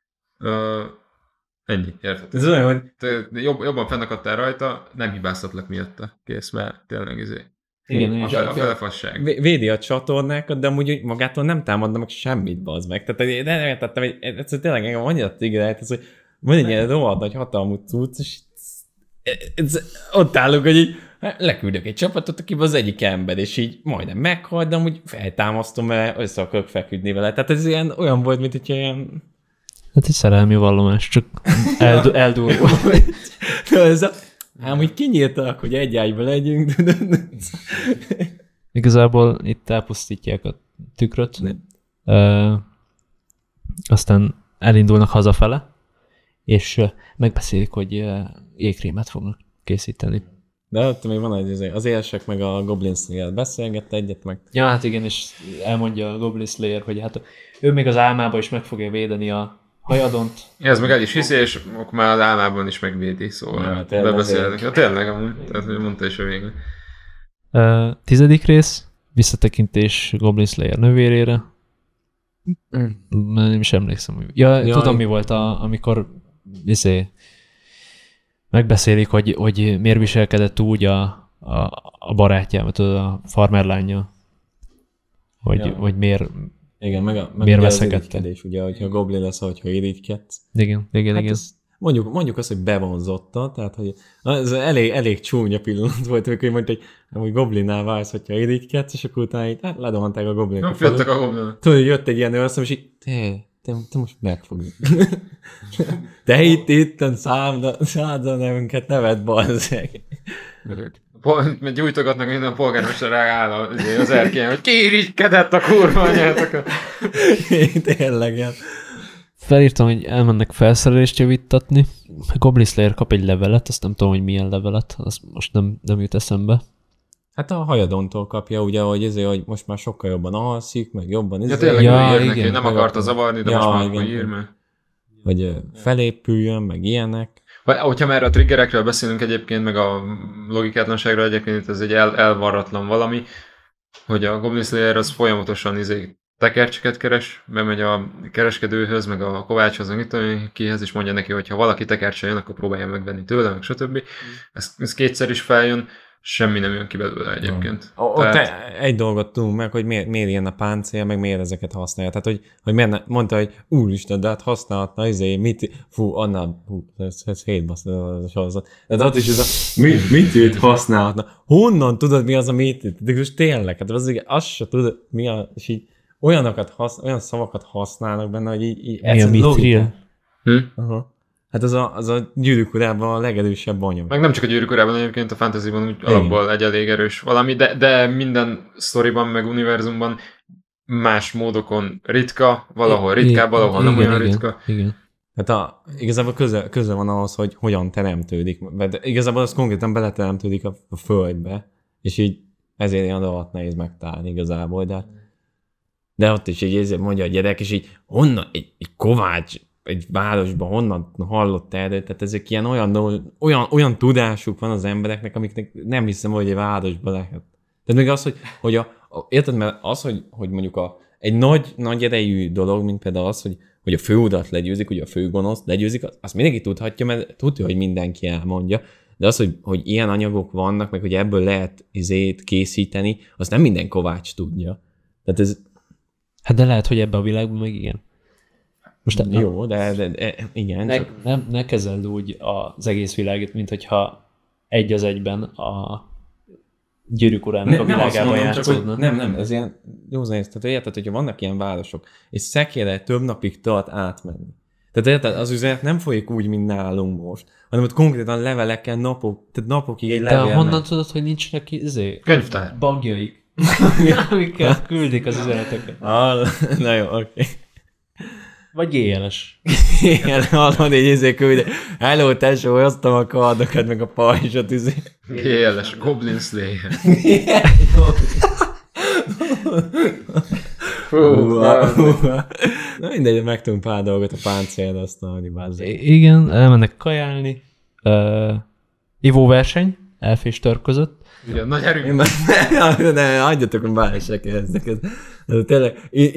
Ennyi, érthető. Ez olyan, hogy... Jobban fennakadtál rajta, nem hibáztatlak miatta. Kész, mert tényleg Igen, a felefasság. Védi a csatornákat, de amúgy magától nem támadna meg semmit, bazd meg. Tehát én értettem, hogy egyszerűen tényleg engem annyira triggerelt, hogy van egy ilyen rohadt nagy hatalmú cucc, és ott állunk, hogy így leküldök egy csapatot, akiben az egyik ember, és így majdnem meghalt, de amúgy feltámasztom, mert össze akarok feküdni vele. Tehát ez ilyen olyan volt, mint hogyha ilyen... Hát egy szerelmi vallomás, csak eldurva. Ám úgy kinyírtak, hogy egy ágyba legyünk. Igazából itt elpusztítják a tükröt, aztán elindulnak hazafele, és megbeszélik, hogy jégkrémet fognak készíteni. De ott még van az élsek meg a Goblin Slayer beszélgette egyet meg. Ja, hát igen, és elmondja a Goblin Slayer, hogy hát ő még az álmába is meg fogja védeni a hajadont. Ez meg el is hiszi, és akkor már az álmában is megvédi, szóval Ja, tényleg bebeszélnek. Ja, tényleg amúgy, tehát hogy mondta is a végén. 10. rész, visszatekintés Goblin Slayer nővérére. Nem is emlékszem. Ja, tudom mi volt, amikor megbeszélik, hogy miért viselkedett úgy a barátja, tudod, a farmerlánya, hogy miért, igen, meg miért ugye veszekedte. Ugye, hogyha goblin lesz, hogyha irigykedsz. Igen. Az, mondjuk azt, hogy bevonzotta, tehát hogy ez elég csúnya pillanat volt, amikor mondta, hogy goblinnál válsz, hogyha irigykedsz, és akkor utána így ledohanták a goblinokat. Jöttek a goblinok. Tudod, hogy jött egy ilyen őrszem, és így te most megfogjuk. Te itt szállda nevünket nevet, balzeg. Gyújtogatnak minden polgármester áll az erkélyen, hogy ki irigykedett a kurva anyátok. Tényleg, hát. Felírtam, hogy elmennek felszerelést javítatni. A Goblin Slayer kap egy levelet, azt nem tudom, hogy milyen levelet, az most nem jut eszembe. Hát a hajadontól kapja, ugye, hogy most már sokkal jobban alszik, meg jobban Ja, tényleg írnek, igen. nem akarta zavarni, de most már akkor ír, mert... Hogy felépüljön, meg ilyenek. Hogyha már a triggerekről beszélünk egyébként, meg a logikátlanságról egyébként, ez egy elvarratlan valami, hogy a Goblin Slayer az folyamatosan tekercseket keres, bemegy a kereskedőhöz, meg a kovácshoz, meg mit tudom, kihez, és mondja neki, hogy ha valaki tekercse jön, akkor próbálja megvenni tőle, meg stb. Ez kétszer is feljön, semmi nem jön ki belőle egyébként. Ott egy dolgot tudunk meg, hogy miért ilyen a páncél, meg miért ezeket használja. Tehát, hogy miért mondta, hogy úristen, de hát használhatna, ez hétbasz a sorozat. De ott is ez a mit használhatna. Honnan tudod, mi az a mit? De most tényleg, hát azt se tudod, mi a, és így olyan szavakat használnak benne, hogy így mi a mithril? Hát az a Gyűrűk Urában a legerősebb anyag. Meg nem csak a Gyűrűk Urában, egyébként a fantasyban úgy alapból egy elég erős valami, de minden sztoriban, meg univerzumban más módokon ritka, valahol ritkább, valahol nem olyan ritka. Igen. Hát igazából köze van ahhoz, hogy hogyan teremtődik. De igazából az konkrétan beleteremtődik a földbe, és így ezért ilyen alatt nehéz megtalálni igazából. De ott is így mondja a gyerek, és így honnan egy kovács egy városban honnan hallott erről, tehát ezek ilyen olyan tudásuk van az embereknek, amiknek nem hiszem, hogy egy városban lehet. Tehát még az, hogy érted, mert az, hogy mondjuk egy nagy erejű dolog, mint például az, hogy a főurat legyőzik, ugye a főgonoszt legyőzik, azt mindenki tudhatja, mert tudja, hogy mindenki elmondja, de az, hogy ilyen anyagok vannak, meg hogy ebből lehet készíteni, azt nem minden kovács tudja. Tehát ez... Hát de lehet, hogy ebben a világban meg igen. Most jó, de igen. Ne kezeld úgy az egész világot, mint hogyha egy az egyben a Gyűrűk Urának a világában játszódna. Nem, ez ilyen józan ész. Tehát érted, hogyha vannak ilyen városok, és szekére több napig tart átmenni. Tehát érted, az üzenet nem folyik úgy, mint nálunk most, hanem ott konkrétan levelekkel napokig egy levél. De honnan tudod, hogy nincsenek könyvtár bagjaik, amiket küldik az üzeneteket? Na jó, oké. Vagy GLS. Igen, hallod, így küldi. Hello, tesó, hoztam a kardokat, meg a pajzsot, GLS, Goblin Slayer. Na mindegy, megtudunk pár dolgot a páncélra, aztán igen, elmennek kajálni. Ivóverseny, elf és tör között. Igen, nagy erő. Ne, adjatok, hogy bár se kezdek. Tényleg,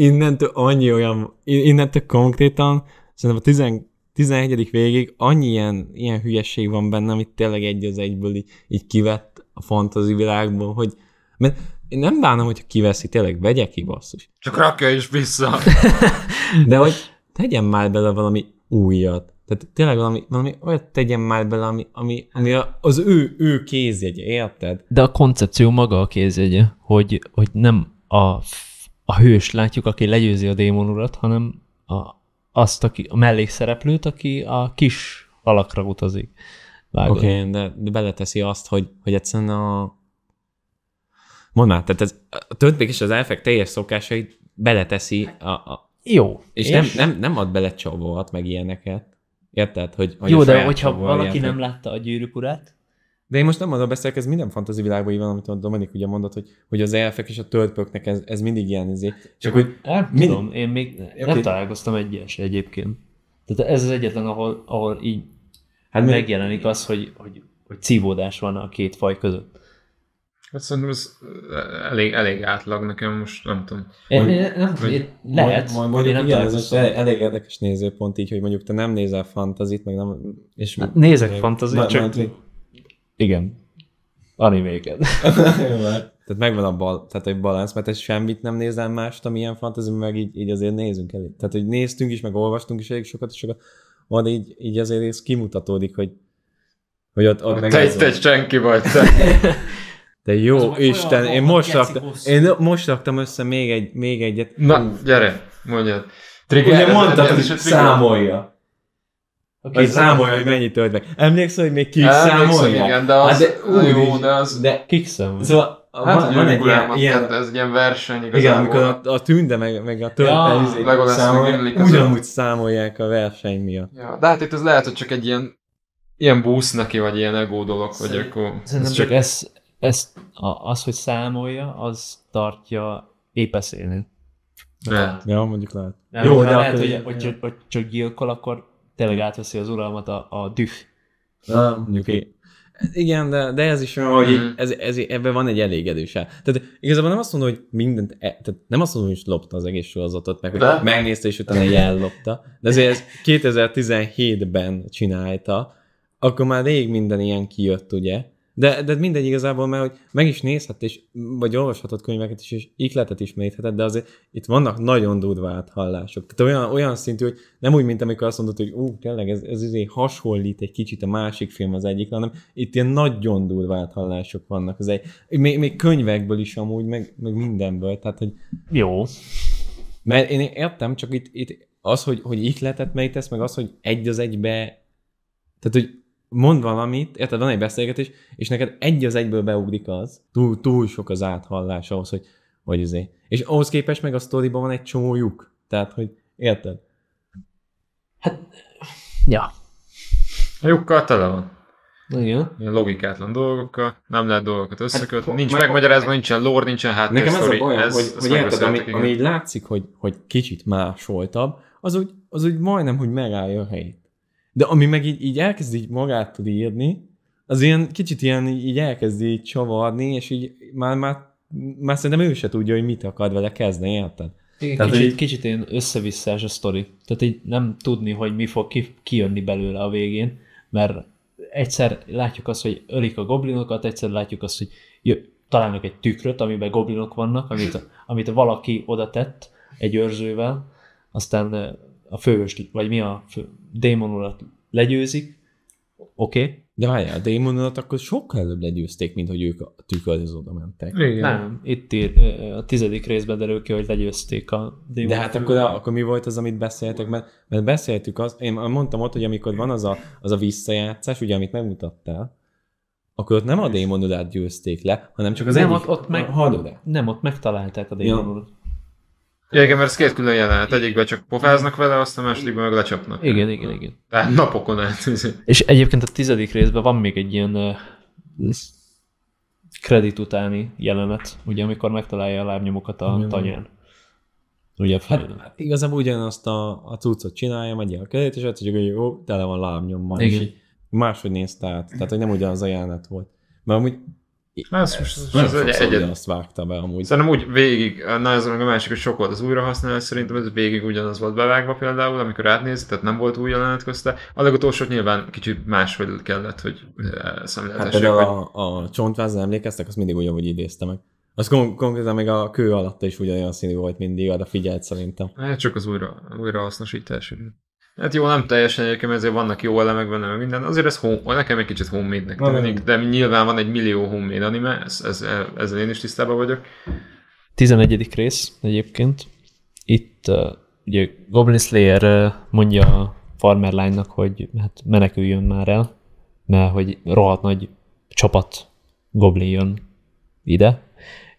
innentől konkrétan, szerintem a 17. végig annyi ilyen hülyesség van benne, amit tényleg egy az egyből így kivett a fantasy világból, hogy mert én nem bánom, hogy kiveszi, tényleg vegye ki, basszus. Csak rakja is vissza. De hogy tegyen már bele valami újat. Tehát tényleg valami olyat tegyen már bele, ami az ő kézjegye, érted? De a koncepció maga a kézjegye, hogy nem a hős látjuk, aki legyőzi a démonurat, hanem a mellékszereplőt, aki a kis alakra utazik. Oké, de beleteszi azt, hogy egyszerűen Mondd már, tehát a Third és az elfek teljes szokásait beleteszi Jó. és nem ad bele csavolat, meg ilyeneket. Érted? Hogy Jó, a de saját hogyha csavóval valaki ilyeneket. nem látta a Gyűrűk Urát, De én most nem arról beszélek, ez minden fantasy világban így van, amit a Dominik ugye mondott, hogy az elfek és a töltpöknek ez mindig ilyen izé. Csak hogy nem tudom, én még nem találkoztam egyes egyébként. Tehát ez az egyetlen, ahol így megjelenik az, hogy cívódás van a két faj között. Hát szerintem ez elég átlag nekem most, nem tudom. Lehet, Mondjuk én nem igen, ez találkoztam. elég érdekes nézőpont így, hogy mondjuk te nem nézel fantazit, meg nem... És Hát nézek fantazit, csak igen, animéket. Tehát megvan tehát egy balansz, mert ez semmit nem nézel mást, amilyen fantasy, meg így azért nézünk elég. Tehát, hogy néztünk is, meg olvastunk is elég sokat, van így azért ez kimutatódik, hogy ott meg Te senki vagy, te. De jó Isten, én most raktam össze még egyet. Na, gyere, mondjad. Ugye mondtad, hogy számolja. Okay, Vagy számolja, hogy mennyit tölt meg. Emlékszel, hogy még ki is számolja? Igen, de az jó, de az... De kik számolja? szóval van egy ilyen... Ez egy ilyen verseny igazából. Igen, amikor a Tünde meg a Tölpe számolják, ugyanúgy számolják a verseny miatt. Ja, de hát itt az lehet, hogy csak egy ilyen boost neki, vagy ilyen ego dolog, vagy akkor... Szerintem csak az, hogy számolja, az tartja épeszélni. Ja, mondjuk lehet. Jó, de lehet, hogy csak gyilkol, akkor tényleg átveszi az uralmat a düh. Mondjuk igen, de ez is olyan, hogy ebben van egy elégedős el. Tehát igazából nem azt mondom, hogy mindent, tehát nem azt mondom, hogy lopta az egész sorozatot, meg hogy megnézte és utána ellopta. De azért ez 2017-ben csinálta, akkor már rég minden ilyen kijött, ugye? De mindegy igazából, mert hogy meg is nézhet, vagy olvashatod könyveket is, és ihletet ismerheted, de azért itt vannak nagyon durva áthallások. Tehát olyan szintű, hogy nem úgy, mint amikor azt mondod, hogy tényleg ez azért hasonlít egy kicsit a másik film az egyik, hanem itt ilyen nagyon durva áthallások vannak. Még könyvekből is amúgy, meg mindenből. Tehát, hogy jó. Mert én értem, csak itt az, hogy ihletet merítesz, meg az, hogy egy az egybe, tehát, hogy mond valamit, érted, van egy beszélgetés, és neked egy az egyből beugrik az. Túl sok az áthallás ahhoz, hogy azért. És ahhoz képest meg a sztoriban van egy csomó lyuk. Tehát, hogy érted? Hát, ja. A lyukkal tele van. Igen. Ilyen logikátlan dolgokkal, nem lehet dolgokat összekötni. Nincs megmagyarázva, nincsen lore, nincsen háttérsztori. Nekem ez a bajom, hogy érted, ami így látszik, hogy kicsit másoltabb, az úgy majdnem, hogy megállja a helyét. De ami meg így elkezd így magától írni, az ilyen kicsit ilyen így elkezd így csavarni, és így már szerintem ő se tudja, hogy mit akar vele kezdeni, érted? Igen, kicsit ilyen összevisszás a sztori. Tehát így nem tudni, hogy mi fog kijönni belőle a végén, mert egyszer látjuk azt, hogy ölik a goblinokat, egyszer látjuk azt, hogy találnak egy tükröt, amiben goblinok vannak, amit valaki oda tett egy őrzővel, aztán a főhőst, vagy mi a démonulat legyőzik, oké. De várjál, a démonulat akkor sokkal előbb legyőzték, mint hogy ők a tükörhöz oda mentek. Igen. Nem, itt a 10. részben derül ki, hogy legyőzték a démonulat. De hát akkor mi volt az, amit beszéltek? Mert beszéltük azt, én mondtam ott, hogy amikor van az a visszajátszás, ugye, amit megmutattál, akkor ott nem a démonulát győzték le, hanem csak az nem, egyik ott megtalálták a démonulat. Ja, igen, mert ez két külön jelenet. Egyikben csak pofáznak vele, azt a másodikban meg lecsapnak. Igen. Tehát napokon át. És egyébként a 10. részben van még egy ilyen kredit utáni jelenet, ugye, amikor megtalálja a lábnyomokat a tanyán. Ugye hát igazából ugyanazt a cuccot csinálja, megy a kredit, és egyszer csak, hogy jó, tele van lábnyommal. Igen. És máshogy nézte át. Tehát, hogy nem ugyanaz a jelenet volt. Mert amúgy azt vágta be amúgy. Szerintem úgy végig, na ez meg a másik, hogy sok volt az újrahasználás, szerintem ez végig ugyanaz volt bevágva például, amikor átnézi, tehát nem volt új jelenet közte. A legutolsót nyilván kicsit máshogy kellett, hogy szemléltessék. Hát például a csontvázzal emlékeztek, azt mindig ugyanúgy idézte meg. Az konkrétan meg a kő alatta is ugyanolyan színű volt mindig, arra figyelt szerintem. Hát csak az újrahasznosítás. Hát jó, nem teljesen egyébként, ezért vannak jó elemek benne, meg minden. Azért ez nekem egy kicsit homemade-nek tűnik, de nyilván van 1 millió homemade anime, ezzel én is tisztában vagyok. 11. rész egyébként. Itt ugye Goblin Slayer mondja a farmer lánynak, hogy hát meneküljön már el, mert hogy rohadt nagy csapat goblin jön ide,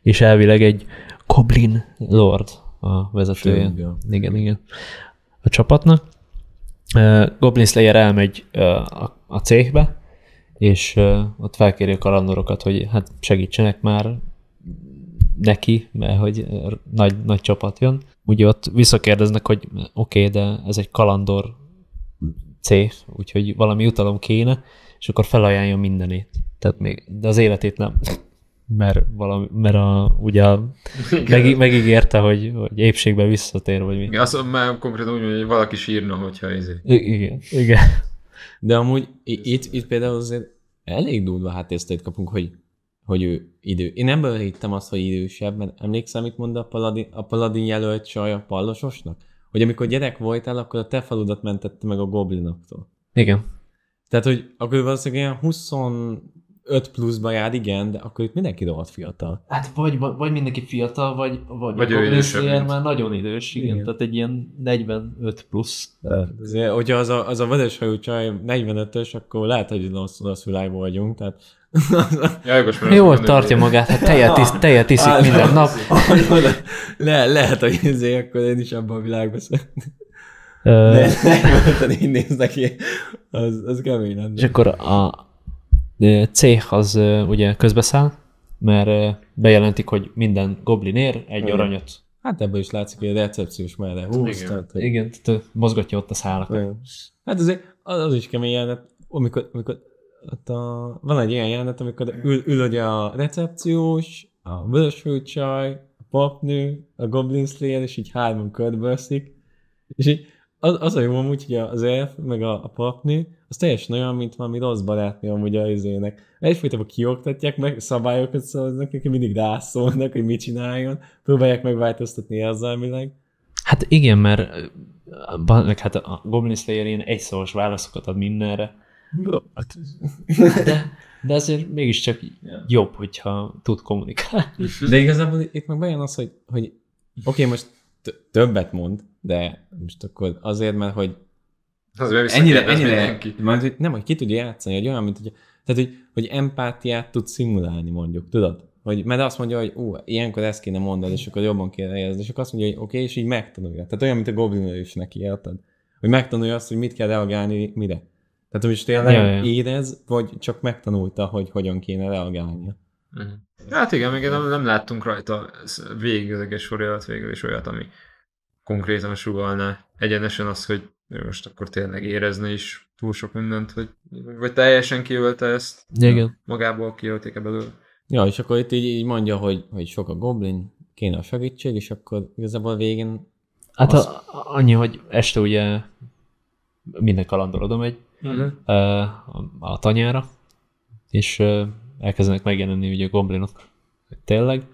és elvileg egy Goblin Lord a vezetője. Sőt, Igen. A csapatnak. Goblin Slayer elmegy a céhbe, és ott felkéri a kalandorokat, hogy hát segítsenek már neki, mert hogy nagy csapat jön. Ugye ott visszakérdeznek, hogy oké, de ez egy kalandor céh, úgyhogy valami utalom kéne, és akkor felajánlja mindenét. Tehát de az életét nem. Mert ugye megígérte, hogy épségben visszatér, vagy mi. Igen, azt már konkrétan úgy mondja, hogy valaki sírna, hogyha Igen. De amúgy itt például azért elég durva háttérsztorit kapunk, hogy ő idő. Én ebből hittem azt, hogy idősebb, mert emlékszem, mit mond a Paladin jelölt csaj a pallososnak? Hogy amikor gyerek voltál, akkor a te faludat mentette meg a goblinoktól. Igen. Tehát, hogy akkor valószínűleg ilyen 25 pluszba jár, igen, de akkor itt mindenki rohadt fiatal. Hát vagy mindenki fiatal, vagy ő idősebb, már nagyon idős, igen. Tehát egy ilyen 45 plusz. Azért, hogyha az a vöröshajú csaj 45-ös, akkor lehet, hogy rossz világban vagyunk, tehát... Jól tartja magát, hát tejet iszik minden nap. Lehet, hogy akkor én is abban a világban szeretném. Így néznek ki, az kemény lenne. És akkor a céh az ugye közbeszáll, mert bejelentik, hogy minden goblin ér egy aranyat. Hát ebből is látszik, hogy a recepciós mellett húz. Igen, tehát mozgatja ott a szálakat. Hát azért az is kemény jelenet, amikor ott van egy ilyen jelenet, amikor ül ugye a recepciós, a vöröshajú csaj, a papnő, a Goblin Slayer, és így hárman körbőrszik. És így az a jó amúgy, hogy az elf, meg a papnő, az teljesen olyan, mint valami rossz barátnő amúgy a izének. Egyfajtában kioktatják meg, szabályokat szólnak, neki mindig rászólnak, hogy mit csináljon, próbálják megváltoztatni érzelmileg. Hát igen, mert hát a Goblin Slayer ilyen egyszoros válaszokat ad mindenre. De azért mégiscsak jobb, hogyha tud kommunikálni. De igazából itt meg bejön az, hogy oké, most többet mond, de most akkor azért, mert hogy ennyire majd, nem, hogy ki tudja játszani, hogy olyan, mint hogy, tehát, hogy empátiát tud szimulálni, mondjuk, tudod? Mert azt mondja, hogy ilyenkor ezt kéne mondani, és akkor jobban kéne érezni, és akkor azt mondja, hogy oké, és így megtanulja. Tehát olyan, mint a Goblin is neki, érted? Hogy megtanulja azt, hogy mit kell reagálni, mire. Tehát, hogy tényleg érez, vagy csak megtanulta, hogy hogyan kéne reagálnia. Hát igen, még nem láttunk rajta végig az egész sorját végül is olyat, ami konkrétan sugalná egyenesen az, hogy most akkor tényleg érezni is túl sok mindent, vagy teljesen kiölte ezt, igen. Magából kiölték belőle. Ja, és akkor itt így mondja, hogy sok a goblin, kéne a segítség, és akkor igazából a végén... Hát annyi, hogy este ugye minden kalandor oda megy a tanyára, és elkezdenek megjelenni ugye a goblinok. Tényleg.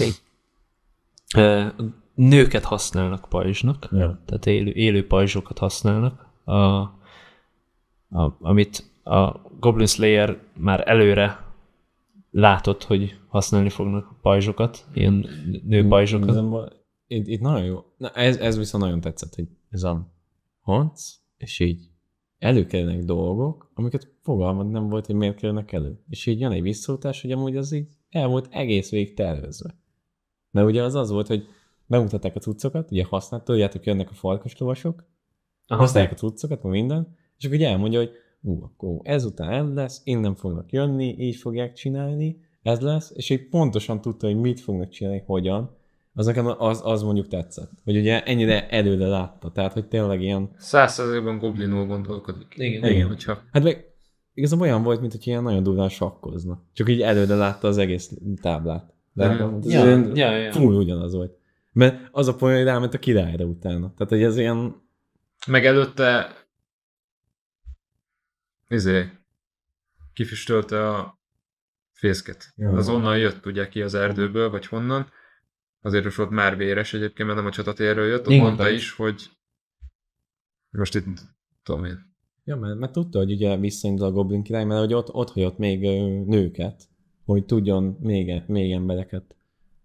Nőket használnak pajzsnak, tehát élő pajzsokat használnak, amit a Goblin Slayer már előre látott, hogy használni fognak pajzsokat, ilyen nőpajzsokat. Itt nagyon jó. Na, ez viszont nagyon tetszett, hogy ez a honc, és így előkerülnek dolgok, amiket fogalmad nem volt, hogy miért kerülnek elő. És így jön egy visszautás, hogy amúgy az így el volt egész végig tervezve. Mert ugye az volt, hogy bemutatták a cuccokat, ugye használt, tudjátok, jönnek a farkas lovasok, használják a cuccokat, meg minden, és akkor ugye elmondja, hogy akkor ezután ez lesz, innen fognak jönni, így fogják csinálni, ez lesz, és így pontosan tudta, hogy mit fognak csinálni, hogyan. Az nekem az mondjuk tetszett. Hogy ugye ennyire előre látta, tehát hogy tényleg ilyen... 100%-ban goblinul gondolkodik. Igen. Hogyha... Hát meg igazából olyan volt, mint hogy ilyen nagyon durván sakkozna. Csak így előre látta az egész táblát. De full ugyanaz volt. Mert az a poén, hogy ráment a királyra utána. Tehát, hogy ez ilyen... Meg előtte kifüstölte a fészket. Az onnan jött ugye ki az erdőből, vagy honnan. Azért is volt már véres egyébként, mert nem a csatatérről jött. Ott mondta is, hogy most itt tudom én. Ja, mert tudta, hogy ugye visszaindul a Goblin király, mert hogy ott hagyott még nőket, hogy tudjon még embereket,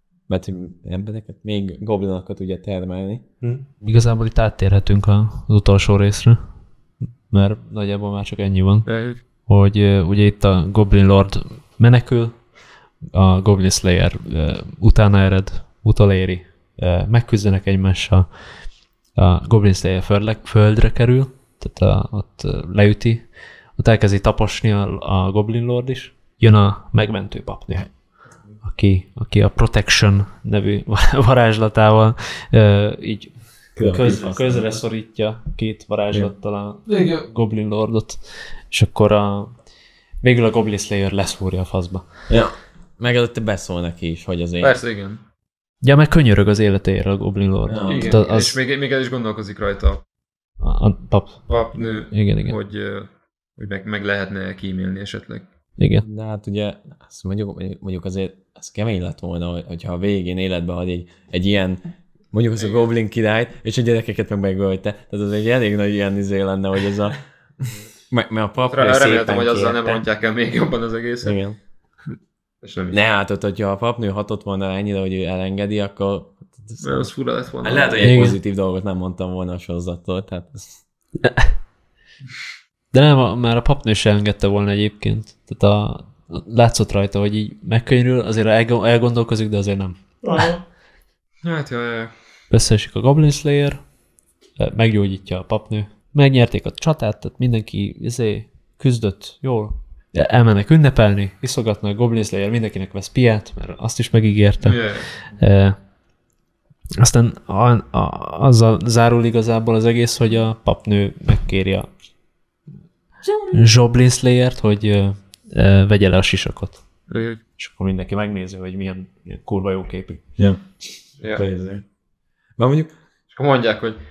még goblinokat ugye termelni. Igazából itt áttérhetünk az utolsó részre, mert nagyjából már csak ennyi van. Hogy ugye itt a Goblin Lord menekül, a Goblin Slayer utána ered, utoléri, megküzdenek egymással, a Goblin Slayer földre kerül, tehát ott leüti, ott elkezdi taposni a Goblin Lord is, jön a megmentő papnő, aki a Protection nevű varázslatával így közre szorítja két varázslattal a Goblin Lordot, és akkor végül a Goblin Slayer leszúrja a faszba. Ja. Meg előtte beszól neki is, hogy azért... Persze, igen. Ja, meg könyörög az életéért a Goblin Lord. Ja, igen, és még el is gondolkozik rajta a papnő, igen. hogy meg lehetne kímélni esetleg. Igen. De hát ugye, azt mondjuk azért, az kemény lett volna, hogyha a végén életbe hagy egy ilyen, mondjuk az a Goblin királyt, és a gyerekeket megölte. Tehát az egy elég nagy ilyen izé lenne, hogy ez a... Mert a papnő szépen reméltem, hogy azzal nem rontják el még jobban az egészet. Igen. Ne, hát ott, hogyha a papnő hatott volna ennyire, hogy ő elengedi, akkor... Az fura lett volna. Lehet, hogy egy pozitív dolgot nem mondtam volna a sorozattól, tehát... De nem, már a papnő se engedte volna egyébként. Tehát látszott rajta, hogy így megkönyörül, azért elgondolkozik, de azért nem. Hát jaj. Összeesik a Goblin Slayer, meggyógyítja a papnő. Megnyerték a csatát, tehát mindenki küzdött jól. Elmennek ünnepelni, iszogatnak, Goblin Slayer mindenkinek vesz piát, mert azt is megígérte. Yeah. Aztán azzal zárul igazából az egész, hogy a papnő megkéri a Goblin Slayert, hogy vegye le a sisakot. És akkor mindenki megnézi, hogy milyen kurva jó képű. Ja. Már mondjuk... És akkor mondják, hogy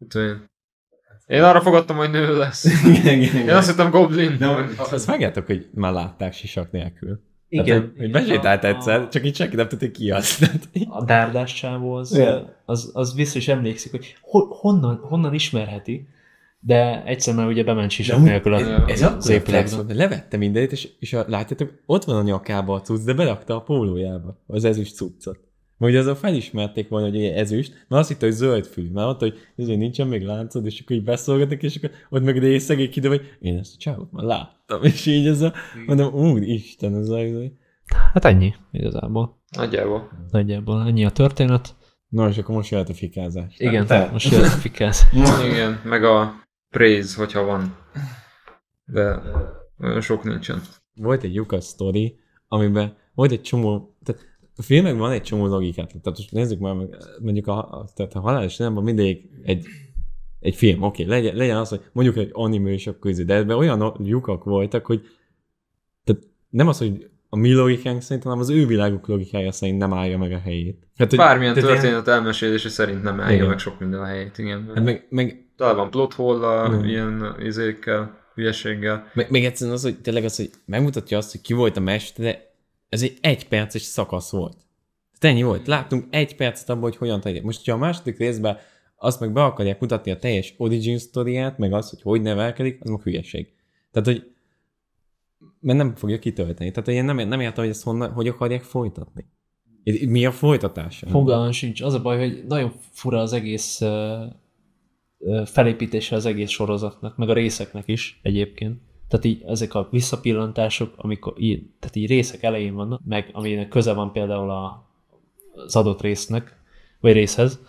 én arra fogadtam, hogy nő lesz. Én azt hittem Goblin. De azt megjátok, hogy már látták sisak nélkül. Igen. Tehát, hogy besétált egyszer, csak így senki nem tudta, hogy ki az. A dárdás csávó az vissza is emlékszik, hogy honnan ismerheti, de egyszer már ugye bement sisak nélkül az épületben. Levette mindenit, és látjátok, ott van a nyakába a cucc, de berakta a pólójába az ezüst cuccot. Majd azon felismerték volna, hogy ezüst, mert azt hitte, hogy zöld fű. Már mondta, hogy ezért nincsen még láncod, és akkor így beszolgatnak, és akkor ott meg egy szegély kidő, hogy én ezt a csávot már láttam, és így ez a, mondom, úristen, ez a... Hát ennyi, igazából. Nagyjából Ennyi a történet. Na, és akkor most jöhet a fikázás. Igen, most jöhet a fikázás. Igen, meg a praise, hogyha van. De olyan sok nincsen. Volt egy lyukas sztori, amiben volt egy csomó... Tehát a filmekben van egy csomó logikát. Tehát most nézzük már, mondjuk tehát a halálos iramban mindig egy film, oké, legyen az, hogy mondjuk egy animősök közé, de ebben olyan lyukak voltak, hogy tehát nem az, hogy a mi logikánk szerint, hanem az ő világuk logikája szerint nem állja meg a helyét. Hát, bármilyen történet elmesélése szerint nem állja meg sok minden a helyét, igen. Hát meg talán van plot hole-a, ilyen izékkel, hülyeséggel. Még egyszerűen az, hogy tényleg az, hogy megmutatja azt, hogy ki volt a mestere, ez egy 1 perces szakasz volt. Tehát ennyi volt. Láttunk 1 percet abban, hogy hogyan tegye. Most, ha a második részben azt meg be akarják mutatni a teljes origin sztoriát, meg azt, hogy nevelkedik, az meg hülyeség. Tehát, hogy mert nem fogja kitölteni. Tehát én nem értem, hogy ezt hogy akarják folytatni. Mi a folytatása? Fogalmam sincs. Az a baj, hogy nagyon fura az egész felépítése az egész sorozatnak, meg a részeknek is egyébként. Tehát így ezek a visszapillantások, amikor tehát így részek elején vannak, meg aminek köze van például az adott résznek, vagy részhez.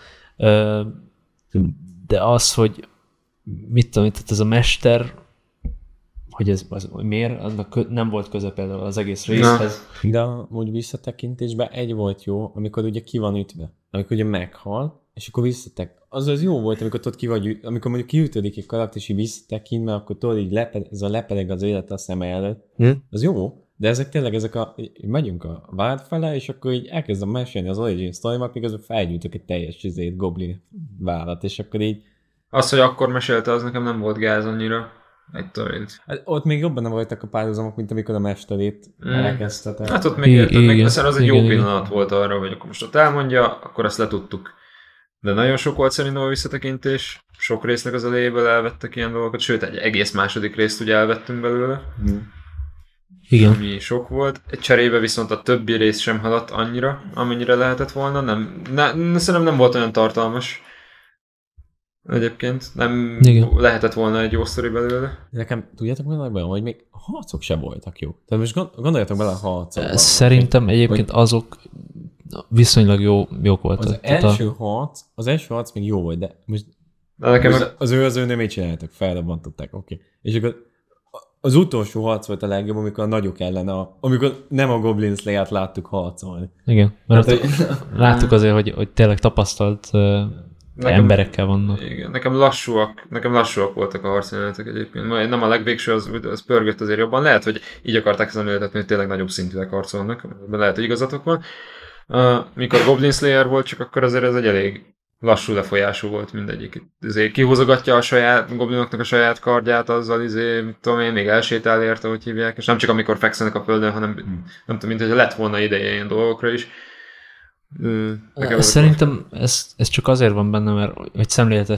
De az, hogy mit tudom, tehát ez a mester, hogy ez miért, annak nem volt köze például az egész részhez. De úgy visszatekintésben egy volt jó, amikor ugye ki van ütve. Amikor ugye meghal, és akkor az jó volt, amikor tudod amikor mondjuk kiütődik egy karakter, és így visszatekint, mert akkor tudod így ez a lepedeg az élet a szeme előtt. Az jó, de ezek tényleg megyünk a vád fele, és akkor így elkezdem mesélni az origin story-mat, miközben felgyújtok egy teljes goblin vállat, és akkor így... Az, hogy akkor mesélte, az nekem nem volt gáz annyira. Hát ott még jobban nem voltak a párhuzamok, mint amikor a mesterét elkezdte. Hát ott még érted, az egy jó pillanat volt arra, hogy akkor most ott elmondja, akkor azt letudtuk. De nagyon sok volt szerintem a visszatekintés, sok résznek az elejéből elvettek ilyen dolgokat, sőt egy egész második részt ugye elvettünk belőle. Igen. Ami sok volt. Egy cserébe viszont a többi rész sem haladt annyira, amennyire lehetett volna. Szerintem nem volt olyan tartalmas. Egyébként nem Igen. lehetett volna egy jó sztori belőle. Nekem, tudjátok mi a nagy bajom, hogy még a harcok se voltak jók. Tehát most gondoljatok bele a harcokba. Szerintem egyébként azok viszonylag jók voltak. Az első harc még jó volt, de most De nekem az őrzőnő mit csináltak? Felrobbantották, oké. És akkor az utolsó harc volt a legjobb, amikor a nagyok ellen, amikor nem a Goblin Slayer-t láttuk harcolni. Igen, mert Tehát, láttuk azért, hogy tényleg tapasztalt emberekkel vannak. Igen, nekem lassúak voltak a harcjelenetek egyébként. Majd nem a legvégső, az pörgött azért jobban. Lehet, hogy így akarták szemléltetni, hogy tényleg nagyobb szintűek harcolnak. Lehet, hogy igazatok van. Mikor Goblin Slayer volt, csak akkor azért ez egy elég lassú lefolyású volt mindegyik. Azért kihúzogatja a saját goblinoknak a saját kardját, azzal tudom én, még elsétál érte, hogy hívják, és nem csak amikor fekszenek a földön, hanem nem tudom, mint hogy lett volna ideje ilyen dolgokra is. Szerintem ez csak azért van benne, mert hogy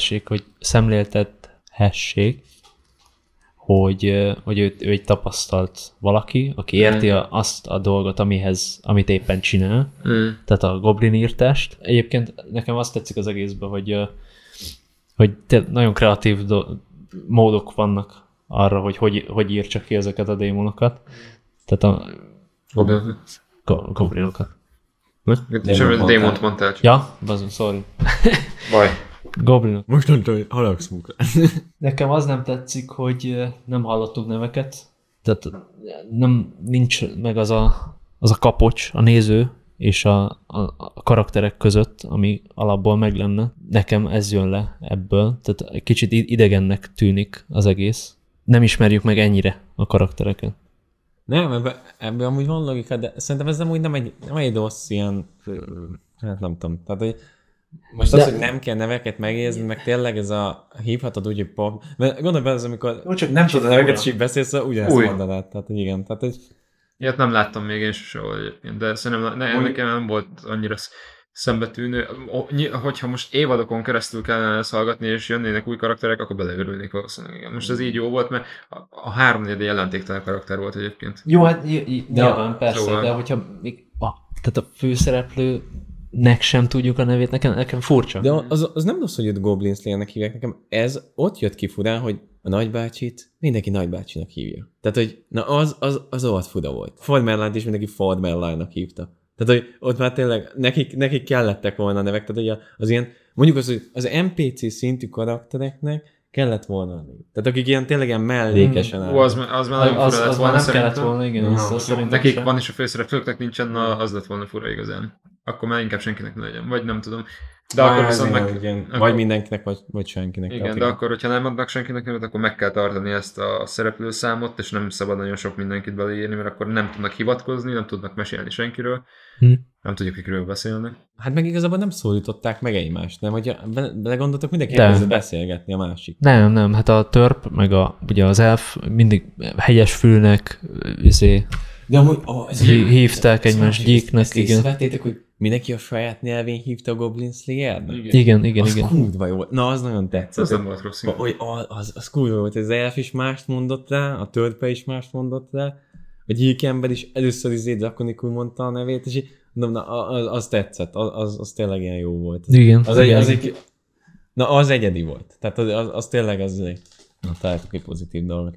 szemléltethessék, hogy ő egy tapasztalt valaki, aki érti azt a dolgot, amit éppen csinál, tehát a goblin írtást. Egyébként nekem azt tetszik az egészben, hogy nagyon kreatív módok vannak arra, hogy írtsa ki ezeket a démonokat. Tehát a goblinokat. Semmi démont mondtál csak. Ja, bazon, sorry. Baj. Goblinok. most nem tudom, hogy haragszunk. Nekem az nem tetszik, hogy nem hallottuk neveket, tehát nincs meg az a kapocs, a néző és a karakterek között, ami alapból meg lenne. Nekem ez jön le ebből, tehát egy kicsit idegennek tűnik az egész. Nem ismerjük meg ennyire a karaktereket. Nem, ebben amúgy van logika, de szerintem ez amúgy nem egy rossz ilyen, hát nem tudom, tehát hogy most az, hogy nem kell neveket megérzni, meg tényleg ez hívhatod úgy, hogy pop, mert gondolj bele, az, amikor nem tudod a neveket, és így beszélsz, ugyanezt mondanád, tehát hogy igen, tehát hogy... Ilyet nem láttam még én sosem egyébként, de szerintem nekem nem volt annyira szembetűnő. Hogyha most évadokon keresztül kellene ezt hallgatni, és jönnének új karakterek, akkor beleörülnék valószínűleg. Igen. Most ez így jó volt, mert a 3-4 jelentéktelen karakter volt egyébként. Jó, hát nyilván persze, szóval. de hogyha még tehát a főszereplőnek sem tudjuk a nevét, nekem furcsa. De az nem rossz, hogy őt Goblin Slayernek hívják, nekem ez ott jött ki furán, hogy a nagybácsit mindenki nagybácsinak hívja. Tehát, hogy na az rohadt fura volt. Fordmerline-t is mindenki Fordmerline-nak hívta. Tehát, hogy ott már tényleg nekik kellettek volna nevek, tehát hogy az ilyen, mondjuk az NPC szintű karaktereknek kellett volna név. Tehát akik ilyen tényleg ilyen mellékesen áll. Az már nagyon fura lett volna nem kellett volna, igen. Nekik sem. Van is a főszereplőknek nincsen, az lett volna fura igazán. Akkor már inkább senkinek ne legyen, vagy nem tudom. De akkor viszont akkor... Vagy mindenkinek, vagy senkinek. Igen, de akkor, hogyha nem adnak senkinek nevet, akkor meg kell tartani ezt a szereplőszámot, és nem szabad nagyon sok mindenkit beleírni, mert akkor nem tudnak hivatkozni, nem tudnak mesélni senkiről. Nem tudjuk, kikről beszélnek. Hát meg igazából nem szólították meg egymást, nem? Hogyha belegondoltak, mindenki elkezdett beszélgetni a másik. Nem, hát a törp, meg ugye az elf mindig hegyes fülnek de amúgy, hívták egymást gyíknek. Ezt észrevettétek, hogy mindenki a saját nyelvén hívta a Goblin Slayer-nek? Igen. Az kurva jó volt. Na, az nagyon tetszett. Az nem volt rossz. Az kurva volt, az elf is mást mondott rá, a törpe is mást mondott rá, a gyík ember is először is drakonikul mondta a nevét, és az tetszett, az tényleg ilyen jó volt. Igen. Az egyedi volt. Tehát az tényleg az találtuk egy pozitív dolgot.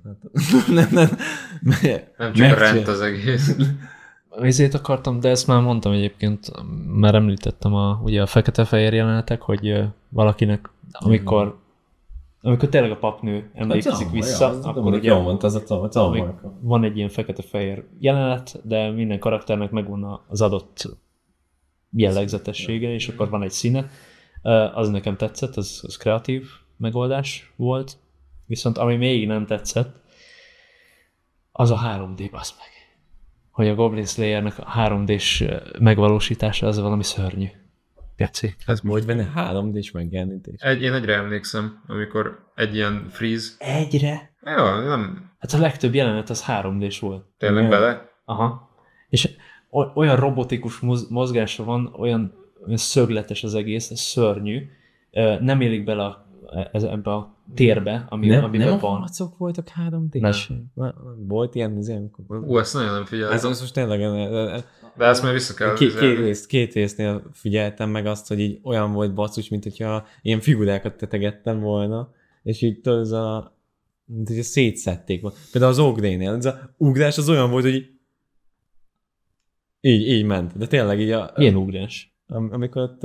Nem csak a rend az egész. Ezért akartam, de ezt már mondtam egyébként, már említettem ugye a fekete-fehér jelenetek, hogy valakinek, amikor tényleg a papnő emlékszik vissza, akkor ugye van egy ilyen fekete-fehér jelenet, de minden karakternek megvan az adott jellegzetessége, és akkor van egy színe. Az nekem tetszett, az kreatív megoldás volt. Viszont ami még nem tetszett, az a 3D, basz meg. Hogy a Goblin Slayernek a 3D-s megvalósítása az valami szörnyű. Geci. Ez most benne 3D-s megjelenítés. Én egyre emlékszem, amikor egy ilyen freeze. Egyre? Ja, nem. Hát a legtöbb jelenet az 3D-s volt. Tényleg bele? Aha. És olyan robotikus mozgása van, olyan szögletes az egész, ez szörnyű. Nem élik bele ebbe a térbe, amiben van. Nem a harcok voltak 3D-s? Volt ilyen? Ezt nagyon nem figyeltem. Ez most tényleg... De ezt már vissza kell két résznél figyeltem meg azt, hogy így olyan volt basszus, mint hogyha ilyen figurákat tetegettem volna, és így tudod, mint hogyha szétszették volna. Például az Ogrénél, ez az ugrás az olyan volt, hogy így ment. De tényleg így Milyen ugrás? Amikor ott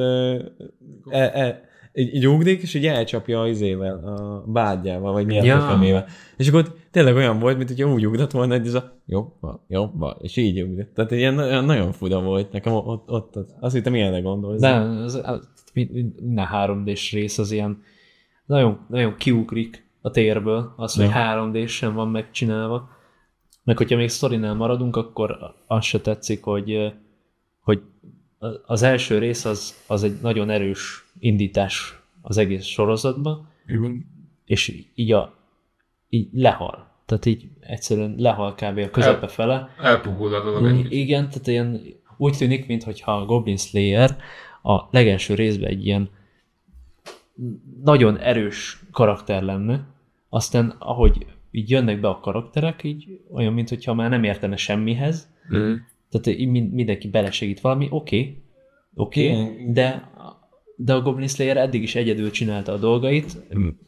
így ugrik, és így elcsapja az izével, a bádjával, vagy milyen tökömével. És akkor ott tényleg olyan volt, mint hogyha úgy ugrott volna, hogy ez a jobba, és így ugrott. Tehát ilyen nagyon fura volt nekem ott. Azt hittem ilyenre gondolsz. De minden 3D-s rész az ilyen nagyon, nagyon kiugrik a térből, az, hogy 3D-sen van megcsinálva. Meg hogyha még sztorinál maradunk, akkor az se tetszik, hogy az első rész az egy nagyon erős indítás az egész sorozatban, és így lehal. Tehát így egyszerűen lehal kb. A közepe fele. Elpuhul a dolog. Igen, tehát ilyen úgy tűnik, mintha a Goblin Slayer a legelső részben egy ilyen nagyon erős karakter lenne, aztán ahogy így jönnek be a karakterek, így olyan, mintha már nem értene semmihez, tehát így mindenki belesegít valami, oké, de a Goblin Slayer eddig is egyedül csinálta a dolgait,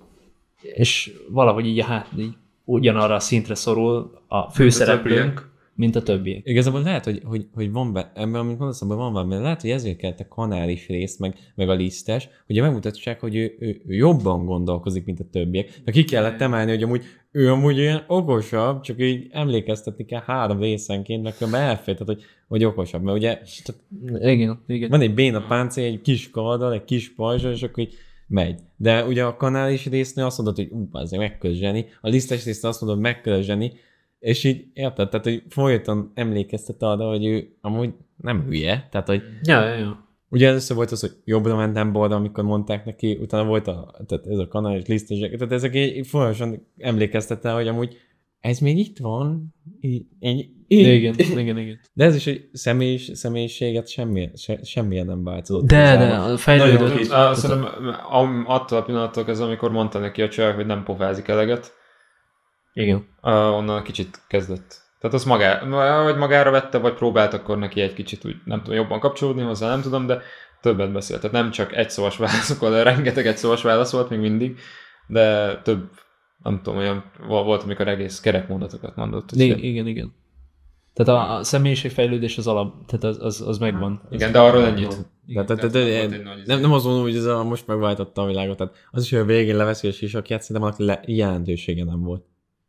és valahogy így ugyanarra a szintre szorul a főszereplőnk, mint a többiek. Igazából lehet, hogy van ebben, amit mondasz, abban van valami, lehet, hogy ezért kellett a kanális rész, meg a lisztes, hogy megmutatják, hogy ő jobban gondolkozik, mint a többiek. De ki kellett emelni, hogy ő amúgy olyan okosabb, csak így emlékeztetni kell 3 részenként, meg különben elfejtett, hogy okosabb. Mert ugye igen. Van egy béna páncél, egy kis karddal, egy kis pajzsal, és akkor így megy. De ugye a kanális résznél azt mondod, hogy azért mekkora zseni, a lisztes résznél azt mondod, mekkora zseni, és így érted, tehát hogy folyton emlékeztet arra, hogy ő amúgy nem hülye, tehát hogy Ja. ugye először volt az, hogy jobbra ment, nem balra, amikor mondták neki, utána volt tehát ez a kanál és lisztesek, tehát ezek így folyamatosan emlékeztette, hogy amúgy ez még itt van. Igen. De ez is egy személyiséget semmilyen nem változott. De a fejlődött. Szerintem attól a pillanattól kezdve, amikor mondta neki a csaj, hogy nem pofázik eleget, igen. Onnan kicsit kezdett. Tehát azt vagy magára vette, vagy próbált akkor neki egy kicsit úgy, nem tudom, jobban kapcsolódni hozzá, nem tudom, de többet beszélt. Tehát nem csak egyszavas válaszokkal, de rengeteg egyszavas válasz volt még mindig, de több, nem tudom, olyan volt, amikor egész kerekmondatokat mondott. Igen. Tehát a személyiségfejlődés az alap, tehát az megvan. Igen, de arról ennyit. Nem az mondom, hogy ez most megváltotta a világot. Tehát az is, hogy a végén leveszi a sisakját, szerintem annak jelentősége nem volt.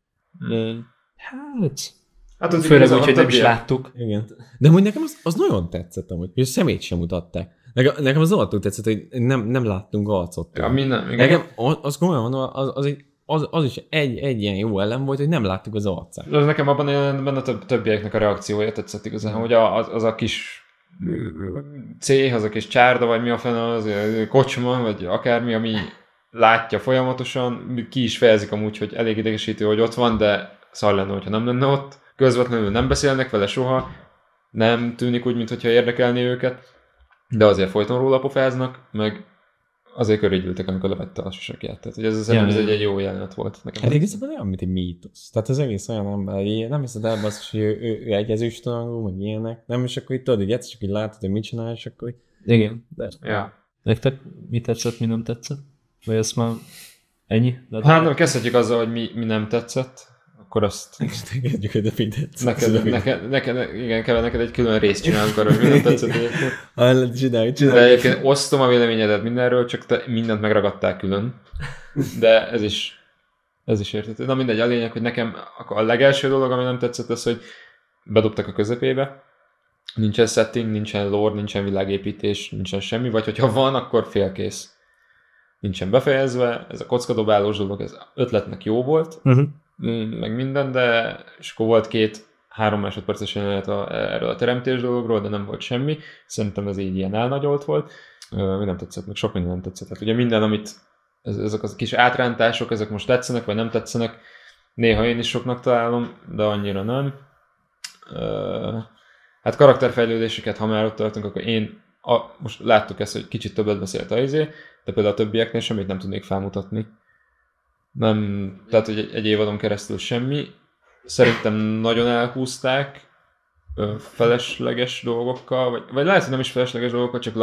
Hát főleg úgy, hogy nem is láttuk. Igen. De amúgy nekem az nagyon tetszett amúgy, hogy a szemét sem mutatták. Nekem az alattól tetszett, hogy nem láttunk arcot. Ja, minden. Nekem az komolyan az is egy ilyen jó ellen volt, hogy nem láttuk az arcát. Az nekem abban a többieknek a reakciója tetszett igazán, hogy az a kis céh, az a kis csárda, vagy mi a fene, az kocsma, vagy akármi, ami látja folyamatosan, ki is fejezik amúgy, hogy elég idegesítő, hogy ott van, de szar lenne, hogyha nem lenne ott. Közvetlenül nem beszélnek vele soha, nem tűnik úgy, mintha érdekelné őket, de azért folyton róla pofáznak, meg azért körülgyűltek, amikor levette a sisakját. Tehát hogy ez egy jó jelenet volt nekem. Hát igazából olyan, mint egy mítosz. Tehát az egész olyan ember, nem hiszed el azt, hogy ő egy ezüstarangú, meg ilyenek. Nem, és akkor itt tudod, hogy egyszer csak így látod, hogy mit csinál, és akkor igen. De... Ja. Nektek mi tetszett, mi nem tetszett? Vagy ezt már ennyi? Hát nem, kezdhetjük azzal, hogy mi nem tetszett. Akkor azt... Kezdjük, hogy de mi tetszett. Igen, kell neked egy külön részt csinálunk arra, hogy mi nem tetszett. Csinálj. De egyébként osztom a véleményedet mindenről, csak te mindent megragadtál külön. De ez is értető. Na mindegy, a lényeg, hogy nekem a legelső dolog, ami nem tetszett, az, hogy bedobtak a közepébe. Nincsen setting, nincsen lore, nincsen világépítés, nincsen semmi, vagy hogyha van, akkor félkész. Nincsen befejezve, ez a kockadobálós dolog, ez ötletnek jó volt, meg minden, de és akkor volt 2-3 másodperces jelenet erről a teremtés dologról, de nem volt semmi. Szerintem ez így ilyen elnagyolt volt. Mi nem tetszett, meg sok minden nem tetszett. Hát ugye minden, amit ezek a kis átrántások, ezek most tetszenek, vagy nem tetszenek, néha én is soknak találom, de annyira nem. Hát karakterfejlődéseket, ha már ott tartunk, akkor most láttuk ezt, hogy kicsit többet beszélt a izé, de például a többieknél semmit nem tudnék felmutatni. Nem, tehát hogy egy évadon keresztül semmi. Szerintem nagyon elhúzták, felesleges dolgokkal, vagy lehet, hogy nem is felesleges dolgokkal, csak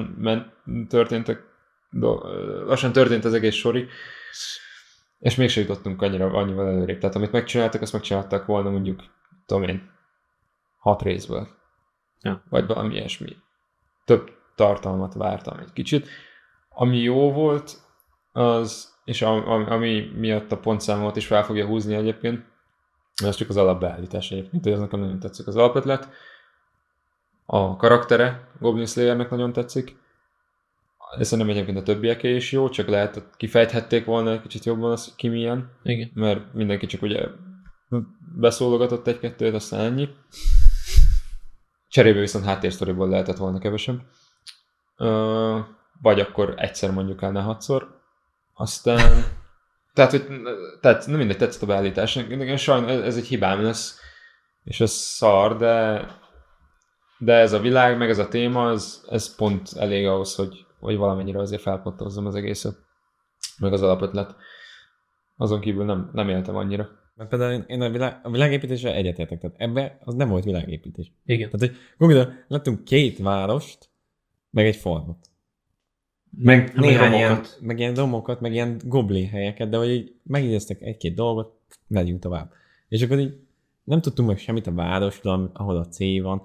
lassan történt az egész sori, és mégse jutottunk annyival előrébb. Tehát amit megcsináltak, azt megcsináltak volna mondjuk, tudom én, 6 részből. Ja. Vagy valami ilyesmi. Több tartalmat vártam egy kicsit. Ami jó volt, az, és ami miatt a pontszámot is fel fogja húzni egyébként, az csak az alapbeállítás egyébként, hogy az nekem nagyon tetszik az alapötlet. A karaktere Goblin Slayernek nagyon tetszik. Ez szerintem egyébként a többieké is jó, csak lehet, hogy kifejthették volna egy kicsit jobban az, ki milyen. Igen. Mert mindenki csak ugye beszólogatott egy-kettőt, aztán ennyi. Cserébe viszont háttérsztoriból lehetett volna kevesebb. Vagy akkor egyszer mondjuk el, ne 6-szor. Aztán... tehát nem mindegy, tetszett a beállítás. Sajnos ez egy hibám lesz, és ez szar, de ez a világ, meg ez a téma, ez pont elég ahhoz, hogy valamennyire azért felpottozzam az egészet. Meg az alapötlet. Azon kívül nem éltem annyira. Mert például én a világépítésre egyetértek, tehát ebben az nem volt világépítés. Igen. Tehát, hogy konkrétan láttunk 2 várost, meg egy farmot. Meg néhány ilyen domokat, meg ilyen goblin helyeket, de hogy így megidéztek 1-2 dolgot, megyünk tovább. És akkor így nem tudtunk meg semmit a városról, ahol a C van.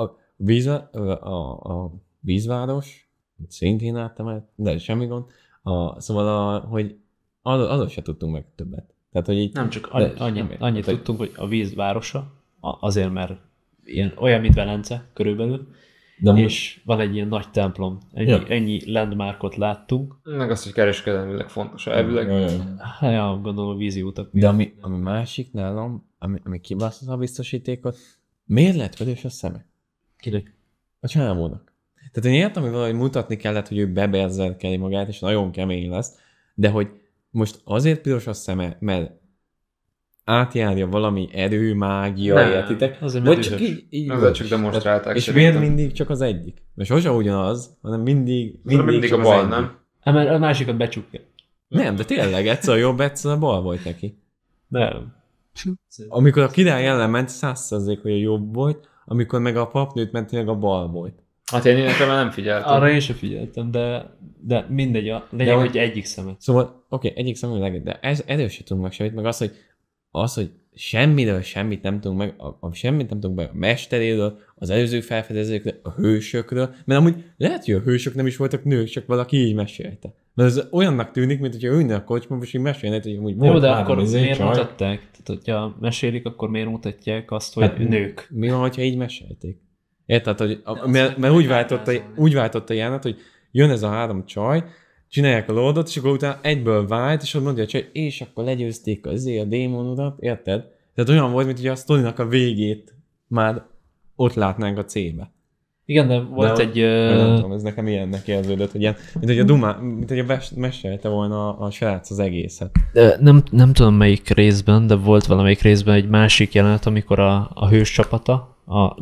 A vízváros, szintén láttam, de semmi gond. Szóval, hogy azon se tudtunk meg többet. Tehát, hogy így, nem csak annyit tudtunk, hogy a vízvárosa, azért, mert olyan, mint Velence körülbelül, és van egy ilyen nagy templom. Ennyi landmarkot láttunk. Meg azt, hogy kereskedelmileg fontos elvileg. Ja, gondolom vízi utak. De ami másik nálam, ami kibaszta a biztosítékot, miért lett vörös a szeme? Kinek? A csávónak. Tehát én értem, hogy valahogy mutatni kellett, hogy ő beberzerkeli magát, és nagyon kemény lesz, de hogy most azért piros a szeme, mert átjárja valami erő, mágia, értitek? Vagy csak így azért csak demonstrálták. És miért mindig csak az egyik? Mert sosem ugyanaz, hanem mindig a bal, nem? Mert a másikat becsukja. Nem, de tényleg egyszer a jobb, egyszer a bal volt neki. Nem. Amikor a király ellen ment, 100% hogy a jobb volt, amikor meg a papnőt ment, meg a bal volt. Hát én nekem nem figyeltem. Arra én sem figyeltem, de mindegy, legyen, hogy egyik szemet. Szóval, oké, egyik szemet, de erről sem tudunk meg semmit, meg az, hogy semmiről semmit nem tudunk meg, semmit nem tudunk meg a mesteréről, az előző felfedezőkről, a hősökről, mert amúgy lehet, hogy a hősök nem is voltak nők, csak valaki így mesélte. Mert ez olyannak tűnik, mint hogyha ülne a kocsmában, és így mesélnek, hogy amúgy volt. Jó, de akkor miért mutatták? Tehát, hogyha mesélik, akkor miért mutatják azt, hogy nők? Mi van, hogyha így mesélték? Érted, hogy mert úgy váltotta Jánat, hogy jön ez a 3 csaj, csinálják a lordot, és akkor utána egyből vált, és ott mondja a csaj, és akkor legyőzték a démon urat, érted? Tehát olyan volt, mint hogy a sztorinak a végét már ott látnánk a C-be. Igen, de volt egy... Nem tudom, ez nekem ilyennek érződött, hogy ilyen, mint hogy mesélte volna a srác az egészet. De nem tudom melyik részben, de volt valamelyik részben egy másik jelenet, amikor a hős csapata, a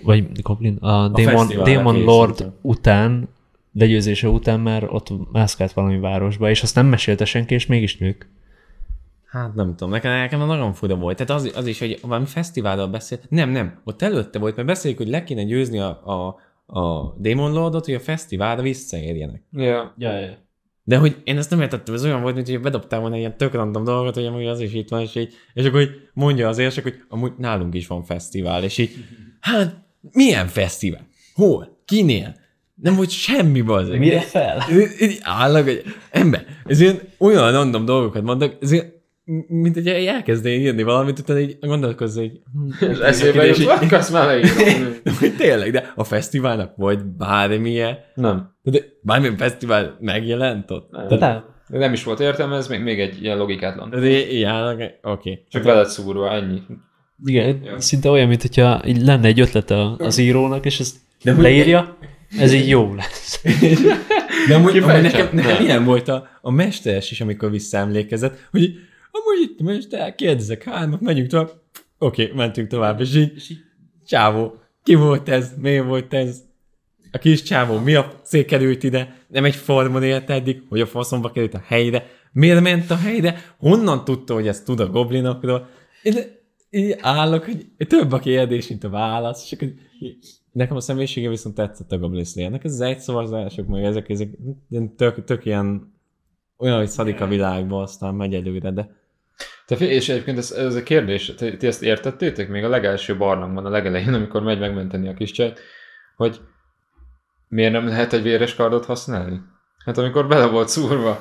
Demon Lord után, legyőzése után már ott mászkált valami városba, és azt nem mesélte senki, és mégis nők. Hát nem tudom, nekem nagyon fura volt. Tehát az is, hogy valami fesztiválról beszélt. Nem, ott előtte volt, mert beszéljük, hogy le kéne győzni a Demon Lordot, hogy a fesztiválra visszaérjenek. Ja. De hogy én ezt nem értettem, ez olyan volt, mint hogy bedobtál volna ilyen tök random dolgot, hogy amúgy az is itt van, és akkor hogy mondja az érsek, hogy amúgy nálunk is van fesztivál, és így, hát milyen fesztivál? Hol? Kinél? Nem volt semmi bazdmeg. Mire fel? Állnak, hogy ember, ez ilyen olyan random dolgokat mondnak, ez ilyen, mint hogy elkezdél írni valamit, utána így gondolkozz, hogy... Eszébe jut, azt már leírom. Tényleg, de a fesztiválnak volt bármilyen... Nem. De bármilyen fesztivál megjelent ott? Nem. De nem is volt értelme, ez még egy ilyen logikátlan. Oké. Csak veled szúrva, ennyi. Igen, szinte olyan, mint hogyha így lenne egy ötlete az írónak, és ezt leírja, ez így jó lesz. De amúgy nekem ilyen volt a mesteres is, amikor visszaemlékezett, hogy amúgy itt mester, kérdezek 3-at, megyünk tovább. Oké, mentünk tovább, és így csávó, ki volt ez, miért volt ez? A kis csávó, mi a cég került ide? Nem egy formon élt eddig, hogy a faszomba került a helyre. Miért ment a helyre? Honnan tudta, hogy ezt tud a goblinokról? így állok, hogy több a kérdés, mint a válasz, és akkor nekem a személyisége viszont tetszett a Goblin Slayernek. Ez az egyszavazások, meg ezek tök ilyen olyan, hogy szadik a világba, aztán megy előre, de... És egyébként ez a kérdés, ti ezt értettétek még a legelső barlangban, a legelején, amikor megy megmenteni a kis csajt, hogy miért nem lehet egy véres kardot használni? Hát amikor bele volt szúrva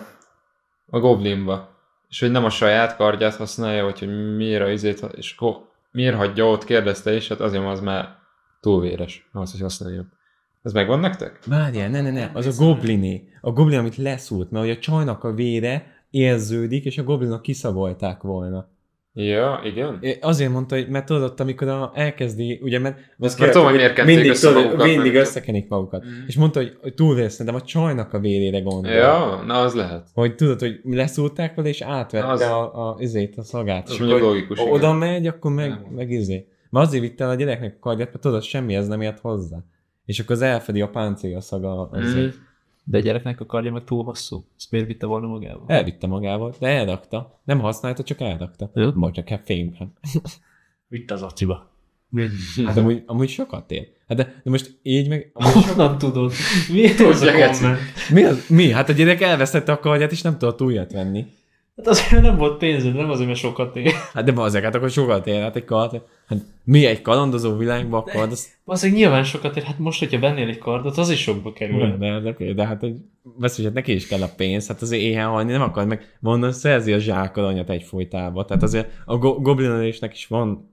a goblinba, és hogy nem a saját kardját használja, vagy hogy miért a izét, és akkor miért hagyja ott, kérdezte is, hát azért az már túl véres, ahhoz, hogy használjon. Ez megvan nektek? Várjál, ne, az a gobliné. A goblin, amit leszúrt, mert hogy a csajnak a vére érződik, és a goblinnak kiszagolták volna. Ja, igen. Azért mondta, hogy mert tudod ott, amikor elkezdi, ugye, mert tudom, hogy miért kenték össze magukat. Mindig összekenik magukat. És mondta, hogy túlvérsz, de a csajnak a vérére gondol. Ja, na az lehet. Hogy tudod, hogy leszúrták vele, és átvette a szagát. És mondjuk logikus. Oda megy, akkor meg izé. Mert azért vitte el a gyereknek a kardját, mert tudod, semmihez nem ért hozzá. És akkor az elfedi a páncélja szaga azért. De a gyereknek a kardja meg túl hosszú. Ezt miért vitte volna magával? Elvitte magával, de elrakta. Nem használta, csak elrakta. Majd csak fényben. Vitte az aciba. Hát amúgy sokat ér. Hát de most így meg... Honnan tudod? Miért ez a komment? Mi? Hát a gyerek elvesztette a kardját, és nem tudott újat venni. Hát azért nem volt pénzed, nem azért, mert sokat ér. Hát de bazzeg, hát akkor sokat ér, hát egy kard. Hát mi egy kalandozó világban a kard? Bazzeg nyilván sokat ér, hát most, hogyha vennél egy kardot, az is sokba kerül. De hát vesz, hát neki is kell a pénz, hát azért éhen halni nem akar, meg vonnan szerzi a zsákalanyat egyfolytában. Tehát azért a goblinelésnek is van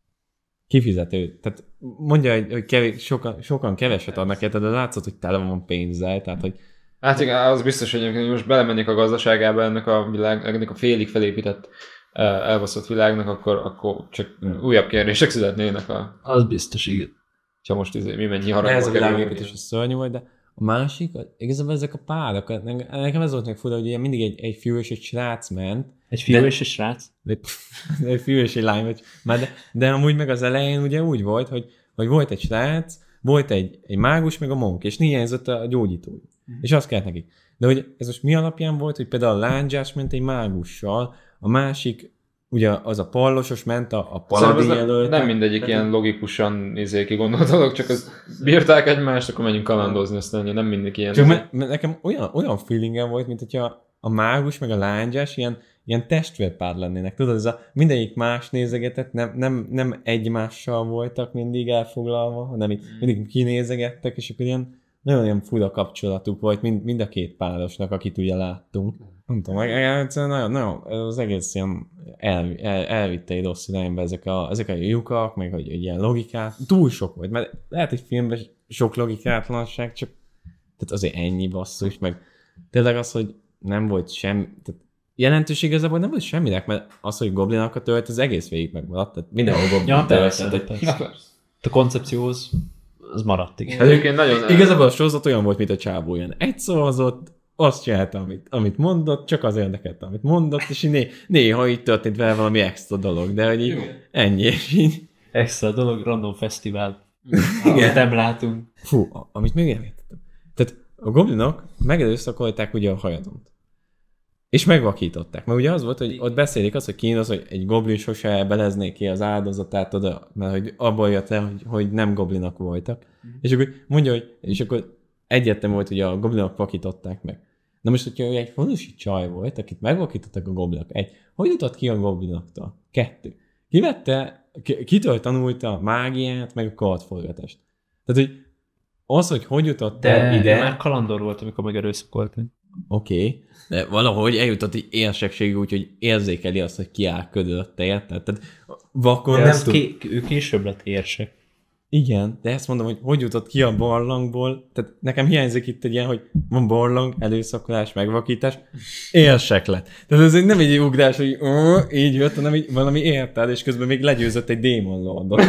kifizető. Tehát mondja, hogy sokan keveset adnak érte, de látszott, hogy tele van pénzzel, tehát hogy Hát igen, az biztos, hogy most belemennék a gazdaságába ennek a félig felépített elbaszott világnak, akkor csak újabb kérdések születnének. Az biztos, igen. Ha most mi mennyi haragba ez a világépítés a szörnyű volt, de a másik, igazából ezek a párak, nekem ez volt meg fura, hogy ilyen mindig egy fiú és egy srác ment. Egy fiú és egy srác? Egy fiú és egy lány, vagy, de amúgy meg az elején ugye úgy volt, hogy volt egy srác, volt egy mágus, meg a monk, és hiányzott a gyógyító. És azt kellett nekik. De hogy ez most mi alapján volt, hogy például a lándzsás ment egy mágussal, a másik, ugye az a pallosos ment a paladin jelölt. Nem mindegyik ilyen logikusan kigondolt dolog, csak az bírták egymást, akkor menjünk kalandozni, aztán nem mindig ilyen. Csak nekem olyan feelingem volt, mint hogyha a mágus meg a lándzsás ilyen testvérpár lennének. Tudod, ez mindegyik más nézegetett, nem egymással voltak mindig elfoglalva, hanem mindig kinézegettek, és akkor ilyen nagyon olyan fura kapcsolatuk volt mind a két párosnak, akit ugye láttunk. Nem tudom, nagyon, az egész ilyen elvitte egy rossz irányba ezek a lyukak, meg hogy ilyen logikát. Túl sok volt, mert lehet, hogy filmben sok logikátlanság, csak tehát azért ennyi basszus, meg tényleg az, hogy nem volt semmi, tehát jelentőség igazából nem volt semminek, mert az, hogy goblinokat tölt, az egész végig megmaradt, tehát mindenhol goblin persze. A koncepcióhoz az maradt, igen. Egyébként nagyon... Igazából a sorozat olyan volt, mint a csábó, ilyen egy szavazott, azt csinálta, amit mondott, csak az érdekelte, amit mondott, és néha így történt vele valami extra dolog, de hogy így ennyi, és így... Extra dolog, random fesztivál, amit nem látunk. Fú, amit még értettem. Tehát a goblinok megerőszakolták ugye a hajadont. És megvakították. Mert ugye az volt, hogy ott beszélik azt, hogy kínos, hogy egy goblin sose belezné ki az áldozatát oda, mert hogy abból jött le, hogy nem goblinok voltak. És akkor mondja, hogy és akkor egyértelmű volt, hogy a goblinok vakították meg. Na most, hogyha egy falusi csaj volt, akit megvakítottak a goblinok, hogy jutott ki a goblinoktól? 2. Kitől tanulta a mágiát, meg a kardforgatást? Tehát, hogy jutott el ide... De már kalandor volt, amikor megerőszakoltunk. Oké, de valahogy eljutott egy érsekségű, úgyhogy érzékeli azt, hogy ki áll ködötte, érted? Tehát vakon nem tud... ő később lett érsek. Igen, de ezt mondom, hogy jutott ki a barlangból, tehát nekem hiányzik itt egy ilyen, hogy van barlang, előszakolás, megvakítás, érsek lett. Tehát ez nem egy ugrás, hogy így jött, hanem így valami érted, és közben még legyőzött egy Demon Lordot.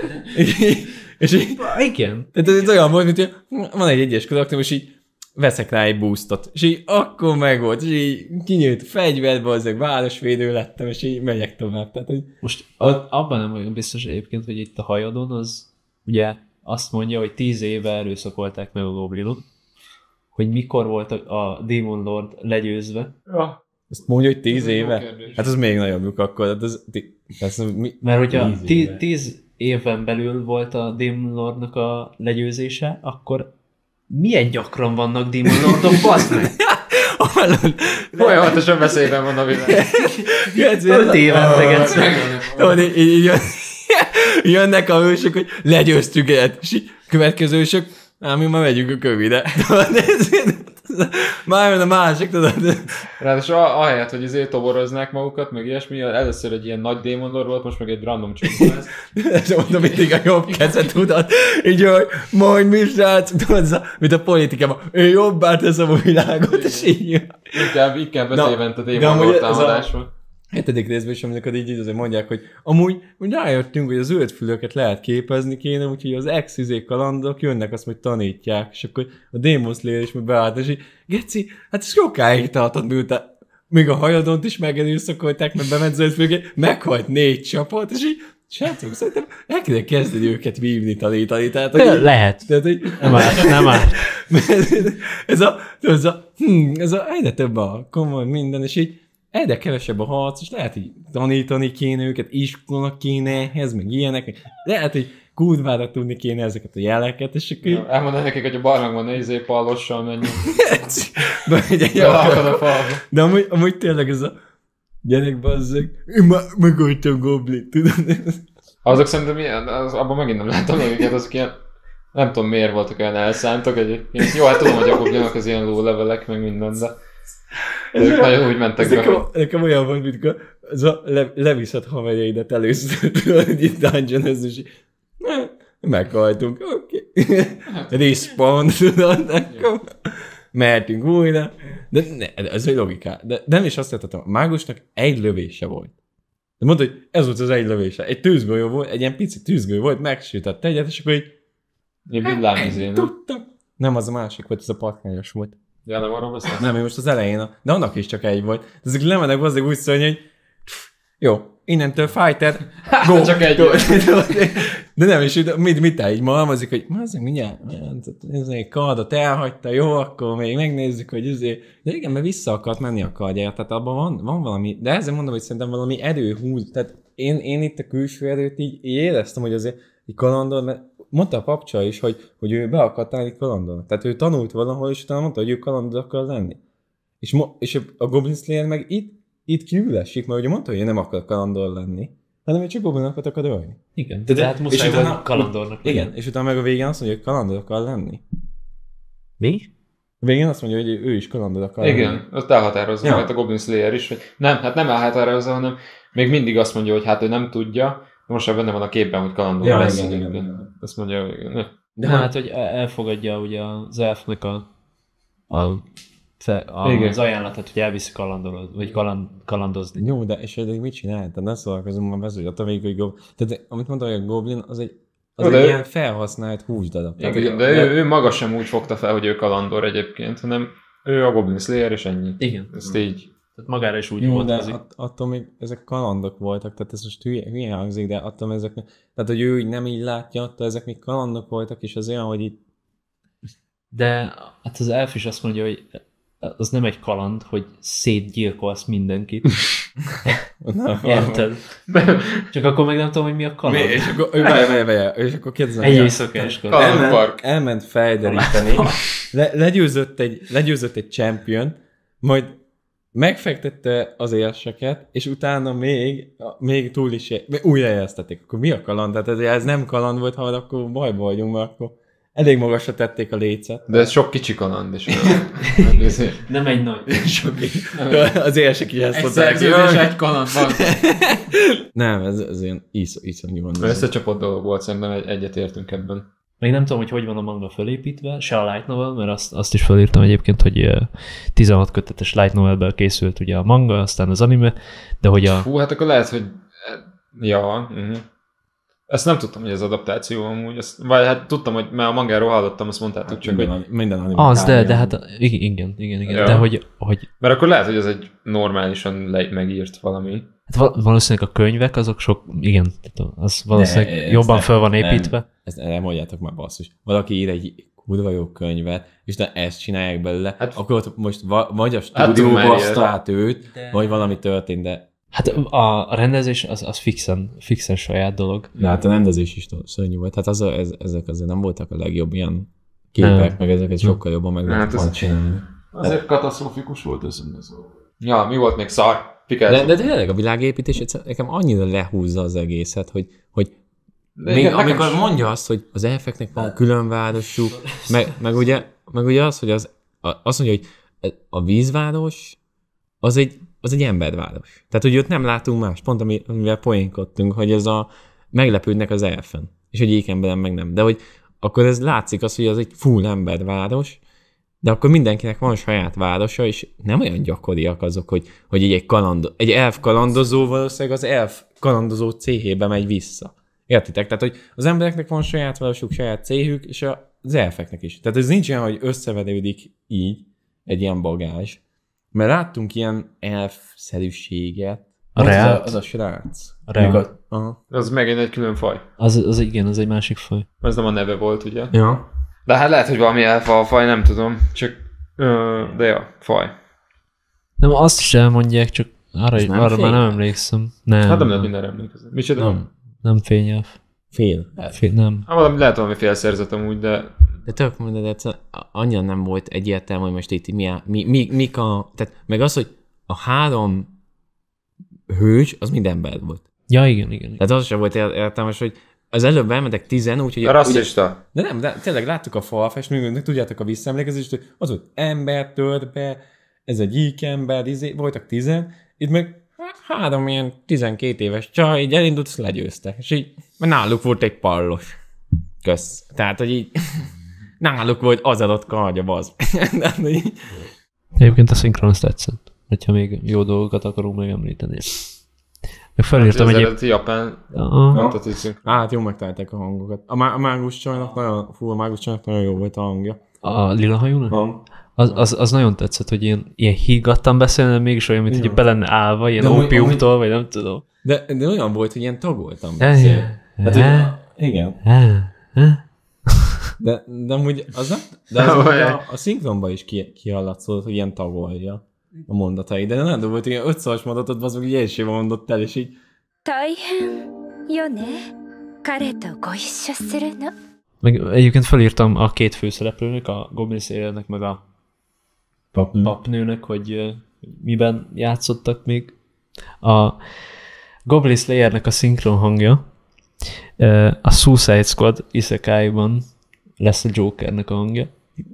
És így, igen. Tehát ez olyan volt, mint hogy van egy egyes karakter, és így veszek rá egy boostot, és így akkor megvolt, és így kinyílt a fegyverbe, azok városvédő lettem, és így megyek tovább. Tehát, hogy most abban nem vagyok biztos egyébként, hogy itt a hajadon az ugye azt mondja, hogy 10 éve erőszakolták meg a goblinot, hogy mikor volt a Demon Lord legyőzve. Ja. Azt mondja, hogy 10 Ez egy jó éve? kérdés. Hát az még nagyobb lyuk akkor. Hát ez mi? Mert hogyha 10 éve. 10 éven belül volt a Demon Lordnak a legyőzése, akkor milyen gyakran vannak Demon Lordok, baszd meg! Folyamatosan veszélyben van a világ. 5 évente, Geci. Tudod, így jönnek a hősök, hogy legyőztük egyet, és így következő hősök, mi már megyünk a kövide. Már jön a másik, tudod. Ráadásul ahelyett, hogy toboroznák magukat, meg ilyesmi, először egy ilyen nagy Demon Lord volt, most meg egy random csomó lesz. És mondom, mindig a jobb kezet tudod. Így, hogy majd mi srác, tudod, mint a politikában, ő jobbá teszem a világot, és így. Inkább 5 évente de Demon amúgy Lord ez támadás van. 7. részben is, amikor így azért mondják, hogy amúgy rájöttünk, hogy az zöldfülöket lehet képezni kéne, úgyhogy az ex kalandok jönnek, azt majd tanítják, és akkor a Demon Slayer is majd beállt, és így, Geci, hát ez sokáig tartott, miután még a hajadont is megerőszakolták, mert bement zöldfülöket, meghalt 4 csapat, és így, srácok, szerintem el kéne kezdeni őket vívni, tanítani, tehát, hogy Lehet. tehát, hogy Nem árt. ez a egyre több a komoly minden, és így egyre kevesebb a harc, és lehet, hogy tanítani kéne őket, iskola kéne ehhez, meg ilyenek, lehet, hogy kurvára tudni kéne ezeket a jeleket, és akkor Elmondaná nekik, hogy a barlangban ne pallossal menjünk. de, a falba. de amúgy tényleg ez a gyerek bazzeg, én már megöltem Goblin, tudod? Azok szerintem ilyen, abban megint nem láttam őket, azok ilyen, nem tudom miért voltak olyan elszántok egyébként. Jó, hát tudom, hogy a goblinok az ilyen lólevelek, meg minden, de ők nagyon úgy mentek be. Nekem olyan van, mint az a leviszed haverjaidat először, tudod, hogy itt dungeon-özni, és meghaltunk, oké. Respawn, tudod, akkor mehetünk újra. De ez egy logiká. De nem is azt értettem, a mágusnak egy lövése volt. De mondta, hogy ez volt az egy lövése. Egy tűzgolyó volt, egy ilyen pici tűzgolyó volt, megsütött egyet, és akkor így Egy villámizé, nem? tudtam. Nem, az a másik volt, ez a patkányos volt. Ja, nem arról beszélsz? Nem, én most az elején, de annak is csak egy volt. De ezek lemennek hozzá úgy szólni, hogy jó, innentől fighter, go. Csak egy. De nem, és mit így malmozik, hogy azért mindjárt, ez egy kardot elhagyta, jó, akkor még megnézzük, hogy azért, de igen, mert vissza akart menni a kardjára, tehát abban van valami, de ezzel mondom, hogy szerintem valami erő húz, tehát én itt a külső erőt így éreztem, hogy azért egy kalandor, mert mondta a papcsa is, hogy ő be akart állni kalandornak, tehát ő tanult valahol, és utána mondta, hogy ő kalandor akar lenni. És a Goblin Slayer meg itt kiülesik, mert ugye mondta, hogy ő nem akar kalandor lenni, hanem ő csak goblinokat akar ölni. Igen, de hát muszáj utána- volt kalandornak. Igen, és utána meg a végén azt mondja, hogy kalandor akar lenni. Mi? A végén azt mondja, hogy ő is kalandor akar lenni. Igen, azt elhatározza Ja. majd a Goblin Slayer is, hogy nem, hát nem elhatározza, hanem még mindig azt mondja, hogy hát ő nem tudja, most már benne van a képben, hogy kalandor Ja, lesz. igen. Azt mondja, hogy ne. De hát, hogy elfogadja ugye az elfnek Igen. az ajánlatát, hogy elviszi kalandorozni, vagy kalandozni. Jó, de és eddig mit csinálta? Ne szórakozom már bezúgy, attól végig, hogy Goblin. Tehát amit mondtam, hogy a Goblin az egy De ő- ilyen felhasznált húsdarab. Tehát, Igen, hogy- de ő maga sem úgy fogta fel, hogy ő kalandor egyébként, hanem ő a Goblin Slayer, és ennyi. Igen. Ezt így. Tehát magára is úgy Jó, de vonatkozik. attól még ezek kalandok voltak, tehát ez most hülye hangzik, de attól még ezek, tehát hogy ő így nem így látja, attól ezek még kalandok voltak, és az olyan, hogy itt De hát az elf is azt mondja, hogy az nem egy kaland, hogy szétgyilkolsz mindenkit. Érted? Csak akkor meg nem tudom, hogy mi a kaland. és akkor, várj, és akkor kérdezem. Egy éjszakáskor. Kalandpark. Elment felderíteni, legyőzött egy champion, majd megfektette az érseket, és utána még túl is újrajeleztették. Akkor mi a kaland? Tehát ez nem kaland volt, ha akkor bajba vagyunk, mert akkor elég magasra tették a lécet. De ez sok kicsi kaland is. Nem egy nagy. Az érsek így ezt Egy mondták. szerződés, egy kaland van. Nem, ez ilyen iszonyú van. Összecsapott dolog volt, szerintem egyetértünk ebben. Még nem tudom, hogy van a manga fölépítve, se a light novel, mert azt is felírtam egyébként, hogy 16 kötetes light novelből készült ugye a manga, aztán az anime, de hogy a... Hú, hát akkor lehet, hogy... Ja, Ezt nem tudtam, hogy ez adaptáció amúgy. Vagy hát tudtam, hogy mert a mangáról hallottam, azt mondtátok csak, hogy... Minden anime. Az, de hát igen. Ja. De hogy Mert akkor lehet, hogy ez egy normálisan megírt valami. hát valószínűleg a könyvek azok sok, igen, tehát az valószínűleg De jobban ezt fel van nem. építve. Ezt nem mondjátok már, basszus. Valaki ír egy kurva jó könyvet, és de ezt csinálják belőle, Hát- akkor ott most vagy a Hát, stúdióba már asztalt őt, De- vagy valami történt, de Hát a rendezés az fixen saját dolog. de hát a rendezés is szörnyű volt. Hát ezek azért nem voltak a legjobb ilyen képek, Nem. meg ezeket sokkal jobban meg Hát lehet ez- volna csinálni. Azért katasztrofikus volt összönbe szóval. Ja, mi volt még szar? Picasso. De tényleg a világépítés egyszer nekem annyira lehúzza az egészet, hogy még igen, nekem amikor is. mondja azt, hogy az elfeknek van külön városuk, meg ugye az, hogy azt mondja, hogy a vízváros az egy emberváros. Tehát, hogy ott nem látunk más, pont amivel poénkodtunk, hogy ez meglepődnek az elfen, és hogy egyik emberen meg nem. De hogy akkor ez látszik az, hogy az egy full emberváros, de akkor mindenkinek van saját városa, és nem olyan gyakoriak azok, hogy egy elf kalandozó valószínűleg az elf kalandozó céhébe megy vissza. Értitek? Tehát, hogy az embereknek van saját városuk, saját céhük, és az elfeknek is. Tehát ez nincs olyan, hogy összeverődik így egy ilyen bagázs. Mert láttunk ilyen elf-szerűséget. A Reált? Az a srác. A Reált. Aha. Az megint egy külön faj. Az igen, az egy másik faj. Ez nem a neve volt, ugye? Ja. De hát lehet, hogy valami elfa faj, nem tudom. Csak, de ja, faj. Nem, azt is elmondják, csak arra nem már nem fényelv? emlékszem. Nem, Hát nem lehet mindenre emlékezni. Micsoda? Nem. fényelv. Fél. Nem. Hát valami, lehet valami félszerzet amúgy, de De tök mondod, egyszer annyira nem volt egyértelmű, hogy most itt mik a... Tehát meg az, hogy a 3 hős, az mind ember volt. Ja, igen. Tehát az sem volt értelmes, hogy az előbb elmentek 10, úgyhogy... rasszista. De nem, de tényleg láttuk a falfestményben, tudjátok a visszaemlékezést, hogy az volt ember tört be, ez egy gyík ember, voltak 10, itt meg 3 ilyen 12 éves csaj, így elindult, azt legyőzte. És így, mert náluk volt egy pallos. Kösz. Tehát, hogy így náluk volt az adott kardja, az. De, hogy így, Egyébként a szinkron azt tetszett, hogyha még jó dolgokat akarunk megemlíteni. Meg felírtam Az egyéb... eredeti japán Aha. fantatíció. hát jó megtalálták a hangokat. A mágus csajnak a mágus csajnak nagyon jó volt a hangja. A lila hajúnak? Az nagyon tetszett, hogy ilyen hígattan beszélne, mégis olyan, mint hogy be lenne állva, ilyen De amúgy- ópiumtól, vagy nem tudom. De olyan volt, hogy ilyen tagoltam. Ja. Igen. De amúgy az nem, de az amúgy a szinkronban is kihallatszott, hogy ilyen tagolja a mondatai. De nem volt, hogy ilyen 5-szoros mondatot, az meg így elsőben mondott el, és így 大変よね彼とご一緒するの Meg egyébként felírtam a 2 főszereplőnek, a Goblin Slayer-nek, meg a papnőnek, hogy miben játszottak még. A Goblin Slayer-nek a szinkron hangja a Suicide Squad Isekai-ban lesz a Jokernek a hangja.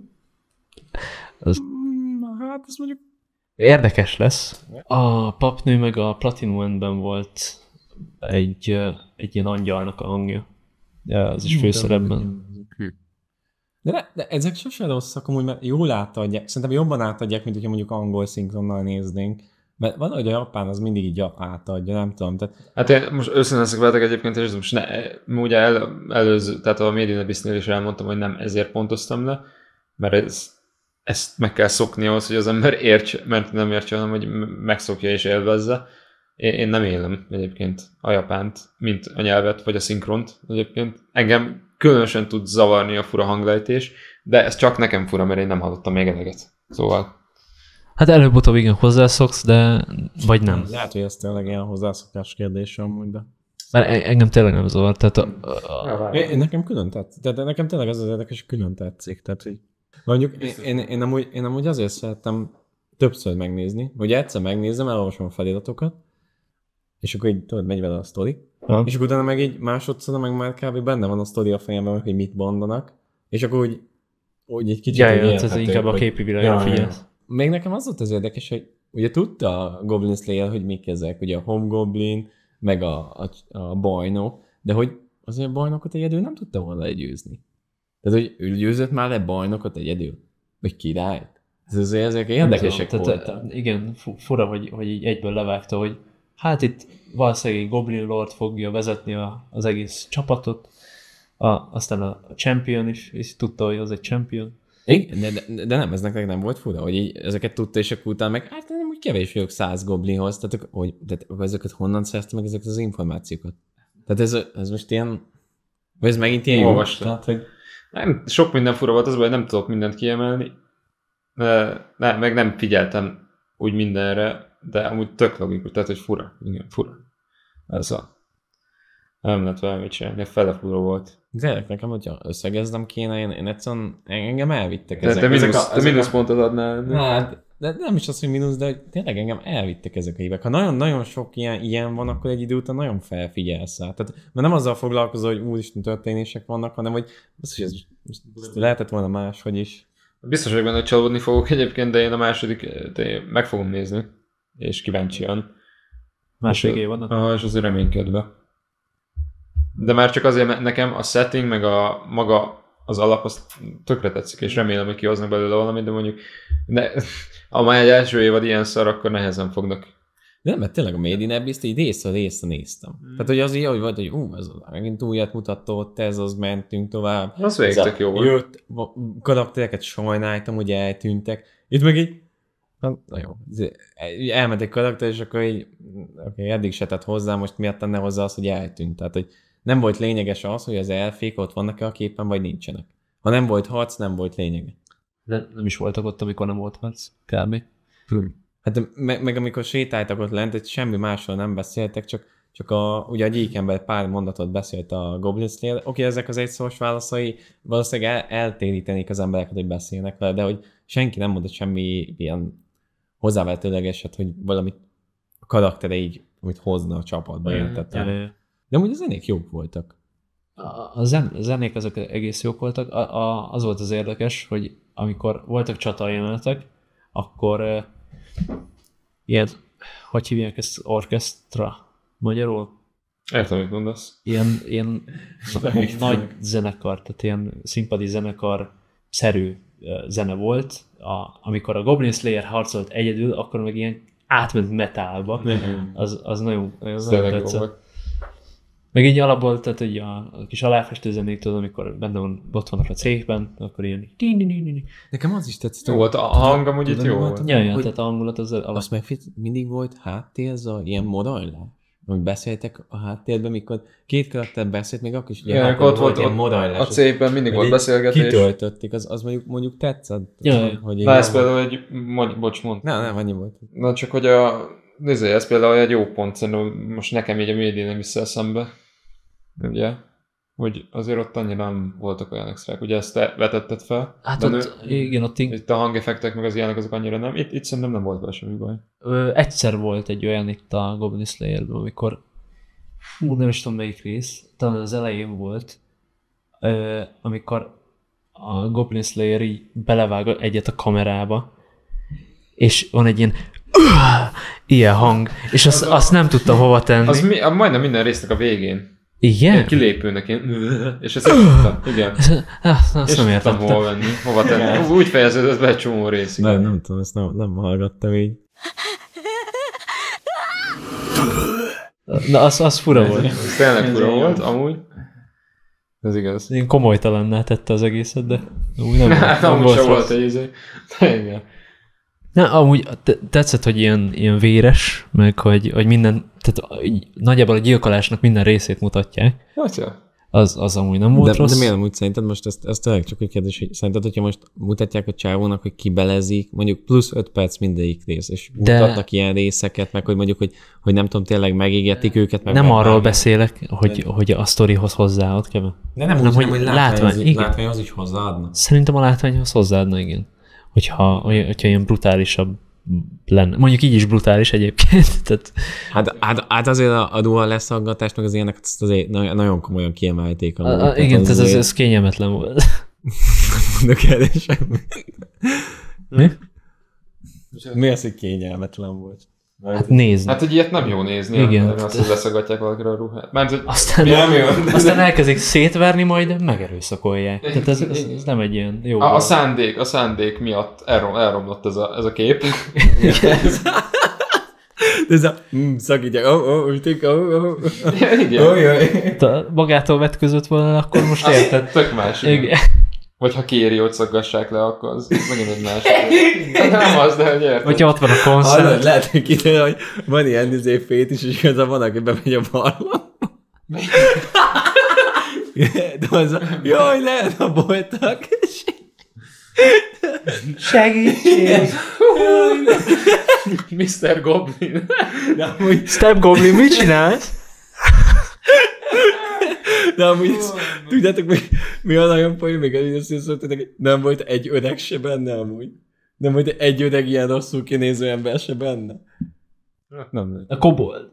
hát azt mondjuk Érdekes lesz. A papnő meg a Platinum Endben volt egy ilyen angyalnak a hangja. Ja, az is főszerepben. de ezek sose rosszak, amúgy, mert jól átadják. Szerintem jobban átadják, mint hogyha mondjuk angol szinkronnal néznénk. Mert van, hogy a japán az mindig így átadja, nem tudom. Tehát Hát én most őszintén leszek veletek egyébként, és most ugye előző, tehát a Made in Abyss-nél is elmondtam, hogy nem ezért pontoztam le, mert ezt meg kell szokni ahhoz, hogy az ember értse, mert nem értse, hanem hogy megszokja és élvezze. Én nem élem egyébként a japánt, mint a nyelvet, vagy a szinkront egyébként. Engem különösen tud zavarni a fura hanglejtés, de ez csak nekem fura, mert én nem hallottam még eleget. Szóval... Hát előbb-utóbb igen hozzászoksz, de vagy nem. lehet, hogy ez tényleg ilyen hozzászokás kérdése amúgy, de... Mert engem tényleg nem zavar. Tehát Nekem külön tetszik. Tehát nekem tényleg az érdekes, hogy külön tetszik. Tehát, hogy mondjuk én amúgy azért szerettem többször megnézni, hogy egyszer megnézem, elolvasom a feliratokat, és akkor így tudod, megy vele a sztori, és akkor utána meg így másodszor meg már kb. Benne van a sztori a fejemben, hogy mit mondanak, és akkor úgy egy kicsit... ez inkább a képi világra figyelsz. Még nekem az volt az érdekes, hogy ugye tudta a Goblin Slayer, hogy mik ezek, ugye a Hobgoblin, meg a bajnok, de hogy azért a bajnokot egyedül nem tudta volna legyőzni. Tehát, hogy ő győzött már le bajnokot egyedül? Vagy királyt? Ezek érdekesek voltak. Igen, fura, hogy így egyből levágta, hogy hát itt valószínűleg egy Goblin Lord fogja vezetni az egész csapatot, aztán a Champion is, és tudta, hogy az egy Champion. Igen, de nem, ez nektek nem volt fura, hogy így ezeket tudta, és akkor utána meg, hát nem úgy kevés vagyok 100 goblinhoz, tehát ezeket honnan szerezte meg ezeket az információkat? Tehát ez most ilyen, vagy ez megint ilyen jó? Olvastam. Tehát, hogy... Nem, sok minden fura volt, az baj, nem tudok mindent kiemelni. Meg nem figyeltem úgy mindenre, de amúgy tök logikus, tehát hogy fura. Igen, fura. Ez a... Nem lehet valamit csinálni, fele fura volt. Tényleg nekem, hogyha összegeznem kéne, én egyszerűen engem elvittek ezek. Te mínuszpontot adnál. Hát, de nem is az, hogy mínusz, de hogy tényleg engem elvittek ezek a évek. Ha nagyon-nagyon sok ilyen van, akkor egy idő után nagyon felfigyelsz rá. Tehát, mert nem azzal foglalkozol, hogy úristen történések vannak, hanem hogy ez lehetett volna máshogy is. Biztos vagyok benne, hogy csalódni fogok egyébként, de én a második meg fogom nézni. És kíváncsian. Második évadot? És azért reménykedve. De már csak azért, mert nekem a setting, meg a maga az alap, az tökre tetszik, és remélem, hogy kihoznak belőle valamit, de mondjuk ha már egy első évad ilyen szar, akkor nehezen fognak. De nem, mert tényleg a Made in Abyss-t így részre néztem. Tehát, hogy az így, hogy volt, hogy ez megint újat mutatott, ez mentünk tovább. Az végig tök jó volt. Jött, karaktereket sajnáltam, hogy eltűntek. Itt meg így, na jó, elment egy karakter, és akkor így, eddig se tett hozzá, most miért tenne hozzá az, hogy eltűnt. Tehát, hogy nem volt lényeges az, hogy az elfék ott vannak-e a képen, vagy nincsenek. Ha nem volt harc, nem volt lényege. De nem is voltak ott, amikor nem volt harc, kb. Hát meg amikor sétáltak ott lent, semmi másról nem beszéltek, csak ugye a gyíkember pár mondatot beszélt a Goblin Slayer. Oké, ezek az egyszoros válaszai valószínűleg eltérítenék az embereket, hogy beszélnek vele, de hogy senki nem mondott semmi ilyen hozzávetőlegeset, hogy valamit a karaktere így amit hozna a csapatba, értettem. De amúgy a zenék jók voltak. A zenék azok egész jók voltak. Az volt az érdekes, hogy amikor voltak csatajelenetek, akkor ilyen, hogy hívják ezt, orkesztra magyarul? Értem, mit mondasz. Ilyen nagy zenekar, tehát ilyen színpadi zenekar-szerű zene volt. Amikor a Goblin Slayer harcolt egyedül, akkor meg ilyen átment metálba. Az nagyon tetszett. Meg így alapból, tehát hogy a kis aláfestő zenék, tudod, amikor benne ott vannak a cégben, akkor ilyen... Nekem az is tetszett. Jó volt, a hang amúgy itt jó volt. Ja, tehát a hangulat az alap. Azt megfigyelt, mindig volt háttérza, ilyen modajlás? Hogy beszéltek a háttérben, mikor két karakter beszélt, még akkor is ugye ott volt ilyen modajlás. A cégben mindig volt beszélgetés. Kitöltötték, az mondjuk tetszett. Hogy na ez például egy... Bocs, mondd. Nem, annyi volt. Na csak, hogy ez például egy jó pont, szerintem most nekem így a médián vissza eszembe. Ugye? Hogy azért ott annyira nem voltak olyan extrák. Ugye ezt te vetetted fel? Hát ott, igen, ott... Itt a hangeffektek meg az ilyenek azok annyira nem. Itt szerintem nem volt vele semmi baj. Egyszer volt egy olyan itt a Goblin Slayer-ben, amikor... nem is tudom melyik rész, talán az elején volt, amikor a Goblin Slayer így belevág egyet a kamerába, és van egy ilyen hang, és azt nem tudta hova tenni. Az majdnem minden résznek a végén. Igen? Ilyen kilépőnek, és ezt tudtam. Igen. Azt nem értettem. Hova tenni. Úgy fejeződött be egy csomó részig. Nem tudom, ezt nem hallgattam így. Na, az fura volt. Ez tényleg fura volt, amúgy. Ez igaz. Én komolytalanná tette az egészet, de úgy nem amúgy sem volt egy izé. Igen. Na, amúgy tetszett, hogy ilyen véres, meg hogy minden, tehát nagyjából a gyilkolásnak minden részét mutatják. Játja. Az amúgy nem volt rossz. De miért amúgy szerinted most ez tényleg csak egy kérdés, hogy szerinted, hogyha most mutatják a csávónak, hogy kibelezik, mondjuk plusz 5 perc mindegyik rész, és mutatnak ilyen részeket, meg hogy mondjuk, hogy nem tudom, tényleg megégetik őket. Meg nem arról beszélek, hogy a sztorihoz hozzáad kell. De nem úgy, hogy látványhoz is hozzáadna. Szerintem a látványhoz hozzáadna, igen. Hogyha ilyen brutálisabb lenne. Mondjuk így is brutális egyébként. Tehát... Hát azért a dual leszaggatás, meg az ilyenek azért nagyon komolyan kiemelték. Igen, ez kényelmetlen volt. Mondok erre semmit. Mi? Mi az, hogy kényelmetlen volt? Hát nézni. Hát, hogy ilyet nem jó nézni. Igen. Azt, hogy leszagadják valakire a ruhát. Mert, hogy aztán elkezdik szétverni, majd megerőszakolják. Tehát ez nem egy ilyen jó. A szándék miatt elromlott ez a kép. Ez a szakítják. Igen. Magától vetközött volna, akkor most érted. Tök más. Igen. Vagy ha kéri, hogy szaggassák le, akkor az megint egy másik. Nem az, de hogy érted. Vagy ott van a koncert. Lehet, hogy kiderül, hogy van ilyen fétis, és igazából van, aki bemegy a barlang. De az a, jaj, ne, a boltak. Segítség! Mr. Goblin. De amúgy, Step Goblin, mit csinálsz? de amúgy tudjátok, mi a nagyon poén, még azt szóltatok, hogy nem volt egy öreg se benne amúgy. Nem volt egy öreg ilyen rosszul kinéző ember se benne. Nem. A kobold.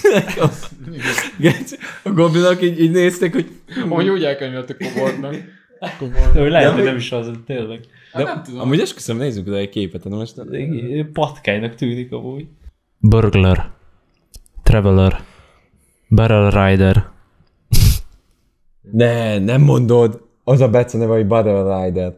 A goblinok így néztek, hogy... Hogy úgy elkönyveltek koboldnak. Lehet, hogy nem is az, tényleg. De nem tudom. Amúgy esküszöm, nézzük oda egy képet, de most... Patkánynak tűnik amúgy. Burglar. Traveler. Barrel Rider. Ne, nem mondod, az a Beca neve, hogy Barrel Rider.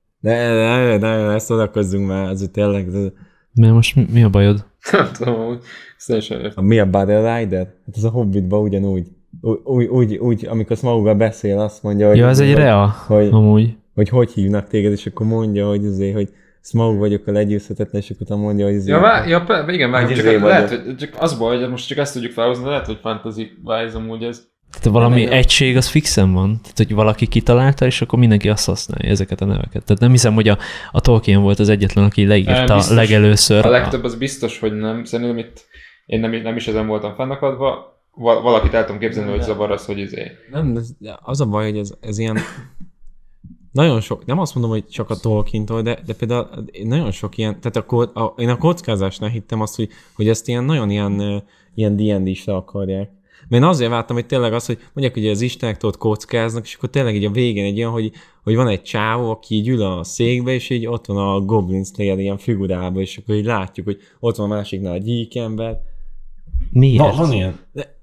Ne, ezt odakozzunk már, az tényleg... Mert most mi a bajod? Nem tudom, hogy szerintem Mi a Barrel Rider? Hát ez a Hobbitban ugyanúgy. Úgy, amikor Smauggal beszél, azt mondja, hogy... Ja, ez egy rea, amúgy. Hogy hívnak téged, és akkor mondja, hogy azért, hogy Smaug vagyok a legyőzhetetlen, és akkor utána mondja, hogy azért... igen, vágom, csak lehet, hogy csak az baj, hogy most csak ezt tudjuk felhozni, de lehet, hogy fantasy-wise amúgy ez... Tehát valami egység az fixen van? Tehát, hogy valaki kitalálta, és akkor mindenki azt használja, ezeket a neveket. Tehát nem hiszem, hogy a Tolkien volt az egyetlen, aki leírta biztos, legelőször. A legtöbb az biztos, hogy nem. Szerintem itt én nem is ezen voltam fennakadva. Valakit el tudom képzelni, hogy zavar az, hogy Nem, az a baj, hogy ez ilyen... Nagyon sok, nem azt mondom, hogy csak a Tolkientól, de például nagyon sok ilyen, tehát én a kockázásnál hittem azt, hogy ezt ilyen nagyon ilyen D&D-sre akarják. Mert én azért vártam, hogy tényleg az, hogy mondják, hogy az istenek ott kockáznak, és akkor tényleg így a végén egy olyan, hogy van egy csávó, aki így ül a székbe, és így ott van a Goblin Slayer ilyen figurában, és akkor így látjuk, hogy ott van a másiknál a gyíkember. Miért? Van ilyen.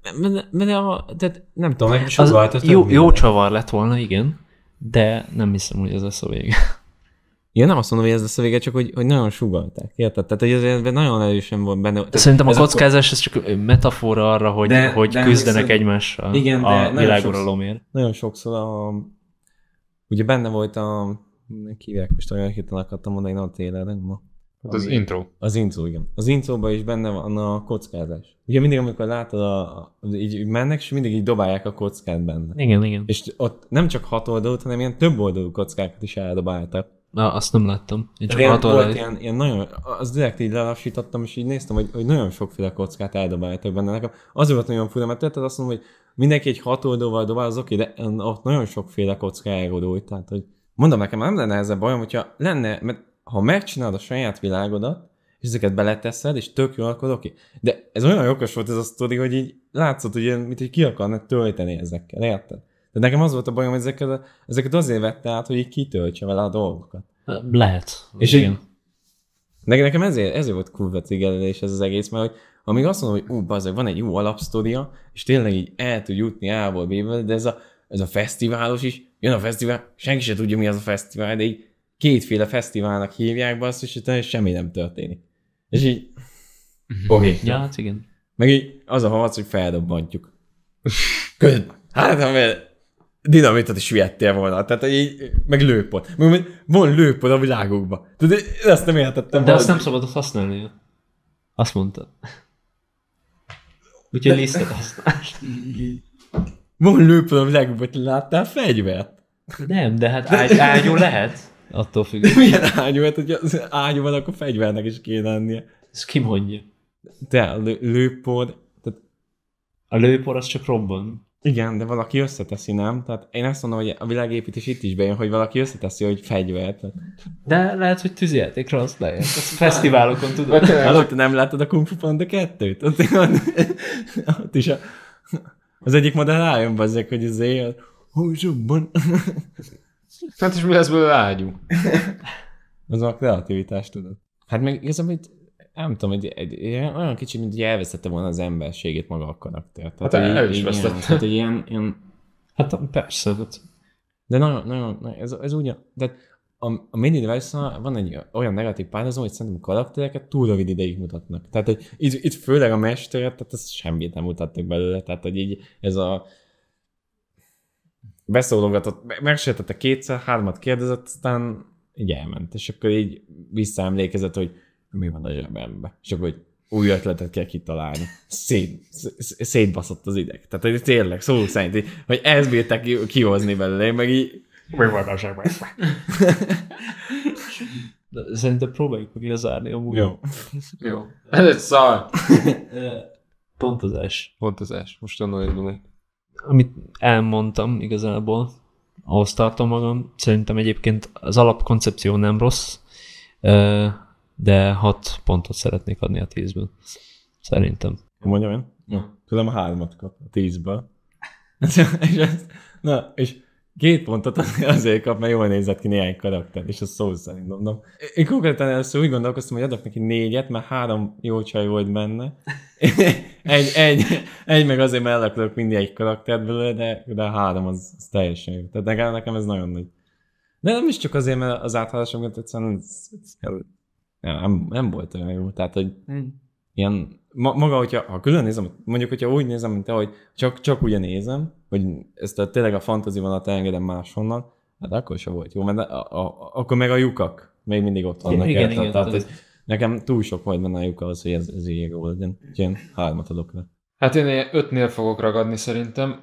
De nem tudom, meg az jó csavar lett volna, igen, de nem hiszem, hogy ez lesz a vége. Én nem azt mondom, hogy ez lesz a vége, csak hogy nagyon sugalták, érted? Tehát, hogy ezért nagyon erősen van benne. Szerintem a kockázás ez csak metafora arra, hogy küzdenek egymással igen, a világuralomért. Nagyon sokszor ugye benne volt kívják, most olyan hirtelen akartam mondani, a trailer, nem? Az intro. Az intro, igen. Az intróban is benne van a kockázás. Ugye mindig, amikor látod, így mennek, és mindig így dobálják a kockát benne. Igen. És ott nem csak 6 oldalút, hanem ilyen több oldalú kockákat is eldobáltak. Azt nem láttam. Én csak volt ilyen nagyon, az direkt így lelassítottam, és így néztem, hogy nagyon sokféle kockát eldobáltak benne. Nekem az volt nagyon fura, mert azt mondom, hogy mindenki egy 6 oldalval dobál, az oké, de ott nagyon sokféle kocka elgodult. Tehát, hogy mondom nekem, nem lenne ezzel bajom, hogyha lenne, mert ha megcsinálod a saját világodat, és ezeket beleteszed, és tök jó, akkor oké. De ez olyan okos volt ez a sztori, hogy így látszott, hogy mint hogy ki akarnak tölteni ezekkel, érted? De nekem az volt a bajom, hogy ezeket azért vette át, hogy így kitöltse vele a dolgokat. Lehet. És igen. Nekem ezért volt kurva triggerelés ez az egész, mert hogy amíg azt mondom, hogy bazzeg, van egy jó alapsztoria, és tényleg így el tud jutni A-ból B-ból, de ez a fesztiválos is, jön a fesztivál, senki se tudja, mi az a fesztivál, de így kétféle fesztiválnak hívják be azt, és semmi nem történik. És így... Oké. Ja, hát igen. Meg így az a harc, hogy feldobbantjuk. Közben. Hát, mert dinamitot is vihettél volna. Tehát így, meg lőpont. Meg van lőpont a világokban. Tehát ezt nem értettem. De azt nem szabad használni. Azt mondta. Úgyhogy lisztet használ. Van lőpont a világokban, te láttál fegyvert? Nem, de hát ágyú lehet. Attól függ. Milyen ágyú? Hát, hogyha az ágyú van, akkor fegyvernek is kéne lennie. Ez ki mondja? De a lőpor... Tehát... A lőpor az csak robban. Igen, de valaki összeteszi, nem? Tehát én azt mondom, hogy a világépítés itt is bejön, hogy valaki összeteszi, hogy fegyvert. De lehet, hogy tűzjátékra használják. Ezt fesztiválokon tudod. Te nem láttad a Kung Fu Panda 2-t? Ott is az egyik modell rájön bazzek, hogy az éjjel... Húzsubban. Hát és mi lesz belőle ágyú? Az a kreativitás, tudod. Hát meg igazából itt, nem tudom, olyan kicsi, mint hogy elvesztette volna az emberségét maga a karakter. Hát el is vesztette. Tehát egy ilyen... Hát persze. De nagyon ez úgy, de a Miniverse-nál van egy olyan negatív párhuzam, hogy szerintem a karaktereket túl rövid ideig mutatnak. Tehát, hogy itt főleg a mesteret, tehát ezt semmit nem mutattak belőle. Tehát, hogy így ez a beszólogatott, megsértette kétszer, 3 kérdezett, aztán így elment. És akkor így visszaemlékezett, hogy mi van a zsebembe. És akkor, hogy új ötletet kell kitalálni. Szétbaszott az ideg. Tehát hogy tényleg, szó szerint, hogy ezt bírták kihozni belőle, én meg így... De szerintem próbáljuk meg lezárni amúgy. Jó. Ez egy szar. Pontozás. Pontozás. Most onnan indulnék. Amit elmondtam igazából, ahhoz tartom magam. Szerintem egyébként az alapkoncepció nem rossz, de 6 pontot szeretnék adni a 10-ből. Szerintem. Mondjam én? Jó. Tudom, a 3-at kap a 10-ből. És 2 pontot azért kap, mert jól nézett ki néhány karakter, és az szó szerint mondom. Én konkrétan először úgy gondolkoztam, hogy adok neki 4-et, mert 3 jó csaj volt benne. egy meg azért, mert el akarok mindig egy karaktert belőle, de a 3 az teljesen jó. Tehát nekem ez nagyon nagy. De nem is csak azért, mert az áthalásokat egyszerűen nem volt olyan jó. Tehát, hogy ilyen, maga, ha külön nézem, mondjuk, hogyha úgy nézem, mint te, hogy csak ugye nézem, hogy ezt tényleg a fantasy vonalat elengedem máshonnan, hát akkor sem volt jó, mert akkor meg a lyukak még mindig ott vannak. Igen. Tehát nekem túl sok volt benne a lyuka az, hogy ez így jó legyen. Úgyhogy én 3-at adok rá. Hát én 5-nél fogok ragadni szerintem.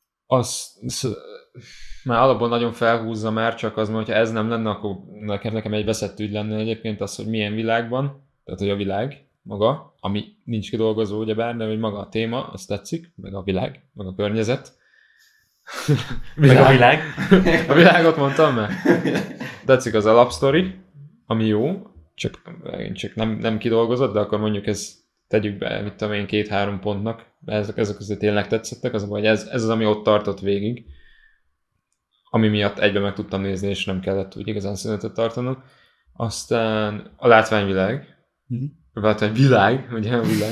Már alapból nagyon felhúzza már, csak az, hogyha ez nem lenne, akkor nekem egy veszett ügy lenne egyébként az, hogy milyen világban, tehát hogy a világ maga, ami nincs kidolgozó ugyebár, de hogy maga a téma, azt tetszik, meg a világ, meg a környezet. Meg a világ. A világot mondtam már. Tetszik az alapsztori, ami jó, csak nem kidolgozott, de akkor mondjuk tegyük be, mit tudom én, 2-3 pontnak, ezek azért tényleg tetszettek, az, hogy ez az, ami ott tartott végig, ami miatt egyben meg tudtam nézni, és nem kellett úgy igazán szünetet tartanom. Aztán a látványvilág, látványvilág, ugye a világ,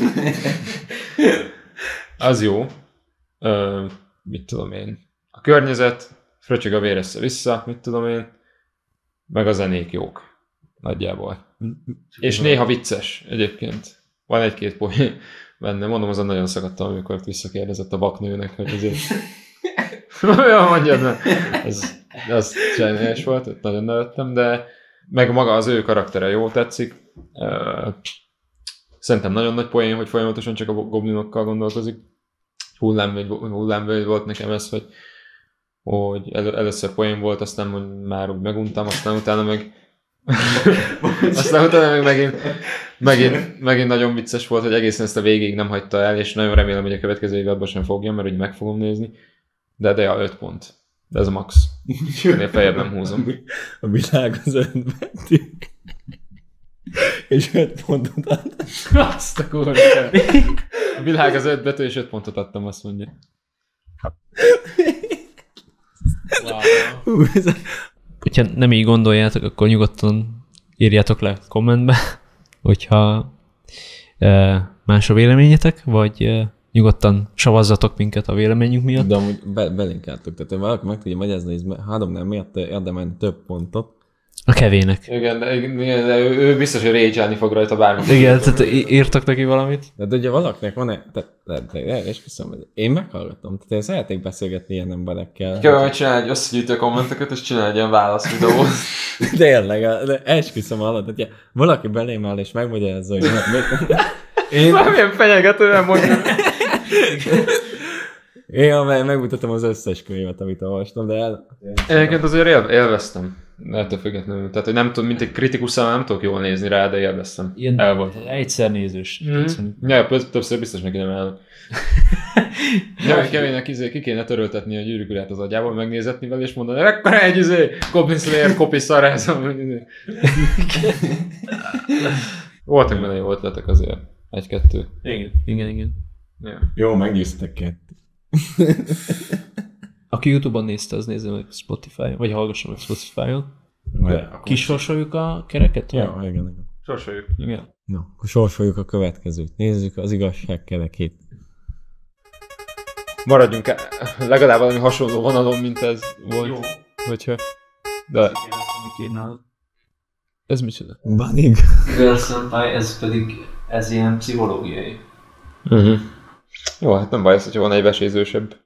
az jó, mit tudom én, a környezet, fröcsög a vér össze-vissza, mit tudom én, meg a zenék jók, nagyjából. És néha vicces egyébként. Van 1-2 poén benne, mondom, azon nagyon szakadtam, amikor visszakérdezett a vaknőnek, hogy azért... Olyan mondjad, mert ez zseniális volt, ott nagyon nevettem, de meg maga az ő karaktere jól tetszik. Szerintem nagyon nagy poén, hogy folyamatosan csak a goblinokkal gondolkozik. Hullámvölgy volt nekem ez, hogy először poén volt, aztán már úgy meguntam, aztán utána meg megint nagyon vicces volt, hogy egészen ezt a végig nem hagyta el, és nagyon remélem, hogy a következő évadban sem fogja, mert úgy meg fogom nézni. De 5 pont. De ez a max. Ennél feljebb nem húzom. A világ az 5 betű. És 5 pontot adtam. Azt a kurva. A világ az 5 betű, és 5 pontot adtam, azt mondja. Wow. Hogyha nem így gondoljátok, akkor nyugodtan írjátok le kommentbe, hogyha más a véleményetek, vagy nyugodtan savazzatok minket a véleményünk miatt. De amúgy belinkeltük, tehát valaki meg tudja magyarázni, hogy 3 nem miatt érdemelni több pontot. A kevének. Igen, de ő biztos, hogy rage-elni fog rajta bármit. Igen, tehát írtak neki valamit. De ugye valakinek van-e, és köszönöm, én meghallgatom, tehát én szeretnék beszélgetni ilyen emberekkel. Kell majd csinálni egy összegyűjtő kommenteket, és csinálni egy ilyen válasz videót. Tényleg, de esküszöm hallod, hogyha valaki belém áll és megmagyarázza, hogy én... Milyen fenyegetően mondjuk. Én megmutatom az összes könyvet, amit olvastam, de Egyébként azért élveztem. Ettől függetlenül. Tehát, hogy nem tudom, mint egy kritikus szám, nem tudok jól nézni rá, de élveztem. Ilyen el volt. Egyszer nézős. Ja, többször biztos neki nem el. Kevének ki kéne töröltetni a Gyűrűk Urát az agyából, megnézetni vele, és mondani, ekkora egy Goblin Slayer kopi szarázom. Voltak benne jó ötletek azért. 1-2. Igen. Yeah. Jó, meggyőztek 2. Aki YouTube-on nézte, az nézze meg Spotify-on, vagy hallgassa meg Spotify-on. Kisorsoljuk a kereket? Ja, igen. Sorsoljuk. Igen. No, akkor sorsoljuk a következőt. Nézzük az igazság kerekét. Maradjunk legalább valami hasonló vonalon, mint ez volt. Jó. Hogyha... De... Ez micsoda? Banig. Girl Senpai, ez ilyen pszichológiai. Jó, hát nem baj, hogyha van egy vesézősebb